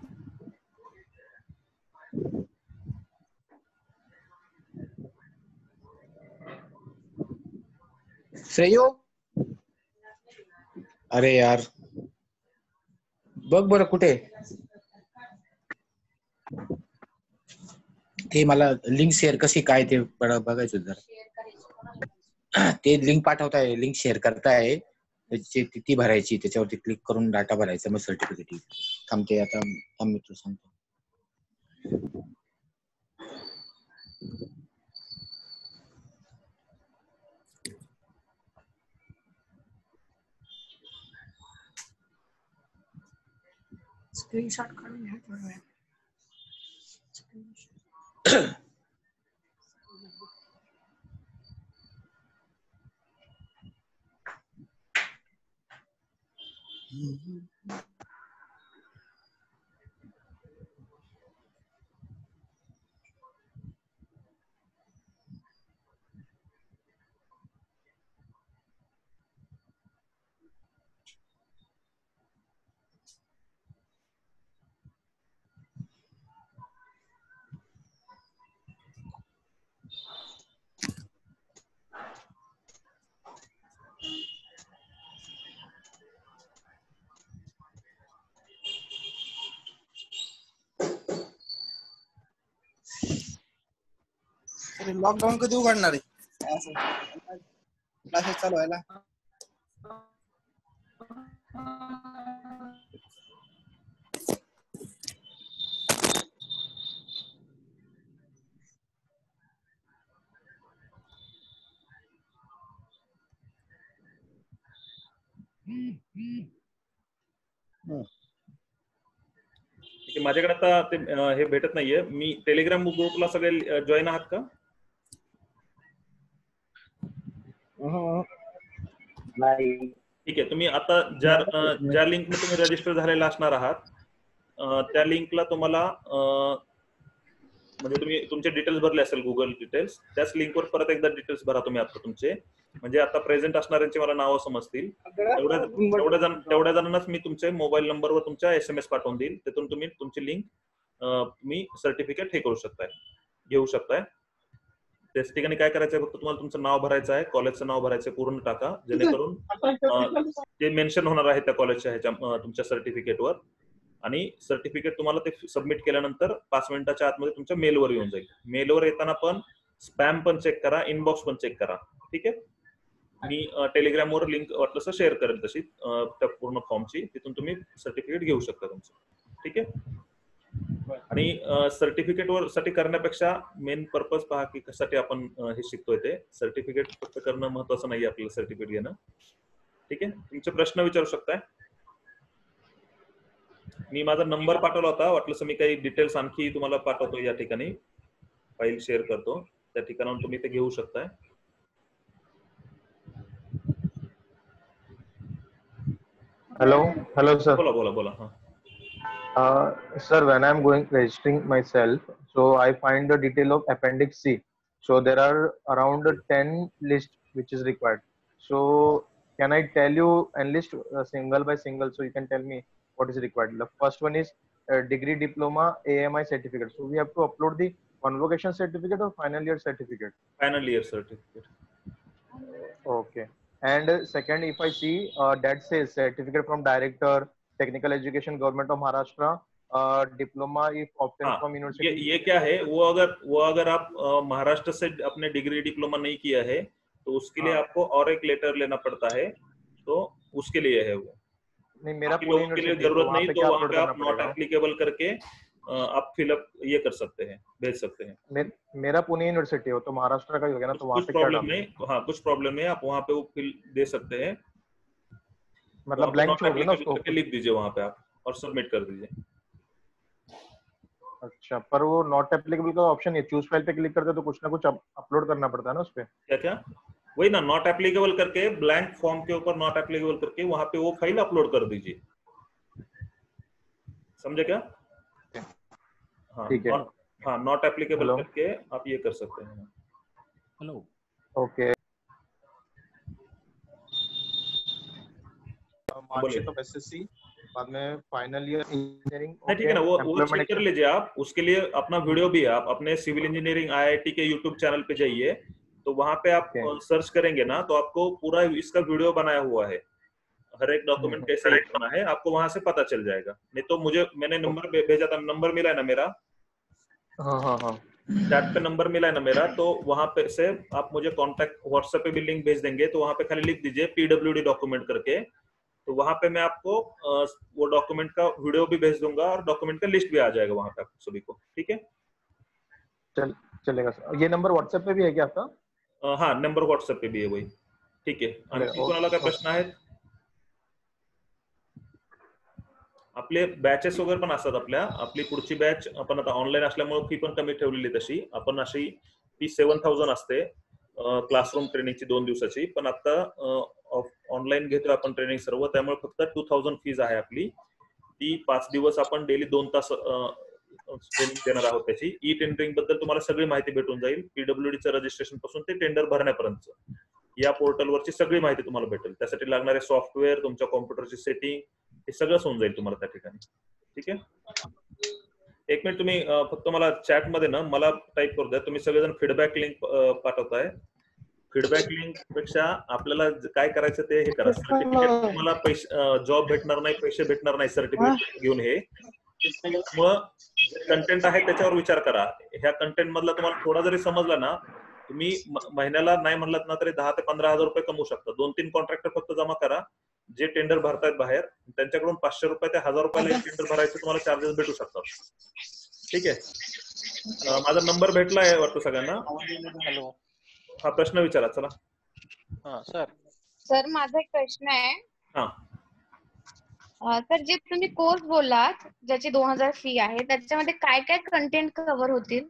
श्रेयो, अरे यार बघ बरं कुठे ते, मला लिंक शेअर कशी काय ते बघायचं जरा. ते लिंक पाठवताय, लिंक शेअर करताय, त्याची तिथी भरायची, त्याच्यावरती क्लिक करून डाटा भरायचा, मग सर्टिफिकेट येईल. थांबते आता थांब मित्र सांगतो. स्क्रीनशॉट काढून घ्या थोडा वेळ. लॉकडाऊन कधी उघडणार आहे असं क्लासेस चालू व्हायला? माझ्याकडे आता ते हे भेटत नाहीये. मी टेलिग्राम ग्रुपला सगळे जॉईन आहात का? नाही. ठीक आहे. तुम्ही आता ज्या ज्या लिंकने तुम्ही रजिस्टर झालेला असणार आहात त्या लिंकला तुम्हाला म्हणजे तुम्ही तुमचे डिटेल्स भरले असेल, गुगल डिटेल्स, त्याच लिंकवर परत एकदा डिटेल्स भरा तुम्ही आता तुमचे. म्हणजे आता प्रेझेंट असणाऱ्यांची मला नावं समजतील. तेवढ्या तेवढ्या जण तेवढ्या जणांनाच मी तुमचे मोबाईल नंबरवर तुमच्या एस एम एस पाठवून देईल. तिथून तुम्ही तुमची लिंक तुम्ही सर्टिफिकेट हे करू शकताय, घेऊ शकताय. त्याच ठिकाणी काय करायचं आहे, फक्त तुम्हाला तुमचं नाव भरायचं आहे, कॉलेजचं नाव भरायचं आहे, पूर्ण टाका, जेणेकरून ते मेन्शन होणार आहे त्या कॉलेजच्या ह्याच्या तुमच्या सर्टिफिकेटवर. आणि सर्टिफिकेट तुम्हाला ते सबमिट केल्यानंतर पाच मिनिटाच्या आतमध्ये तुमच्या मेलवर येऊन जाईल. मेलवर येताना पण स्पॅम पण चेक करा, इनबॉक्स पण चेक करा. ठीक आहे. मी टेलिग्रामवर लिंक वाटलं शेअर करेल तशी त्या पूर्ण फॉर्मची, तिथून तुम्ही सर्टिफिकेट घेऊ शकता तुमचं. ठीक आहे. आणि सर्टिफिकेटवर साठी करण्यापेक्षा मेन पर्पज पहा की कशासाठी आपण हे शिकतोय. ते सर्टिफिकेट फक्त करणं महत्वाचं नाही आपल्याला, सर्टिफिकेट घेणं. ठीक आहे. तुमचे प्रश्न विचारू शकताय. मी माझा नंबर पाठवला होता, वाटलं मी काही डिटेल्स आणखी तुम्हाला पाठवतो. या ठिकाणी फाईल शेअर करतो, त्या ठिकाणाहून तुम्ही ते घेऊ शकताय. Hello, hello, sir. बोला बोला बोला. हा. Uh, sir, when I'm going registering myself, so I find the detail of Appendix C. So there are around ten lists which is required. So can I tell you and list uh, single by single, so you can tell me what is required? The first one is uh, degree, diploma, A M I certificate. So we have to upload the convocation certificate or final year certificate? Final year certificate. Okay. And uh, second, if I see uh, that says certificate from director, technical education, government of Maharashtra, uh, diploma if obtained from university. ये, ये क्या है, वो अगर वो अगर आप महाराष्ट्र से अपने डिग्री डिप्लोमा नहीं किया है तो उसके लिए आपको और एक लेटर लेना पड़ता है, तो उसके लिए है वो. नहीं, मेरा लोगों के लिए जरूरत नहीं, तो वहाँ पे आप नॉट एप्लीकेबल करके आप फिलअप ये कर सकते हैं, भेज सकते हैं. मे, मेरा पुणे यूनिवर्सिटी हो तो महाराष्ट्र का ही हो गया ना, तो वहाँ पे क्या प्रॉब्लम नहीं. हाँ, कुछ प्रॉब्लम नहीं, आप वहाँ पे वो फिल दे सकते हैं. मतलब ब्लैंक छोड़ दो ना उसको, लिख दीजिए वहाँ पे आप और सबमिट कर दीजिए. अच्छा, पर वो नॉट एप्लीकेबल का ऑप्शन है, चूज फाइल पे क्लिक करते तो कुछ ना कुछ अपलोड करना पड़ता है ना उस पे. क्या क्या वही ना, नॉट एप्लीकेबल करके ब्लैंक फॉर्म के ऊपर नॉट एप्लीकेबल करके वहाँ पे वो फाइल अपलोड कर दीजिए. समझे क्या? हाँ, ठीक है. हाँ, नॉट एप्लीकेबल करके आप ये कर सकते हैं. Hello. Okay. Marksheet of SSC, बाद में फाइनल ईयर इंजीनियरिंग. ठीक है ना, वो वो चेक कर लीजिए आप. उसके लिए अपना वीडियो भी है, आप अपने सिविल इंजीनियरिंग आईआईटी के यूट्यूब चैनल पे जाइए, तो वहां पे आप सर्च करेंगे ना, तो आपको पूरा इसका वीडियो बनाया हुआ है, हर एक डॉक्यूमेंट कैसे लिखना है आपको वहां से पता चल जाएगा. नहीं तो मुझे मैंने नंबर भेजा था, नंबर मिला है ना मेरा. हाँ हाँ हाँ. चैट पे नंबर मिला है ना मेरा, तो वहां पे से आप मुझे कांटेक्ट व्हाट्सएप पे भी लिंक भेज देंगे, तो वहां पे खाली लिख दीजिए पीडब्ल्यूडी डॉक्यूमेंट करके, तो वहां पे मैं आपको वो डॉक्यूमेंट का वीडियो भी भेज दूंगा और डॉक्यूमेंट का लिस्ट भी आ जाएगा वहां पे आपको सभी को। ठीक है, चल चलेगा सर। ये नंबर व्हाट्सएप पे भी है क्या आपका? अं, हाँ, नंबर व्हाट्सएप पे भी आहे वही. ठीक आहे. आणखी कोणाला काय प्रश्न आहेत? आपले बॅचेस वगैरे पण असतात आपल्या. आपली पुढची बॅच आपण आता ऑनलाईन असल्यामुळे फी पण कमी ठेवलेली तशी. आपण अशी ती सेवन थाउजंड असते क्लासरूम ट्रेनिंगची दोन दिवसाची, पण आता ऑनलाईन घेतोय आपण ट्रेनिंग सर्व, त्यामुळे फक्त टू थाउजंड फीज आहे आपली. ती पाच दिवस आपण डेली दोन तास ट्रेनिंग देणार आहोत त्याची. ई टेंडरिंग बद्दल तुम्हाला सगळी माहिती भेटून जाईल. पीडब्ल्यूडीचं रजिस्ट्रेशन पासून ते टेंडर भरण्यापर्यंत या पोर्टलवरची सगळी माहिती तुम्हाला भेटेल. त्यासाठी लागणारे सॉफ्टवेअर, तुमच्या कॉम्प्युटरची सेटिंग, हे सगळं होऊन जाईल तुम्हाला त्या ठिकाणी. ठीक आहे, एक मिनिट तुम्ही फक्त मला चॅट मध्ये ना मला टाईप करू द्या. तुम्ही सगळेजण फीडबॅक लिंक पाठवताय. फीडबॅक लिंक पेक्षा आपल्याला काय करायचं ते हे करा. सर्टिफिकेट तुम्हाला पैसे जॉब भेटणार नाही, पैसे भेटणार नाही सर्टिफिकेट घेऊन. हे मग कंटेंट आहे त्याच्यावर विचार करा. ह्या कंटेंट मधला तुम्हाला थोडा जरी समजला ना, तुम्ही महिन्याला नाही म्हणलात ना तरी दहा ते पंधरा हजार रुपये कमवू शकता. दोन तीन कॉन्ट्रॅक्टर फक्त जमा करा जे टेंडर भरतायत बाहेर, त्यांच्याकडून पाचशे रुपये ते हजार रुपयाला एक टेंडर भरायचे तुम्हाला चार्जेस भेटू शकतात. ठीक आहे, माझा नंबर भेटला आहे वाटतं सगळ्यांना. हॅलो, हा प्रश्न विचारा. चला. हा सर. सर माझा एक प्रश्न आहे. हा तर जे तुम्ही कोर्स बोललात ज्याची दोन हजार फी आहे, त्याच्यामध्ये काय काय कंटेंट कव्हर होतील?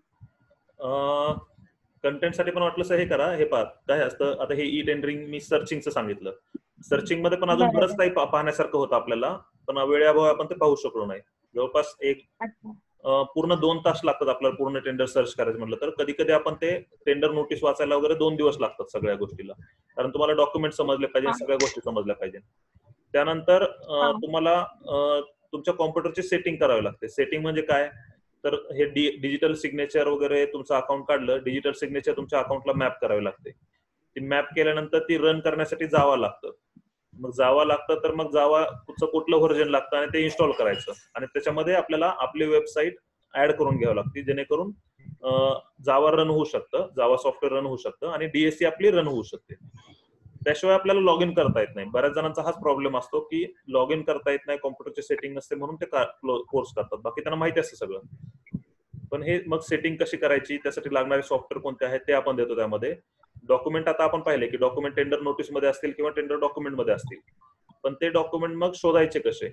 कंटेंट साठी पण वाटलं हे करा. हे पहा काय असतं आता, हे ई टेंडरिंग मी सर्चिंगचं सांगितलं. सर्चिंग मध्ये पण अजून बरंच काही पाहण्यासारखं होतं आपल्याला, पण वेळेअभावी आपण ते पाहू शकलो नाही. जवळपास एक पूर्ण दोन तास लागतात आपल्याला पूर्ण टेंडर सर्च करायचं म्हटलं तर. कधी कधी आपण ते टेंडर नोटीस वाचायला वगैरे दोन दिवस लागतात सगळ्या गोष्टीला, कारण तुम्हाला डॉक्युमेंट समजले पाहिजे, सगळ्या गोष्टी समजल्या पाहिजे. त्यानंतर तुम्हाला तुमच्या कॉम्प्युटरची सेटिंग करावी लागते. सेटिंग म्हणजे काय तर हे डिजिटल सिग्नेचर वगैरे तुमचं अकाउंट काढलं, डिजिटल सिग्नेचर तुमच्या अकाउंटला मॅप करावी लागते. ती मॅप केल्यानंतर ती रन करण्यासाठी जावा लागतं. मग जावा लागतं तर मग जावा तुमचं कुठलं व्हर्जन लागतं आणि ते इन्स्टॉल करायचं, आणि त्याच्यामध्ये आपल्याला आपली वेबसाईट ऍड करून घ्यावी लागते, जेणेकरून जावा रन होऊ शकतं, जावा सॉफ्टवेअर रन होऊ शकतं आणि डीएससी आपली रन होऊ शकते. त्याशिवाय आपल्याला लॉग इन करता येत नाही. बऱ्याच जणांचा हाच प्रॉब्लेम असतो की लॉग इन करता येत नाही, कॉम्प्युटरची सेटिंग नसते म्हणून ते कोर्स करतात. बाकी त्यांना माहिती असतं सगळं, पण हे मग सेटिंग कशी करायची, त्यासाठी लागणारे सॉफ्टवेअर कोणते आहेत ते आपण देतो. त्यामध्ये डॉक्युमेंट आता आपण पाहिले की डॉक्युमेंट टेंडर नोटीस मध्ये असतील किंवा टेंडर डॉक्युमेंट मध्ये असतील, पण ते डॉक्युमेंट मग शोधायचे कसे.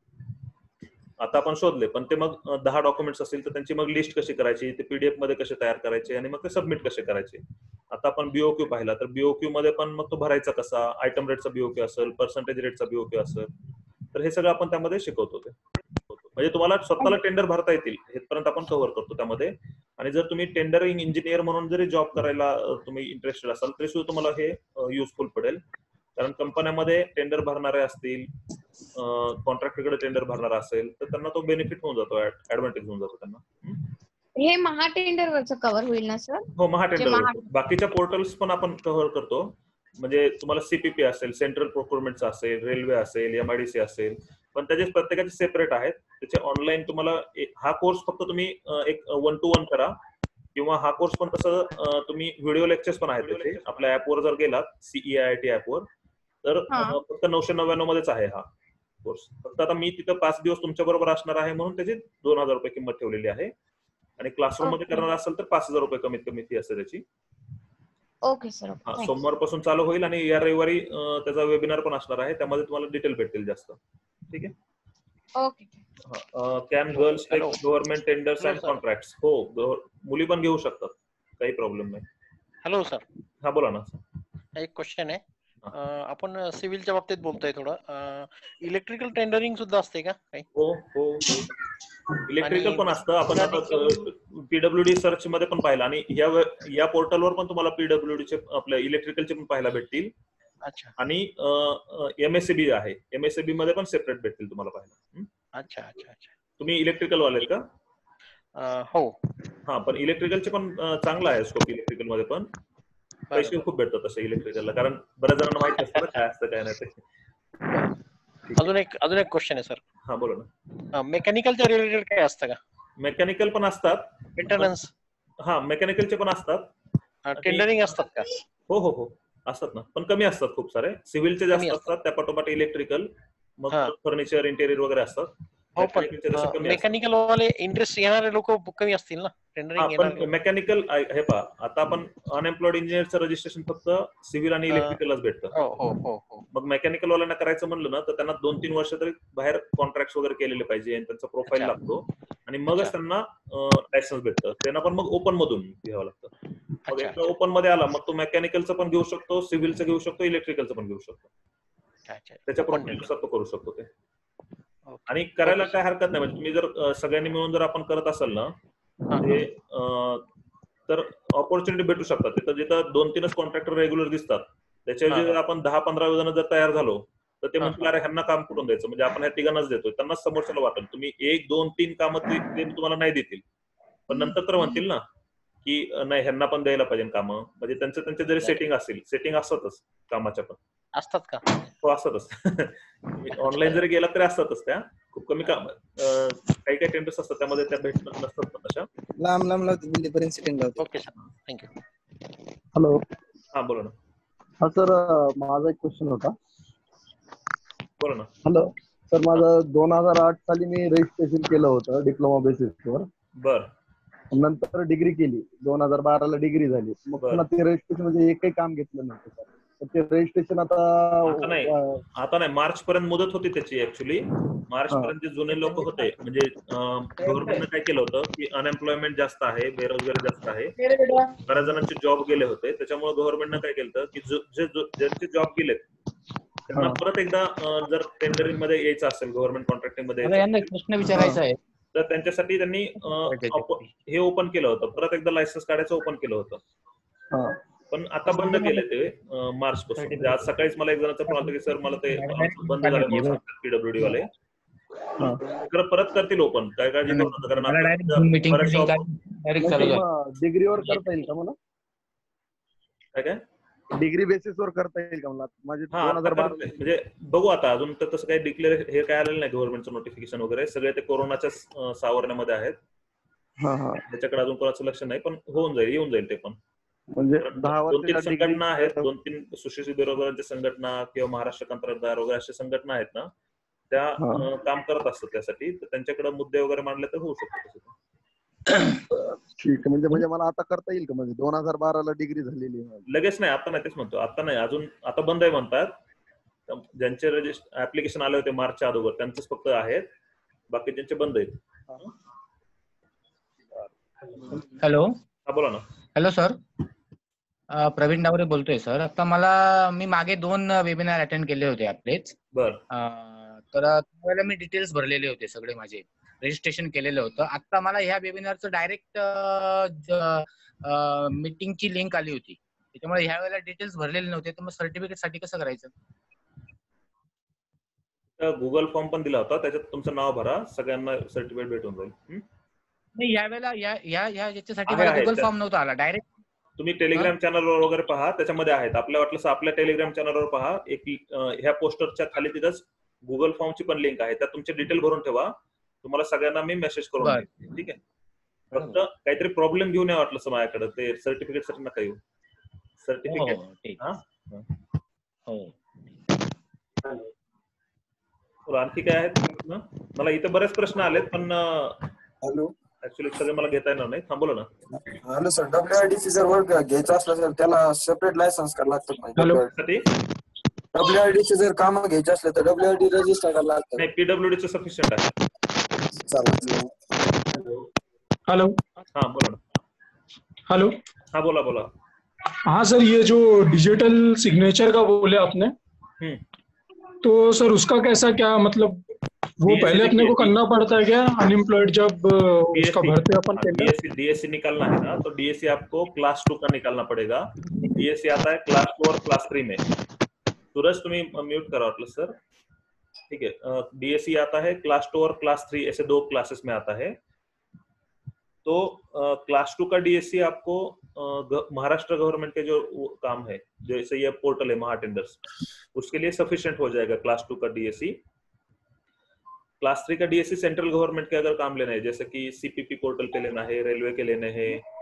आता आपण शोधले, पण ते मग दहा डॉक्युमेंट्स असतील तर त्यांची मग लिस्ट कशी करायची, ते पीडीएफ मध्ये कसे तयार करायचे आणि मग ते सबमिट कसे करायचे. आता आपण बीओक्यू पाहिला तर बीओक्यू मध्ये पण मग तो भरायचा कसा, आयटम रेटचा बीओक्यू असेल, पर्सेंटेज रेटचा बीओक्यू असेल, तर हे सगळं आपण त्यामध्ये शिकवतो. ते म्हणजे तुम्हाला स्वतःला टेंडर भरता येतील हेपर्यंत आपण कव्हर करतो त्यामध्ये. आणि जर तुम्ही टेंडरिंग इंजिनियर म्हणून जरी जॉब करायला तुम्ही इंटरेस्टेड असाल तरी सुद्धा तुम्हाला हे युजफुल पडेल, कारण कंपन्यामध्ये टेंडर भरणारे असतील, कॉन्ट्रॅक्टरकडे टेंडर भरणारा असेल तर त्यांना तो बेनिफिट होऊन जातो, ऍडव्हान्टेज होऊन जातो त्यांना. हे महा टेंडर वरचं कव्हर होईल ना सर? हो, महा टेंडर. बाकीच्या पोर्टल्स पण आपण कव्हर करतो. म्हणजे तुम्हाला सीपीपी असेल, सेंट्रल प्रोक्युरमेंटचा असेल, रेल्वे असेल, एमआयडीसी असेल, पण त्याचे प्रत्येकाचे सेपरेट आहेत. त्याचे ऑनलाईन तुम्हाला हा कोर्स फक्त तुम्ही एक वन टू वन करा, किंवा हा कोर्स पण तसं तुम्ही व्हिडिओ लेक्चर्स पण आहेत त्याचे. आपल्या ऍपवर जर गेलात सीईआयटी ऍपवर तर फक्त नऊशे नव्याण्णव मध्येच आहे हा कोर्स. फक्त आता मी तिथं पाच दिवस तुमच्या बरोबर असणार आहे म्हणून त्याची दोन हजार रुपये किंमत ठेवलेली आहे, आणि क्लासरूम मध्ये करणार असेल तर पाच हजार रुपये कमीत कमी फी असते त्याची. Okay sir. सोमवार पासून चालू होईल आणि या रविवारी त्याचा वेबिनार पण असणार आहे, त्यामध्ये तुम्हाला डिटेल भेटतील जास्त. ठीक आहे. Okay. Can girls take government tenders and contracts. हो, मुली पण घेऊ शकतात, काही प्रॉब्लेम नाही. Hello sir. हा बोला ना. एक क्वेश्चन आहे. आपण सिव्हिलच्या बाबतीत बोलतोय थोडं. इलेक्ट्रिकल टेंडरिंग सुद्धा असते का काही? हो हो, इलेक्ट्रिकल पण असतं. आपण आता पीडब्ल्यूडी सर्च मध्ये पण पाहिलं, आणि या या पोर्टलवर पण तुम्हाला पीडब्ल्यूडीचे आपल्या इलेक्ट्रिकलचे पण पाहायला भेटतील. अच्छा. आणि एमएससीबी आहे, एमएससीबी मध्ये पण सेपरेट भेटतील तुम्हाला पाहायला. अच्छा अच्छा अच्छा. तुम्ही इलेक्ट्रिकल वाले का? हो. हा, पण इलेक्ट्रिकलचे पण चांगला आहे स्कोप. इलेक्ट्रिकल मध्ये पण पैसे खूप भेटतात तसे इलेक्ट्रिकलला, कारण बऱ्याच जणांना माहिती असतं काय असतं काय नाही ते. अजून एक अजून एक क्वेश्चन आहे सर. हा बोला ना. मेकॅनिकलच्या रिलेटेड काय असतं का? मेकॅनिकल पण असतात. मेंटेनन्स हा मेकॅनिकलचे पण असतात. टेंडरिंग असतात का? हो हो हो असतात ना, पण कमी असतात खूप सारे. सिव्हिलचे जास्त असतात, त्या पाठोपाठ इलेक्ट्रिकल, मग फर्निचर इंटेरियर वगैरे असतात. हो पण मेकॅनिकल वाले इंटरेस्ट येणारे लोक कमी असतील ना टेंडरिंग पण मेकॅनिकल हे पहा, आता आपण अनएम्प्लॉइड इंजिनियरचं रजिस्ट्रेशन फक्त सिव्हिल आणि इलेक्ट्रिकलच भेटतं. मग मेकॅनिकल वाल्यांना करायचं म्हणलं ना तर त्यांना दोन तीन वर्ष तरी बाहेर कॉन्ट्रॅक्ट वगैरे केलेले पाहिजे आणि त्यांचा प्रोफाईल लागतो आणि मगच त्यांना लायसन्स भेटतं. त्यांना पण मग ओपन मधून घ्यावं लागतं. मग एकदा ओपन मध्ये आला मग तो मेकॅनिकलचं पण घेऊ शकतो, सिव्हिलचं घेऊ शकतो, इलेक्ट्रिकलचं पण घेऊ शकतो. त्याच्या प्रोफाईलनुसार तो करू शकतो ते. आणि करायला काय हरकत नाही, म्हणजे तुम्ही जर सगळ्यांनी मिळून जर आपण करत असाल ना ते तर ऑपॉर्च्युनिटी भेटू शकतात. तिथं जिथं दोन तीनच कॉन्ट्रॅक्टर रेग्युलर दिसतात त्याच्याऐवजी आपण दहा पंधरा जण जर तयार झालो तर ते म्हणतील अरे ह्यांना काम कुठून द्यायचं, म्हणजे आपण ह्या तिघांनाच देतोय, त्यांनाच समोरच्याला वाटेल. तुम्ही एक दोन तीन कामं ते तुम्हाला नाही देतील, पण नंतर तर म्हणतील ना की नाही ह्यांना पण द्यायला पाहिजे कामं. म्हणजे त्यांचं त्यांचे जरी सेटिंग असेल, सेटिंग असतातच कामाच्या पण असतात का? हो असतातच. ऑनलाईन जरी गेला तरी असतातच. त्या खूप कमी काम काही काही टेंडर्स असतात त्यामध्ये त्या भेटत नसतात पण तशा लांब लांब लावते दिल्लीपर्यंत सेटिंग लावते. Okay sir thank you. हॅलो. हा बोला ना. हा सर माझा एक क्वेश्चन होता. बोला ना. हॅलो सर, माझं दोन हजार आठ साली मी रजिस्ट्रेशन केलं होतं डिप्लोमा बेसिसवर. बर. नंतर डिग्री केली, दोन हजार बाराला डिग्री झाली. मग पुन्हा ते रजिस्ट्रेशन म्हणजे एकही काम घेतलं नव्हतं सर. ते रजिस्ट्रेशन आता आता नाही आता नाही मार्च पर्यंत मुदत होती त्याची. ऍक्च्युली मार्च पर्यंत जे जुने लोक होते म्हणजे गव्हर्नमेंटने काय केलं होतं की अनएम्प्लॉयमेंट जास्त आहे, बेरोजगारी जास्त आहे, बऱ्याच जणांचे जॉब गेले होते. त्याच्यामुळे गव्हर्नमेंटने काय केलं की जे ज्यांचे जॉब गेलेत त्यांना परत एकदा जर टेंडरिंग मध्ये यायचं असेल, गव्हर्नमेंट कॉन्ट्रॅक्टिंग मध्ये प्रश्न विचारायचा आहे तर त्यांच्यासाठी त्यांनी हे ओपन केलं होतं, परत एकदा लायसन्स काढायचं ओपन केलं होतं. पण आता बंद केले ते मार्च पासून. आज सकाळीच मला एक जणांचा फोन आला की सर मला ते बंद झालं पीडब्ल्यूडी वाले, परत करतील ओपन. काय काळजी करू नका, कारण डिग्रीवर करता येईल का मला? काय काय डिग्री बेसिसवर करता येईल का मला? माझे दोन हजार बारा म्हणजे बघू आता, अजून तर तसं काही डिक्लेअर हे काय आलेलं नाही गव्हर्नमेंटचं नोटिफिकेशन वगैरे. सगळे ते कोरोनाच्या सावरण्यामध्ये आहेत, त्याच्याकडे अजून कोणाचं लक्ष नाही, पण होऊन जाईल, येऊन जाईल ते पण. म्हणजे दोन तीन संघटना आहेत, दोन तीन सुशिक्षित बेरोजगारांच्या संघटना किंवा महाराष्ट्र कंत्राटदार वगैरे अशा संघटना आहेत ना, त्या काम करत असतात त्यासाठी. तर त्यांच्याकडे मुद्दे वगैरे मांडले तर होऊ शकतो. ठीक आहे. म्हणजे म्हणजे मला आता करता येईल का? म्हणजे दोन हजार बाराला डिग्री झालेली लगेच नाही, आता नाही, तेच म्हणतो आता नाही, अजून आता बंद आहे म्हणतात. ज्यांचे रजिस्टर ऍप्लिकेशन आले होते मार्चच्या अगोदर त्यांचेच फक्त आहेत, बाकी त्यांचे बंद आहेत. हॅलो. हा बोला ना. हॅलो सर, प्रवीण डावरे बोलतोय सर. आता मला मी मागे दोन वेबिनार अटेंड केले होते आपलेच. बर. तर त्यावेळेला मी डिटेल्स भरलेले होते सगळे, माझे रजिस्ट्रेशन केलेलं होतं. आता मला ह्या वेबिनारचं डायरेक्ट मीटिंगची लिंक आली होती, त्याच्यामुळे ह्या वेळेला डिटेल्स भरलेले नव्हते. तर मग सर्टिफिकेट साठी कसं करायचं? गुगल फॉर्म पण दिला होता, त्याच्यात तुमचं नाव भरा, सगळ्यांना सर्टिफिकेट भेटून जाईल. नाही यावेळेला या याच्यासाठी मला गुगल फॉर्म नव्हता आला, डायरेक्ट तुम्ही टेलिग्राम चॅनलवर वगैरे पहा, त्याच्यामध्ये आहेत. आपल्या वाटलं आपल्या टेलिग्राम चॅनलवर पहा, एक ह्या पोस्टरच्या खाली तिथंच गुगल फॉर्मची पण लिंक आहे, त्यात तुमचे डिटेल भरून ठेवा. तुम्हाला सगळ्यांना मी मेसेज करून देईन. ठीक आहे. फक्त काहीतरी प्रॉब्लेम घेऊन या वाटलं माझ्याकडे, ते सर्टिफिकेट साठी नका येऊ. सर्टिफिकेट आणखी काय आहेत? मला इथे बरेच प्रश्न आलेत पण ऍक्च्युली सगळे मला घेता येणार नाही. थांबवलं ना. हॅलो सर, डब्ल्यूआयडीसी जर वर्क घ्यायचं असलं तर त्याला सेपरेट लायसन्स करावं लागतं. डब्ल्यूआयडीसी जर काम घ्यायचे असले तर डब्ल्यूआयडी रजिस्टर करायला लागतं. नाही, पीडब्ल्यूडी चं सफिशियंट आहे. हेलो. हाँ बोलो ना. हेलो. हाँ बोला बोला. हाँ सर, ये जो डिजिटल सिग्नेचर का बोले आपने, तो सर उसका कैसा क्या मतलब वो पहले अपने को करना पड़ता है क्या? अनएम्प्लॉयड जब उसका भरते अपन डीएससी डीएससी निकालना है ना, तो डीएससी आपको क्लास टू का निकालना पड़ेगा. डीएससी आता है क्लास टू और क्लास थ्री में. सूरज तुम्हें म्यूट करा वाटलं सर. ठीक है. डीएससी आता है क्लास टू और क्लास थ्री, ऐसे दो क्लासेस में आता है. तो क्लास टू का डीएससी आपको महाराष्ट्र गवर्नमेंट के जो काम है, जैसे ये पोर्टल है महा टेंडर्स, उसके लिए सफिशिएंट हो जाएगा क्लास टू का डीएससी. क्लास थ्री का डीएससी सेंट्रल गवर्नमेंट के अगर काम लेना है, जैसे कि सीपीपी पोर्टल पे लेना है, रेलवे के लेने हैं,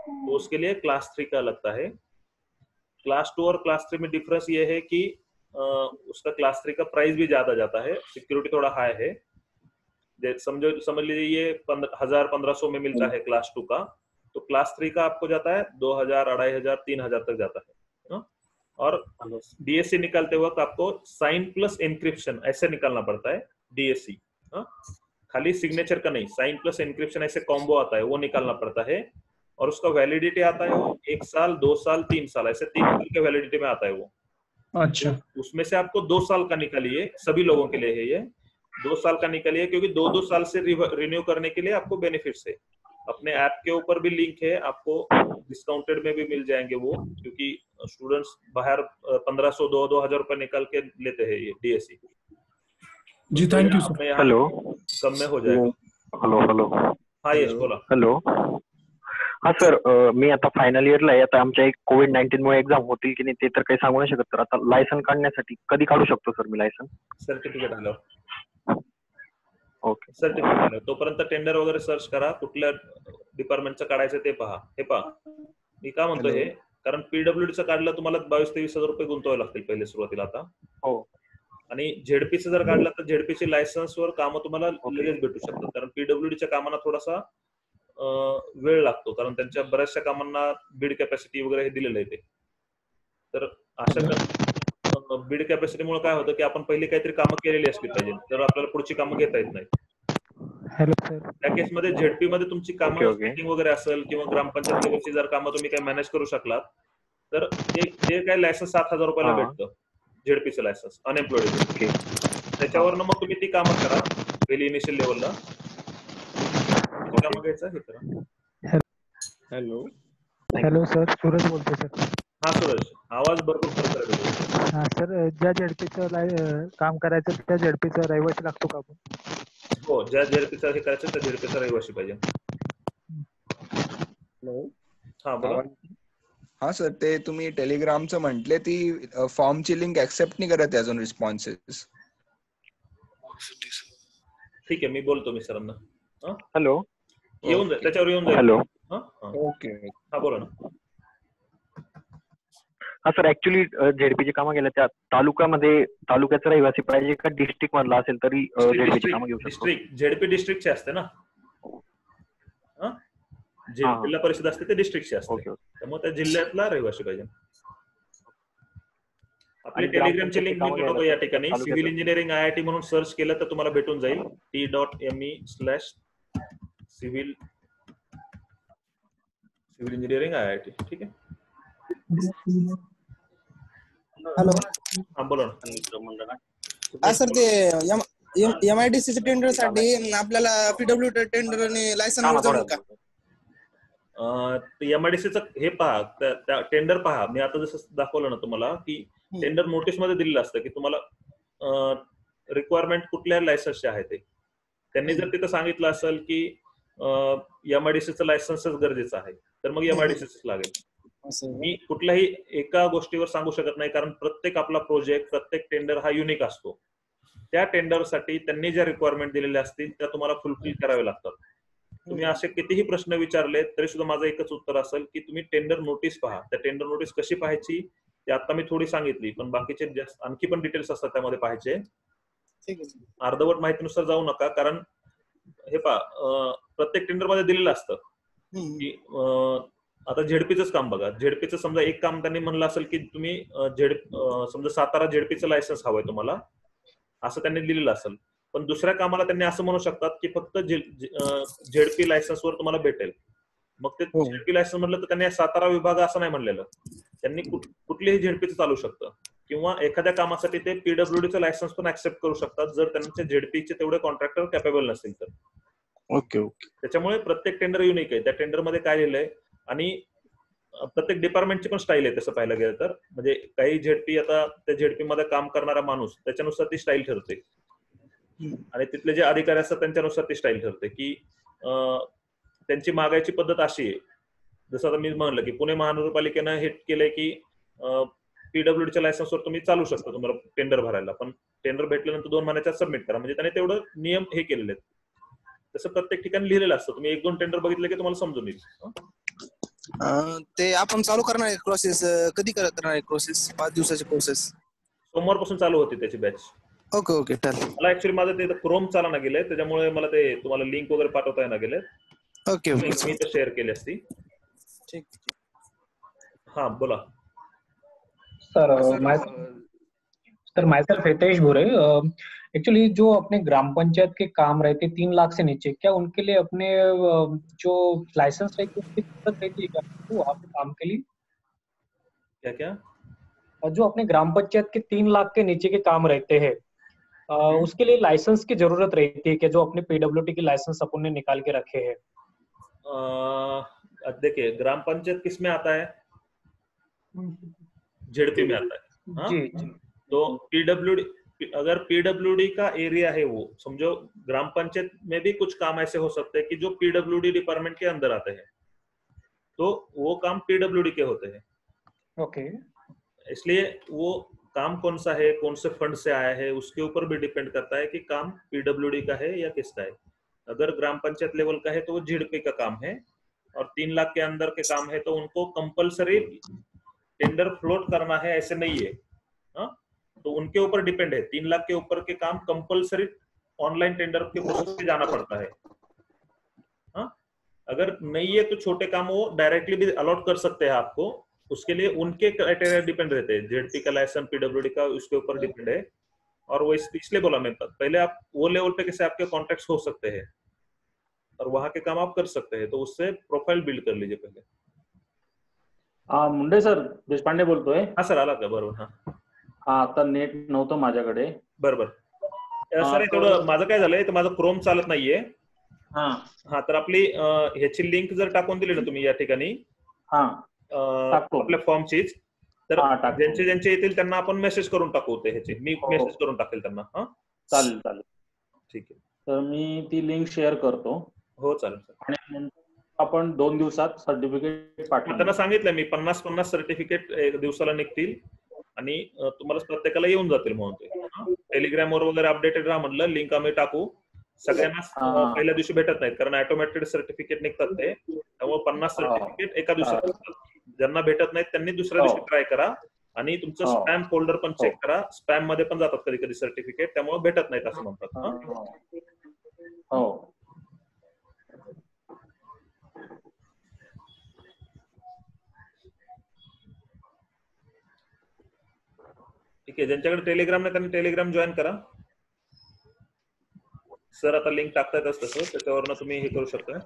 तो उसके लिए क्लास थ्री का लगता है। क्लास टू और क्लास थ्री में डिफरेंस ये है कि आ, उसका क्लास थ्री का प्राइस भी ज्यादा जाता है, सिक्योरिटी थोड़ा हाई है। समझो समझ लीजिए ये हजार पंद्रह सौ में मिलता है क्लास टू का, तो क्लास थ्री का आपको जाता है दो हजार अढ़ाई हजार तीन हजार तक जाता है ना? और डीएससी निकालते वक्त आपको साइन प्लस एनक्रिप्शन ऐसे निकालना पड़ता है डीएससी, खाली सिग्नेचर का नहीं, साइन प्लस एनक्रिप्शन ऐसे कॉम्बो आता है वो निकालना पड़ता है। और उसका वैलिडिटी आता है वो एक साल दो साल तीन साल ऐसे तीन साल के वैलिडिटी में आता है वो। अच्छा, तो उसमें से आपको दो साल का निकालिए, सभी लोगों के लिए है ये, दो साल का निकालिए, क्योंकि दो दो साल से रिन्यू करने के लिए आपको बेनिफिट्स है। अपने ऐप के ऊपर भी लिंक है, आपको डिस्काउंटेड में भी मिल जाएंगे वो, क्योंकि स्टूडेंट्स बाहर पंद्रह सौ दो दो हजार रुपए निकाल के लेते हैं ये डीएससी। जी थैंक यू सर। हेलो, कम में हो जाएगा। हॅलो हॅलो हा यश बोला। हॅलो, हा सर, मी आता फायनल इयरला आहे. आता आमच्या एक कोविड नाईन्टीन मुळे एक्झाम होतील की नाही ते तर काही सांगू नाही शकत. तर आता लायसन काढण्यासाठी कधी काढू शकतो सर मी लायसन? सर्टिफिकेट आलं ओके, सर्टिफिकेट आलं तोपर्यंत टेंडर वगैरे सर्च करा, कुठल्या डिपार्टमेंटचं काढायचं ते पहा. हे पहा मी का म्हणतो हे, कारण पीडब्ल्यूडीचं काढलं तुम्हाला बावीस तेवीस हजार रुपये गुंतवावे लागतील पहिले सुरुवातीला आता. हो. आणि झेडपीचं जर काढलं तर झेडपीची लायसन्सवर कामं तुम्हाला लगेच भेटू शकतात, कारण पीडब्ल्यूडीच्या कामांना थोडासा वेळ लागतो, कारण त्यांच्या बऱ्याचशा कामांना बीड कॅपॅसिटी वगैरे हे दिलेलं आहे ते. तर अशा बीड कॅपॅसिटीमुळे काय होतं की आपण पहिली काहीतरी कामं केलेली असली पाहिजे, तर आपल्याला पुढची कामं घेता येत नाही. त्या केसमध्ये झेडपी मध्ये तुमची कामं सेटिंग वगैरे असेल किंवा ग्रामपंचायत लेवलची जर कामं तुम्ही काही मॅनेज करू शकलात तर ते ते काय लायसन्स सात हजार रुपयाला भेटतं झेडपीचं लायसन्स अनएम्प्लॉयड. त्याच्यावरनं मग तुम्ही ती कामं करा पहिली इनिशियल लेवलला कामं घ्यायचं हे करा. हॅलो हॅलो सर, सूरज बोलतोय सर. हा सूरज, आवाज भरपूर फरक आहे. हा सर, ज्या झेडपीचं काम करायचं त्या झेडपीचा रहिवासी लागतो का आपण? हो, ज्या झेडपीचं हे करायचं त्या झेडपीचा रहिवासी पाहिजे. हा बोला. हा सर, ते तुम्ही टेलिग्रामचं म्हटले ती फॉर्मची लिंक ऍक्सेप्ट नाही करत अजून रिस्पॉन्सेस. ठीक आहे, मी बोलतो मी सरांना. हॅलो, येऊन जाईल त्याच्यावर येऊन जाईल. हॅलो, ओके, हा बोला ना. हा सर, ऍक्च्युली झेडपीची कामं गेल्या त्या तालुक्यामध्ये तालुक्याचा रहिवासी पाहिजे का डिस्ट्रिक्ट मधला असेल तरी झेडपीची कामं घेऊ शकतो? डिस्ट्रिक्ट झेडपी डिस्ट्रिक्टचे असते ना, जे जिल्हा परिषद असते ते डिस्ट्रिक्टचे असते, त्यामुळे त्या जिल्ह्यातला रहिवासी पाहिजे. आपली टेलिग्रामची लिंक मी पाठवतो या ठिकाणी. Civil engineering I I T म्हणून सर्च केलं तर तुम्हाला भेटून जाईल. T dot M E slash civil civil engineering I I T. ठीक आहे. हॅलो, हा बोला ना. हा सर, ते एमआयडीसी टेंडर साठी आपल्याला पीडब्ल्यू टेंडर आणि लायसन्स जमलं का? एमआयडीसीचं हे पहा, टेंडर पहा. मी आता जसं दाखवलं ना तुम्हाला की टेंडर नोटीस मध्ये दिलेलं असतं की तुम्हाला रिक्वायरमेंट कुठल्या लायसन्सचे आहे ते. त्यांनी जर तिथं सांगितलं असेल की एमआयडीसीचं लायसन्सच गरजेचं आहे तर मग एमआयडीसीच लागेल. मी कुठल्याही एका गोष्टीवर सांगू शकत नाही, कारण प्रत्येक आपला प्रोजेक्ट प्रत्येक टेंडर हा युनिक असतो. त्या टेंडरसाठी त्यांनी ज्या रिक्वायरमेंट दिलेल्या असतील त्या तुम्हाला फुलफिल करावे लागतात. तुम्ही असे कितीही प्रश्न विचारले तरी सुद्धा माझं एकच उत्तर असेल की तुम्ही टेंडर नोटीस पहा. त्या टेंडर नोटीस कशी पाहायची ते आता मी थोडी सांगितली, पण बाकीचे जास्त आणखी पण डिटेल्स असतात त्यामध्ये पाहायचे. अर्धवट माहितीनुसार जाऊ नका, कारण हे पहा प्रत्येक टेंडर मध्ये दिलेलं असतं की आता झेडपीच काम बघा. झेडपीचं समजा एक काम त्यांनी म्हणलं असेल की तुम्ही झेड समजा सातारा झेडपीचं लायसन्स हवंय तुम्हाला, असं त्यांनी दिलेलं असेल. पण दुसऱ्या कामाला त्यांनी असं म्हणू शकतात की फक्त झेडपी लायसन्सवर तुम्हाला भेटेल. मग ते झेडपी लायसन्स म्हणलं तर त्यांनी सातारा विभाग असं नाही म्हणलेलं, त्यांनी कुठलीही झेडपीचं चालू शकतं. किंवा एखाद्या कामासाठी ते पीडब्ल्यूडीचं लायसन्स पण ऍक्सेप्ट करू शकतात जर त्यांचे झेडपीचे तेवढे कॉन्ट्रॅक्टर कॅपेबल नसतील तर. Okay okay. त्याच्यामुळे प्रत्येक टेंडर युनिक आहे. त्या टेंडर मध्ये काय लिहिलंय आणि प्रत्येक डिपार्टमेंटची पण स्टाईल आहे तसं पाहायला गेलं तर. म्हणजे काही झेडपी आता त्या झेडपी मध्ये काम करणारा माणूस त्याच्यानुसार ती स्टाईल ठरते आणि तिथले जे अधिकारी असतात त्यांच्यानुसार ती स्टाईल ठरते की त्यांची मागायची पद्धत अशी आहे. जसं आता मी म्हणलं की पुणे महानगरपालिकेनं हे केलंय की पीडब्ल्यूडीच्या लायसन्सवर तुम्ही चालू शकता तुम्हाला टेंडर भरायला, पण टेंडर भेटल्यानंतर दोन महिन्याच्या सबमिट करा. म्हणजे त्याने तेवढं नियम हे केलेले आहेत. तसं प्रत्येक ठिकाणी लिहिलेलं असतं. तुम्ही एक दोन टेंडर बघितले की तुम्हाला समजून येईल. अं, ते आपण चालू करणार आहे प्रोसेस, कधी कर- करणार आहे प्रोसेस? पाच दिवसाची प्रोसेस. सोमवारपासून चालू होती त्याची बॅच. ओके ओके चाल. मला ऍक्च्युली माझं ते क्रोम चालना गेलंय, त्याच्यामुळे मला ते तुम्हाला लिंक वगैरे पाठवता येणार गेले. ओके मी ओके तर शेअर केली असती. ठीक. हा बोला. सर मैं सर myself हितेश बोरे. एक्चुअली जो अपने ग्राम पंचायत के काम रहते तीन लाख से नीचे, क्या उनके लिए अपने अ, जो लाइसेंस रहती है उसकी जरूरत रहती है क्या वहाँ पे काम के लिए? क्या क्या और जो अपने ग्राम पंचायत के तीन लाख के नीचे के काम रहते हैं अ, उसके लिए लाइसेंस की जरूरत रहती है क्या, जो अपने पीडब्ल्यूडी की लाइसेंस अपन ने निकाल के रखे हैं? अ, देखिए ग्राम पंचायत किस में आता है? जेडपी में आता है. हाँ? जी जी. तो पीडब्ल्यूडी, अगर पीडब्ल्यूडी का एरिया है, वो समझो ग्राम पंचायत में भी कुछ काम ऐसे हो सकते हैं कि जो पीडब्ल्यूडी डिपार्टमेंट के अंदर आते हैं, तो वो काम पीडब्ल्यूडी के होते हैं. ओके. इसलिए वो काम कौन सा है, कौन से फंड से आया है, उसके ऊपर भी डिपेंड करता है कि काम पीडब्ल्यूडी का है या किसका है. अगर ग्राम पंचायत लेवल का है तो वो जेडपी का काम है, और तीन लाख के अंदर के काम है तो उनको कंपलसरी टेंडर फ्लोट करना है ऐसे नहीं है. हाँ, तो उनके ऊपर डिपेंड है. तीन लाख के ऊपर के काम कंपलसरी ऑनलाइन टेंडर के प्रोसेस पे जाना पड़ता है. हाँ, अगर नहीं है तो छोटे काम वो डायरेक्टली भी अलॉट कर सकते हैं आपको. उसके लिए उनके क्राइटेरिया डिपेंड रहते हैं. जेडपी का लाइसेंस, पीडब्ल्यूडी का, उसके ऊपर डिपेंड है. और वो इस, इसलिए बोला मैं पहले, आप वो लेवल पे कैसे आपके कॉन्टेक्ट्स हो सकते हैं और वहां के काम आप कर सकते हैं, तो उससे प्रोफाइल बिल्ड कर लीजिए पहले. हा मुंडे सर, देशपांडे बोलतोय. हा सर, आला का? बरोबर. हा हा, आता नेट नव्हतं माझ्याकडे. बरोबर. सर थोडं माझं काय झालंय, तर माझं क्रोम चालत नाहीये. हा हा, तर आपली ह्याची लिंक जर टाकून दिली ना तुम्ही या ठिकाणी, हा आपल्या फॉर्मचीच, तर ज्यांचे ज्यांचे येतील त्यांना आपण मेसेज करून टाकू ते ह्याचे. मी मेसेज करून टाकेल त्यांना. हा चालेल चालेल. ठीक आहे. तर मी ती लिंक शेअर करतो. हो चालेल सर. आणि नंतर आपण दोन दिवसात सर्टिफिकेट पाठवू. त्यांना सांगितलं मी, पन्नास पन्नास सर्टिफिकेट एक दिवसाला निघतील आणि तुम्हाला प्रत्येकाला येऊन जातील म्हणून. ते टेलिग्राम वर वगैरे अपडेटेड राहा म्हणलं. लिंक आम्ही टाकू. सगळ्यांना पहिल्या दिवशी भेटत नाहीत, कारण ऑटोमॅटेड सर्टिफिकेट निघतात ते. त्यामुळे पन्नास सर्टिफिकेट एका दिवसात निघतात. ज्यांना भेटत नाहीत त्यांनी दुसऱ्या दिवशी ट्राय करा. आणि तुमचं स्पॅम फोल्डर पण चेक करा. स्पॅम मध्ये पण जातात कधी कधी सर्टिफिकेट, त्यामुळे भेटत नाहीत असं म्हणतात. हो. ठीक आहे. ज्यांच्याकडे टेलिग्राम नाही त्यांनी टेलिग्राम जॉईन करा. सर आता लिंक टाकतायतच तसं, त्याच्यावरनं तुम्ही हे करू शकता.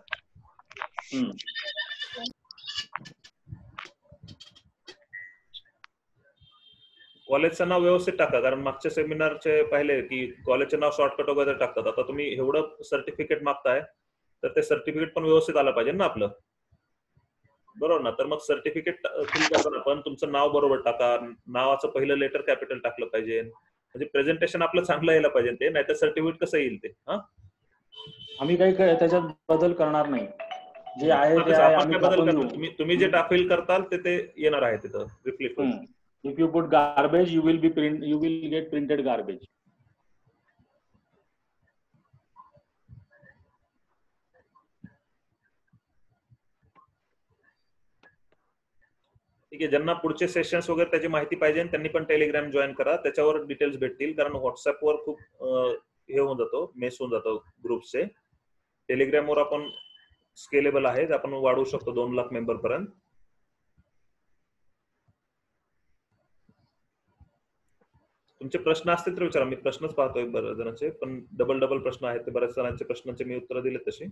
कॉलेजचं नाव व्यवस्थित टाका, कारण मागच्या सेमिनारचे पाहिले की कॉलेजचे नाव शॉर्टकट वगैरे टाकतात. आता तुम्ही एवढं सर्टिफिकेट मागताय तर ते सर्टिफिकेट पण व्यवस्थित आलं पाहिजे ना आपलं, बरोबर ना? तर मग सर्टिफिकेट फिल करताना पण तुमचं नाव बरोबर टाका. नावाचं पहिलं लेटर कॅपिटल टाकलं पाहिजे, म्हणजे प्रेझेंटेशन आपलं चांगलं यायला पाहिजे ते. नाहीतर सर्टिफिकेट कसं येईल ते? हा, आम्ही काही त्याच्यात बदल करणार नाही. जे आहे ते आहे. आम्ही बदल करतो. तुम्ही तुम्ही जे टाफिल करताल ते ते येणार आहे तिथं रिफ्लेक्ट होईल. If you put garbage, you will be print. You will get printed garbage. ठीक आहे. ज्यांना पुढचे सेशन्स वगैरे त्याची माहिती पाहिजे त्यांनी पण टेलिग्राम जॉईन करा. त्याच्यावर डिटेल्स भेटतील, कारण व्हॉट्सअपवर खूप हे होऊन जातो, मेस होऊन जातो ग्रुपचे. टेलिग्रामवर आपण स्केलेबल आहे, आपण वाढवू शकतो दोन लाख मेंबर पर्यंत. तुमचे प्रश्न असतील तर विचारा. मी प्रश्नच पाहतोय बऱ्याच जणांचे, पण डबल डबल प्रश्न आहेत. ते बऱ्याच जणांचे प्रश्नांचे मी उत्तर दिले तशी.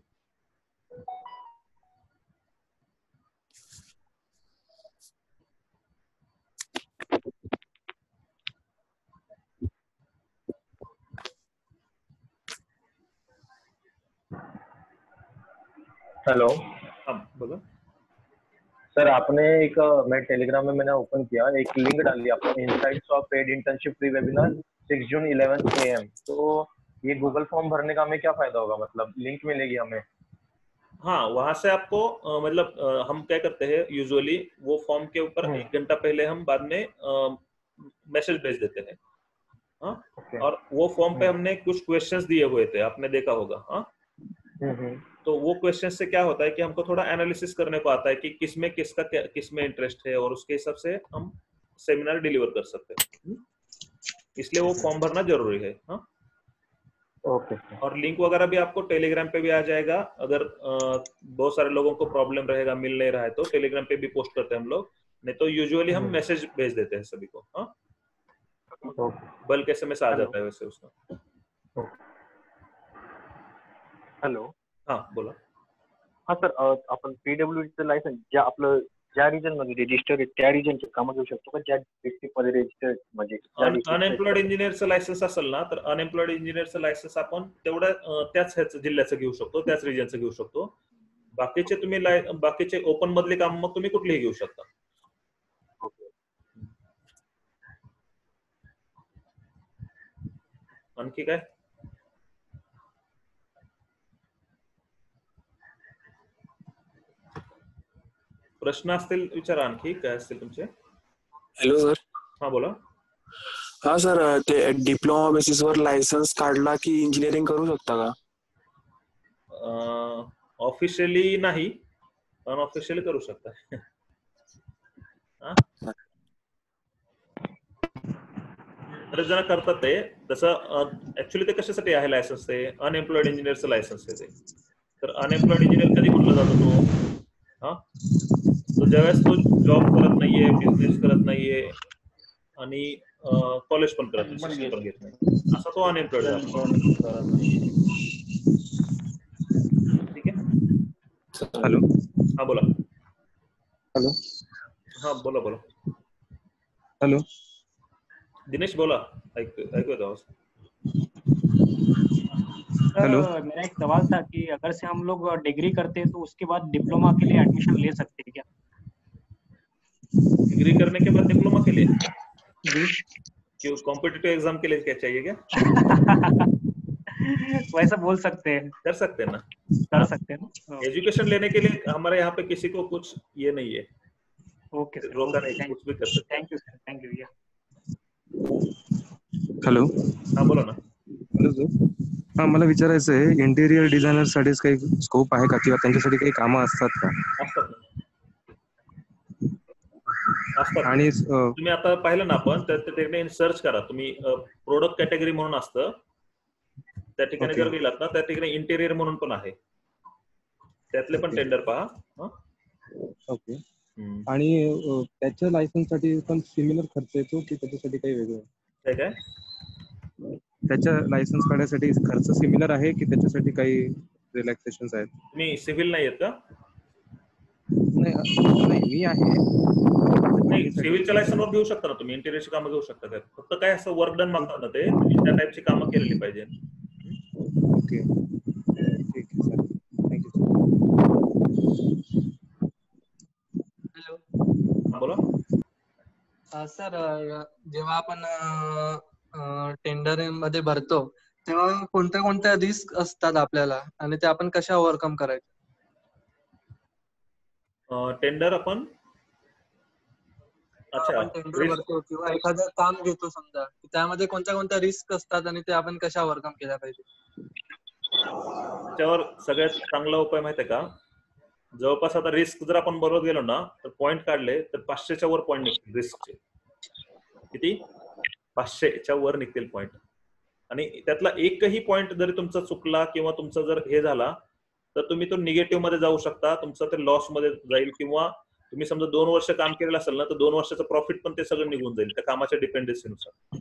हेलो, हाँ बोलो सर. आपने एक मैं टेलीग्राम में मैंने ओपन किया, एक लिंक डाली आपने, insights of paid internship free webinar six June eleven A M. तो ये गूगल फॉर्म भरने का हमें क्या फायदा होगा, मतलब लिंक मिलेगी हमें? हाँ, वहां से आपको आ, मतलब आ, हम क्या करते हैं यूजुअली, वो फॉर्म के ऊपर एक घंटा पहले हम बाद में मैसेज भेज देते हैं. हाँ, और वो फॉर्म पे हमने कुछ क्वेश्चंस दिए हुए थे, आपने देखा होगा. हाँ, तो वो क्वेश्चन से क्या होता है कि हमको थोड़ा एनालिसिस करने को आता है कि किसमें किसका किसमें इंटरेस्ट है और उसके हिसाब से हम सेमिनार डिलीवर कर सकते हैं, इसलिए वो फॉर्म भरना जरूरी है। हाँ ओके। और लिंक वगैरह भी आपको टेलीग्राम पे भी आ जाएगा। अगर आ, बहुत सारे लोगों को प्रॉब्लम रहेगा, मिल नहीं रहा है, तो टेलीग्राम पे भी पोस्ट करते हैं हम लोग, नहीं तो यूजुअली हम मैसेज भेज देते हैं सभी को। हाँ बल्कि एसएमएस आ जाता है वैसे उसका। हॅलो, हा बोला. हा सर, आपण पीडब्ल्यूडीचं लायसन्स ज्या आपलं ज्या रिजन मध्ये रजिस्टर आहे त्या रिजनचे कामं घेऊ शकतो का, ज्या डिस्ट्रिक्ट मध्ये रजिस्टर म्हणजे अनएम्प्लॉयड इंजिनियरचं लायसन्स असेल ना, तर अनएम्प्लॉयड इंजिनियरचं लायसन्स आपण तेवढ्या त्याच ह्याचं जिल्ह्याचं घेऊ शकतो, त्याच रिजनचं घेऊ शकतो. बाकीचे तुम्ही बाकीचे ओपन मधले काम मग तुम्ही कुठलेही घेऊ शकता. आणखी काय प्रश्न असतील विचारा, आणखी काय असतील तुमचे. Hello sir. हा बोला. हा सर, ते डिप्लोमा बेसिस वर लायसन्स काढला की इंजिनिअरिंग करू शकता का? ऑफिशियली नाही, अनऑफिशियली करू शकता. बरेच जण करतात ते तसं. ऍक्च्युली ते कशासाठी आहे लायसन्स, ते अनएम्प्लॉयड इंजिनियरचं लायसन्स आहे ते. तर अनएम्प्लॉयड इंजिनियर कधी म्हटलं जातो तो, हा तो ज्यावेळेस तो जॉब करत नाहीये, बिझनेस करत नाहीये आणि कॉलेज पण करत नाही, शिक्षण पण घेत नाही, असा तो अनएम्प्लॉयड झाला. ठीक आहे. हॅलो. हा बोला. हॅलो. हा बोला बोला. हॅलो दिनेश बोला, ऐक ऐकू येतो आवाज. हेलो. मेरा एक सवाल था कि अगर से हम लोग डिग्री करते हैं तो उसके बाद डिप्लोमा के लिए एडमिशन ले सकते हैं क्या? डिग्री करने के बाद डिप्लोमा के लिए जी, क्यों, कॉम्पिटिटिव एग्जाम के लिए क्या चाहिए क्या? वैसा बोल सकते हैं. कर सकते हैं ना, कर सकते हैं ना. एजुकेशन लेने के लिए हमारे यहाँ पे किसी को कुछ ये नहीं है. ओके सर, रोका नहीं, कुछ भी कर सकते. Thank you sir, thank you. या हॅलो. हा बोला ना. Hello sir. हा मला विचारायचं आहे, इंटेरियर डिझायनर साठीच काही स्कोप आहे का, किंवा त्यांच्यासाठी काही कामं असतात का? असतात असतात. आणि तुम्ही आता पाहिलं ना आपण, तर तिकडे सर्च करा तुम्ही, प्रोडक्ट कॅटेगरी म्हणून असतं, त्या ठिकाणी जर गेलात ना, त्या ठिकाणी इंटेरियर म्हणून पण आहे, त्यातले पण टेंडर पहा. ओके. आणि त्याच्या लायसन्स साठी पण सिमिलर खर्च येतो की त्याच्यासाठी काही वेगळं? काय काय त्याच्या लायसन्स काढण्यासाठी खर्च सिमिलर आहे की त्याच्यासाठी काही रिलॅक्सेशन्स आहेत? तुम्ही सिव्हिल नाही आहेत का? नाही, मी आहे. नाही, सिव्हिलच्या लायसन्स वर घेऊ शकता ना तुम्ही, इंटेरियरची कामं घेऊ शकता. त्यात फक्त काय असं वर्क डन मागतात ना, ते त्या टाईपची कामं केलेली पाहिजे. ओके, ठीक आहे सर, थँक्यू. हॅलो. बोला. सर, जेव्हा आपण टेंडर मध्ये भरतो तेव्हा कोणत्या कोणत्या रिस्क असतात आपल्याला आणि ते आपण कशा ओव्हरकम करायचं? टेंडर आपण अच्छा टेंडर भरतो किंवा एखादं काम घेतो समजा, त्यामध्ये कोणत्या कोणत्या रिस्क असतात आणि ते आपण कशा ओव्हरकम केल्या पाहिजे? त्यावर सगळ्यात चांगला उपाय माहिती आहे का, जवळपास आता रिस्क जर आपण बरोबर गेलो ना, तर पॉइंट काढले तर पाचशेच्या वर पॉइंट निघतील रिस्कचे. किती? पाचशेच्या वर निघतील पॉइंट. आणि त्यातला एकही पॉइंट जरी तुमचा चुकला किंवा तुमचा जर हे झाला तर तुम्ही तो निगेटिव्ह मध्ये जाऊ शकता, तुमचं ते लॉस मध्ये जाईल. किंवा तुम्ही समजा दोन वर्ष काम केलेलं असेल ना, तर दोन वर्षाचं प्रॉफिट पण ते सगळं निघून जाईल त्या कामाच्या डिपेंडन्सीनुसार.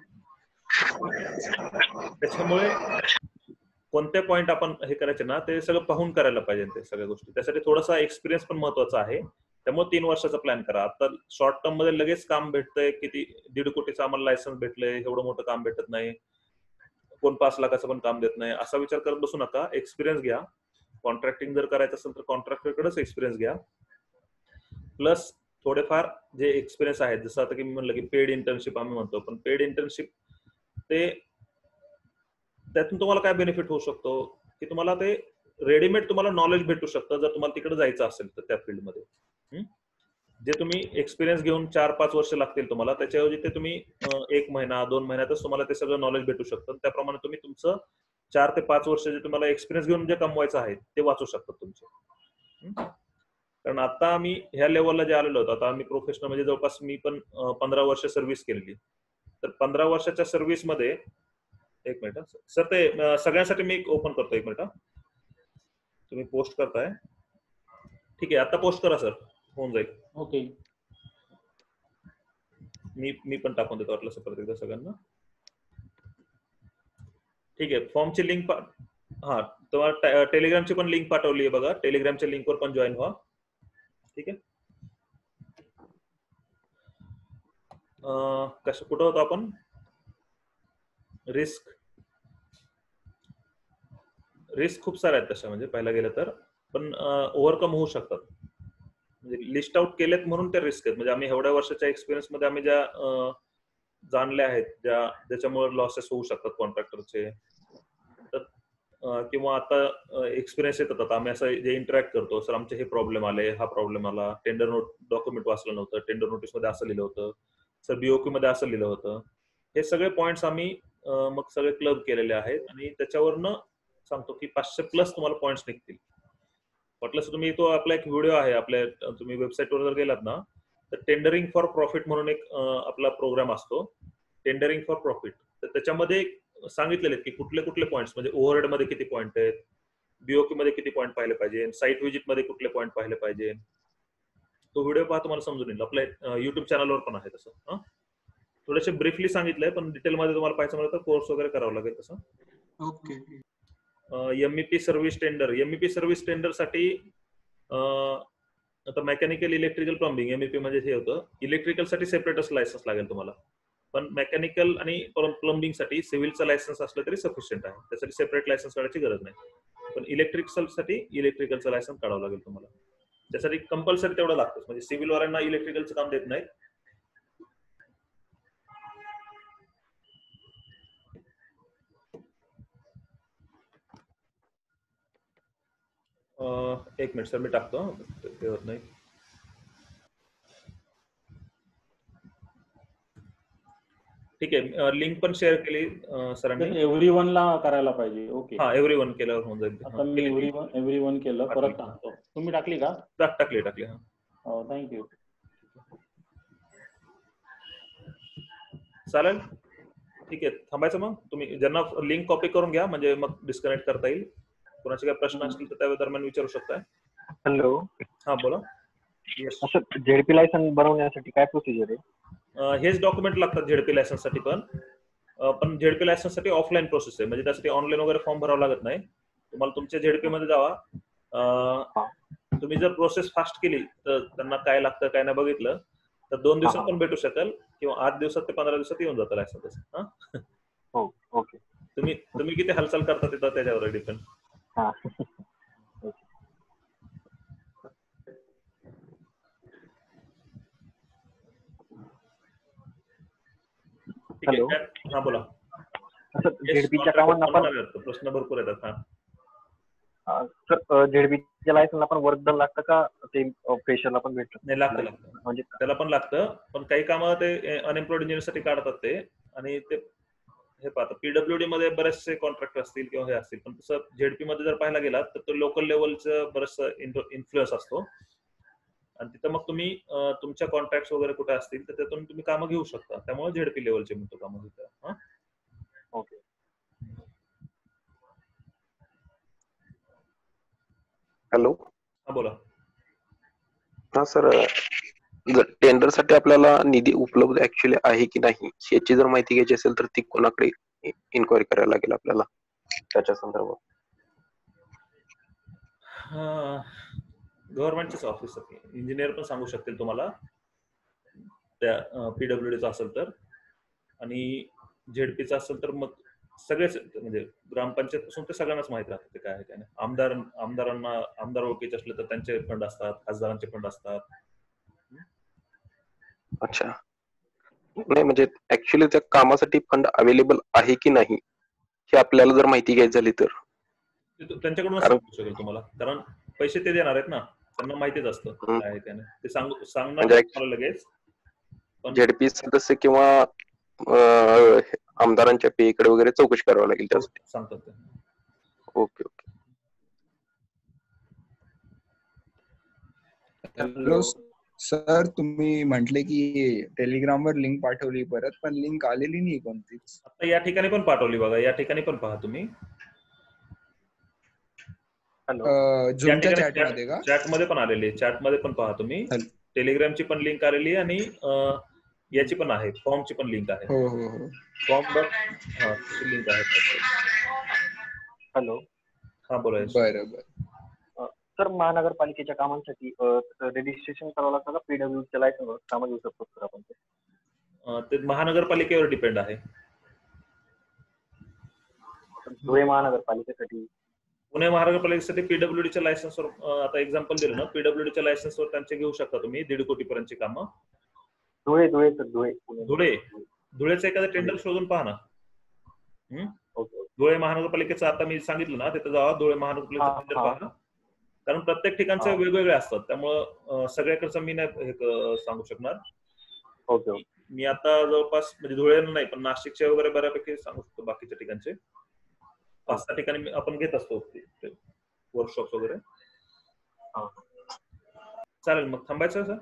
त्याच्यामुळे कोणते पॉइंट आपण हे करायचे ना, ते सगळं पाहून करायला पाहिजे ते सगळ्या गोष्टी. त्यासाठी थोडासा एक्सपिरियन्स पण महत्वाचा आहे. त्यामुळे तीन वर्षाचा प्लॅन करा. आता शॉर्ट टर्म मध्ये लगेच काम भेटतंय, किती दीड कोटीचं आम्हाला लायसन्स भेटलंय, एवढं मोठं काम भेटत नाही, कोण पाच लाखाचं पण काम देत नाही, असा विचार करत बसू नका. एक्सपिरियन्स घ्या. कॉन्ट्रॅक्टिंग जर करायचं असेल तर कॉन्ट्रॅक्टरकडेच एक्सपिरियन्स घ्या. प्लस थोडेफार जे एक्सपिरियन्स आहेत, जसं आता की मी म्हणलं की पेड इंटर्नशिप आम्ही म्हणतो, पण पेड इंटर्नशिप ते त्यातून तुम्हाला काय बेनिफिट होऊ शकतो की तुम्हाला ते रेडीमेड तुम्हाला नॉलेज भेटू शकतं जर तुम्हाला तिकडे जायचं असेल तर त्या फील्डमध्ये. जे तुम्ही एक्सपिरियन्स घेऊन चार पाच वर्ष लागतील तुम्हाला, त्याच्याऐवजी ते तुम्ही एक महिना दोन महिन्यातच तुम्हाला ते सगळं नॉलेज भेटू शकतं. त्याप्रमाणे तुम्ही तुमचं चार ते पाच वर्ष जे तुम्हाला एक्सपिरियन्स घेऊन जे कमवायचं आहे ते वाचू शकतात तुमचे. कारण आता आम्ही ह्या लेवलला जे आलेलो होतो, आता आम्ही प्रोफेशनल म्हणजे जवळपास मी पण पंधरा वर्ष सर्व्हिस केलेली. तर पंधरा वर्षाच्या सर्व्हिस मध्ये एक मिनिट सर, ते सगळ्यांसाठी मी ओपन करतो. एक मिनिट, तुम्ही पोस्ट करताय, ठीक आहे, आता पोस्ट करा सर, होऊन जाईल. ओके, मी मी पण टाकून देतो वाटलं परत एकदा सगळ्यांना. ठीक आहे, फॉर्मची लिंक हा तुम्हाला टेलिग्रामची पण लिंक पाठवली आहे बघा, टेलिग्रामच्या लिंकवर पण जॉईन व्हा. ठीक आहे, कसं कुठं होतो आपण, रिस्क रिस्क खूप साऱ्या आहेत तशा, म्हणजे पाहायला गेलं तर, पण ओव्हरकम होऊ शकतात. म्हणजे लिस्ट आउट केलेत म्हणून त्या रिस्क आहेत. म्हणजे आम्ही एवढ्या वर्षाच्या एक्सपिरियन्स मध्ये आम्ही ज्या जाणल्या आहेत, ज्या ज्याच्यामुळे लॉसेस होऊ शकतात कॉन्ट्रॅक्टरचे, किंवा आता एक्सपिरियन्स येतात, आता आम्ही असं जे इंटरॅक्ट करतो, सर आमचे हे प्रॉब्लेम आले, हा प्रॉब्लेम आला, टेंडर नोट डॉक्युमेंट वाचलं नव्हतं, टेंडर नोटीस मध्ये असं लिहिलं होतं, सर बीओक्यू मध्ये असं लिहिलं होतं. हे सगळे पॉइंट्स आम्ही मग सगळे क्लब केलेले आहेत आणि त्याच्यावरनं सांगतो की पाचशे प्लस तुम्हाला पॉइंट्स निघतील. वाटलंच तुम्ही, तो आपला एक व्हिडिओ आहे आपल्या, तुम्ही वेबसाईटवर जर गेलात ना, तर टेंडरिंग फॉर प्रॉफिट म्हणून एक आपला प्रोग्राम असतो, टेंडरिंग फॉर प्रॉफिट. तर त्याच्यामध्ये सांगितलेले की कुठले कुठले पॉइंट्स, म्हणजे ओव्हरहेड मध्ये किती पॉइंट आहेत, बीओक्यू मध्ये किती पॉइंट पाहिले पाहिजे, साईट व्हिजिट मध्ये कुठले पॉइंट पाहिले पाहिजे. तो व्हिडिओ पहा, तुम्हाला समजून येईल. आपल्या युट्यूब चॅनलवर पण आहे तसं. थोडेसे ब्रीफली सांगितलंय, पण डिटेलमध्ये तुम्हाला पाहायचं म्हणलं तर कोर्स वगैरे करावं लागेल तसं. Okay. MEP service tender, MEP service tender साठी आता मेकॅनिकल, इलेक्ट्रिकल, प्लंबिंग, एमईपी म्हणजे हे होतं. इलेक्ट्रिकल साठी सेपरेटच लायसन्स लागेल तुम्हाला, पण मेकॅनिकल आणि प्लंबिंग साठी सिव्हिलचं लायसन्स असलं तरी सफिशियंट आहे, त्यासाठी सेपरेट लायसन्स काढायची गरज नाही. पण इलेक्ट्रिकल साठी इलेक्ट्रिकलचं लायसन्स काढावं लागेल तुम्हाला, त्यासाठी कंपल्सरी तेवढं लागतं. म्हणजे सिव्हिल वाल्यांना इलेक्ट्रिकलचं काम देत नाही. एक मिनिट सर, मी टाकतो, ते होत नाही. ठीक आहे, लिंक पण शेअर केली सरांनी. एव्हरीवन ला करायला पाहिजे. ओके, हा, एव्हरीवन केल्यावर होऊन जाईल. आता मी एव्हरीवन एव्हरीवन केलं, परत टाकतो. तुम्ही टाकली का? टाकली टाकली हा. हो, थँक्यू. चालेल, ठीक आहे, थांबायचं मग. तुम्ही ज्यांना लिंक कॉपी करून घ्या, म्हणजे मग डिस्कनेक्ट करता येईल. कोणाचे काही प्रश्न असतील तर त्या दरम्यान विचारू शकताय. हॅलो, हा बोला. झेडपी लायसन बनवण्यासाठी काय प्रोसिजर आहे? हेच डॉक्युमेंट लागतात झेडपी लायसन्स साठी, पण पण झेडपी लायसन्स साठी ऑफलाईन प्रोसेस आहे. म्हणजे त्यासाठी ऑनलाईन वगैरे फॉर्म भरावा लागत नाही. तुम्हाला तुमच्या झेडपी मध्ये जावा, तुम्ही जर प्रोसेस फास्ट केली तर त्यांना काय लागतं काय नाही बघितलं तर दोन दिवसात पण भेटू शकेल, किंवा आठ दिवसात ते पंधरा दिवसात येऊन जातं लायसन्स. हो, ओके. तुम्ही तुम्ही किती हालचाल करता तिथं त्याच्यावर डिपेंड. हा, हॅलो, हा बोला. झेडपीच्या कामांना पण प्रश्न भरपूर येतात. हा सर, झेडपीच्या लायसनला पण वर्क डन लागतं का ते फ्रेशरला पण भेटतं? नाही, लागतं लागतं म्हणजे त्याला पण लागतं, पण काही कामं ते अनएम्प्लॉइड इंजिनियर साठी काढतात ते. आणि ते हे पाहता पीडब्ल्यूडी मध्ये बरेचसे कॉन्ट्रॅक्टर असतील किंवा हे असतील, पण तसं झेडपी मध्ये जर पाहायला गेलात तर तो लोकल लेवलचं बरंचसं इन्फ्लुएन्स असतो. आणि तिथं मग तुम्ही तुमच्या कॉन्ट्रॅक्ट वगैरे कुठे असतील तर त्यातून तुम्ही कामं घेऊ शकता. त्यामुळे झेडपी लेवलचे म्हणतो कामं घेतात. ओके. हॅलो, हा बोला. हा सर, टेंडर साठी आपल्याला निधी उपलब्ध ऍक्च्युअली आहे की नाही याची जर माहिती घ्यायची असेल तर ती कोणाकडे इन्क्वायरी करायला लागेल आपल्याला त्याच्या संदर्भात? गव्हर्नमेंटचेच ऑफिस, इंजिनियर पण सांगू शकतील तुम्हाला त्या पीडब्ल्यूडीचा असेल तर. आणि झेडपीचा असेल तर मग सगळेच, म्हणजे ग्रामपंचायत पासून ते सगळ्यांनाच माहित राहतं ते काय आहे काय नाही. आमदार आमदारांना आमदार ओळखीचे असले तर त्यांचे फंड असतात, खासदारांचे फंड असतात. अच्छा, नाही म्हणजे ऍक्च्युअली त्या कामासाठी फंड अवेलेबल आहे की नाही हे आपल्याला जर माहिती घ्यायची झाली तर त्यांच्याकडून सांगू शकेल तुम्हाला, कारण पैसे ते देणार आहेत ना, त्यांना माहितीच असतं काय आहे त्याने, ते सांगू सांगणार लगेच. झेडपी सदस्य किंवा आमदारांच्या पे कडे वगैरे चौकशी करावी लागेल त्यासाठी. सांगतात ते. Okay okay. हॅलो सर, तुम्ही म्हटले की टेलिग्रामवर लिंक पाठवली परत, पण लिंक आलेली नाही कोणतीच. आता या ठिकाणी पण पाठवली बघा, या ठिकाणी पण पहा तुम्ही. झूमच्या चॅट मध्ये का? चॅट मध्ये पण आलेली आहे, चॅट मध्ये पण पहा तुम्ही. टेलिग्रामची पण लिंक आलेली आहे आणि याची पण आहे, फॉर्मची पण लिंक आहे. हो हो हो. फॉर्म हा लिंक आहे. हॅलो. हा बोला. बरं बरं. सर, महानगरपालिकेच्या कामांसाठी रजिस्ट्रेशन करावं लागतं का? पीडब्ल्यूडीच्या लायसन्स कामं घेऊ शकतो सर आपण ते? ते महानगरपालिकेवर डिपेंड आहे. धुळे महानगरपालिकेसाठी, पुणे महानगरपालिकेसाठी पीडब्ल्यूडीच्या लायसन्सवर आता एक्झाम्पल दिलं ना, पीडब्ल्यूडीच्या लायसन्सवर त्यांचे घेऊ शकता तुम्ही दीड कोटी पर्यंतची कामं. धुळे धुळे सर धुळे धुळे धुळेचं एखादं टेंडर शोधून पहा ना. धुळे महानगरपालिकेचं आता मी सांगितलं ना, तिथं जावा, धुळे महानगरपालिकेचं टेंडर पहा, कारण प्रत्येक ठिकाणचे वेगवेगळे असतात, त्यामुळं सगळ्याकडचं मी नाही सांगू शकणार. ओके. मी आता जवळपास म्हणजे धुळे नाही पण नाशिकचे वगैरे बऱ्यापैकी सांगू शकतो. बाकीच्या ठिकाणचे पाच सहा ठिकाणी आपण घेत असतो वर्कशॉप वगैरे. चालेल, मग थांबायचं सर?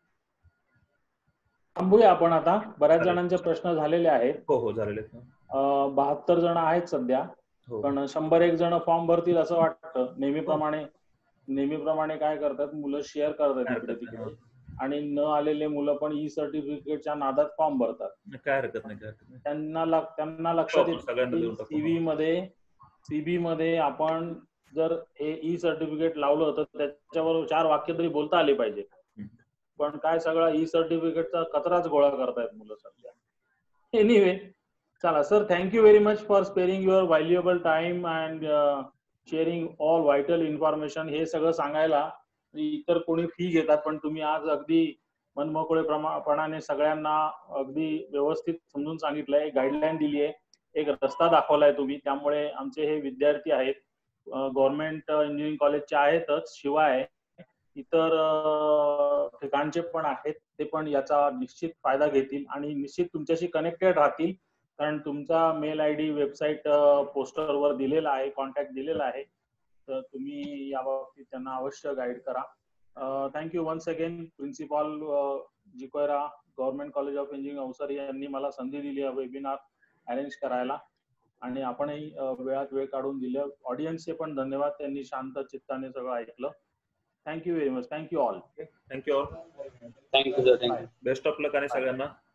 थांबूया आपण आता. बऱ्याच जणांचे प्रश्न झालेले आहेत. हो हो झालेले. बहात्तर जण आहेत सध्या, पण शंभर एक जण फॉर्म भरतील असं वाटतं. नेहमीप्रमाणे नेहमीप्रमाणे काय करतात, मुलं शेअर करतात इकडे तिकडे, आणि न आलेले मुलं पण ई सर्टिफिकेटच्या नादात फॉर्म भरतात. काय हरकत नाही. त्यांना त्यांना लक्षात येतं सीबी मध्ये सीबी मध्ये आपण जर हे ई सर्टिफिकेट लावलं तर त्याच्यावर चार वाक्य तरी बोलता आले पाहिजे. पण काय सगळा ई सर्टिफिकेटचा कचराच गोळा करतायत मुलं सध्या. एनिवे, चला sir, thank you very much for sparing your valuable time and sharing all vital information. हे सगळं सांगायला इतर कोणी फी घेतात, पण तुम्ही आज अगदी मनमोकळेपणाने सगळ्यांना अगदी व्यवस्थित समजून सांगितलंय, गाईडलाईन दिली आहे, एक रस्ता दाखवलाय तुम्ही. त्यामुळे आमचे हे विद्यार्थी आहेत, गव्हर्नमेंट इंजिनिअरिंग कॉलेजचे आहेतच, शिवाय इतर ठिकाणचे पण आहेत, ते पण याचा निश्चित फायदा घेतील आणि निश्चित तुमच्याशी कनेक्टेड राहतील, कारण तुमचा मेल आय डी वेबसाईट पोस्टरवर दिलेला आहे, कॉन्टॅक्ट दिलेला आहे. तर तुम्ही या बाबतीत त्यांना अवश्य गाईड करा. Thank you once again. प्रिन्सिपॉल जिकोयरा government college of engineering Awasari यांनी मला संधी दिली वेबिनार अरेंज करायला, आणि आपणही वेळात वेळ काढून दिलं. ऑडियन्सचे पण धन्यवाद, त्यांनी शांत चित्ताने सगळं ऐकलं. Thank you very much. Thank you all. Thank you all. Thank you sir. Thank you. Best of luck आणि सगळ्यांना.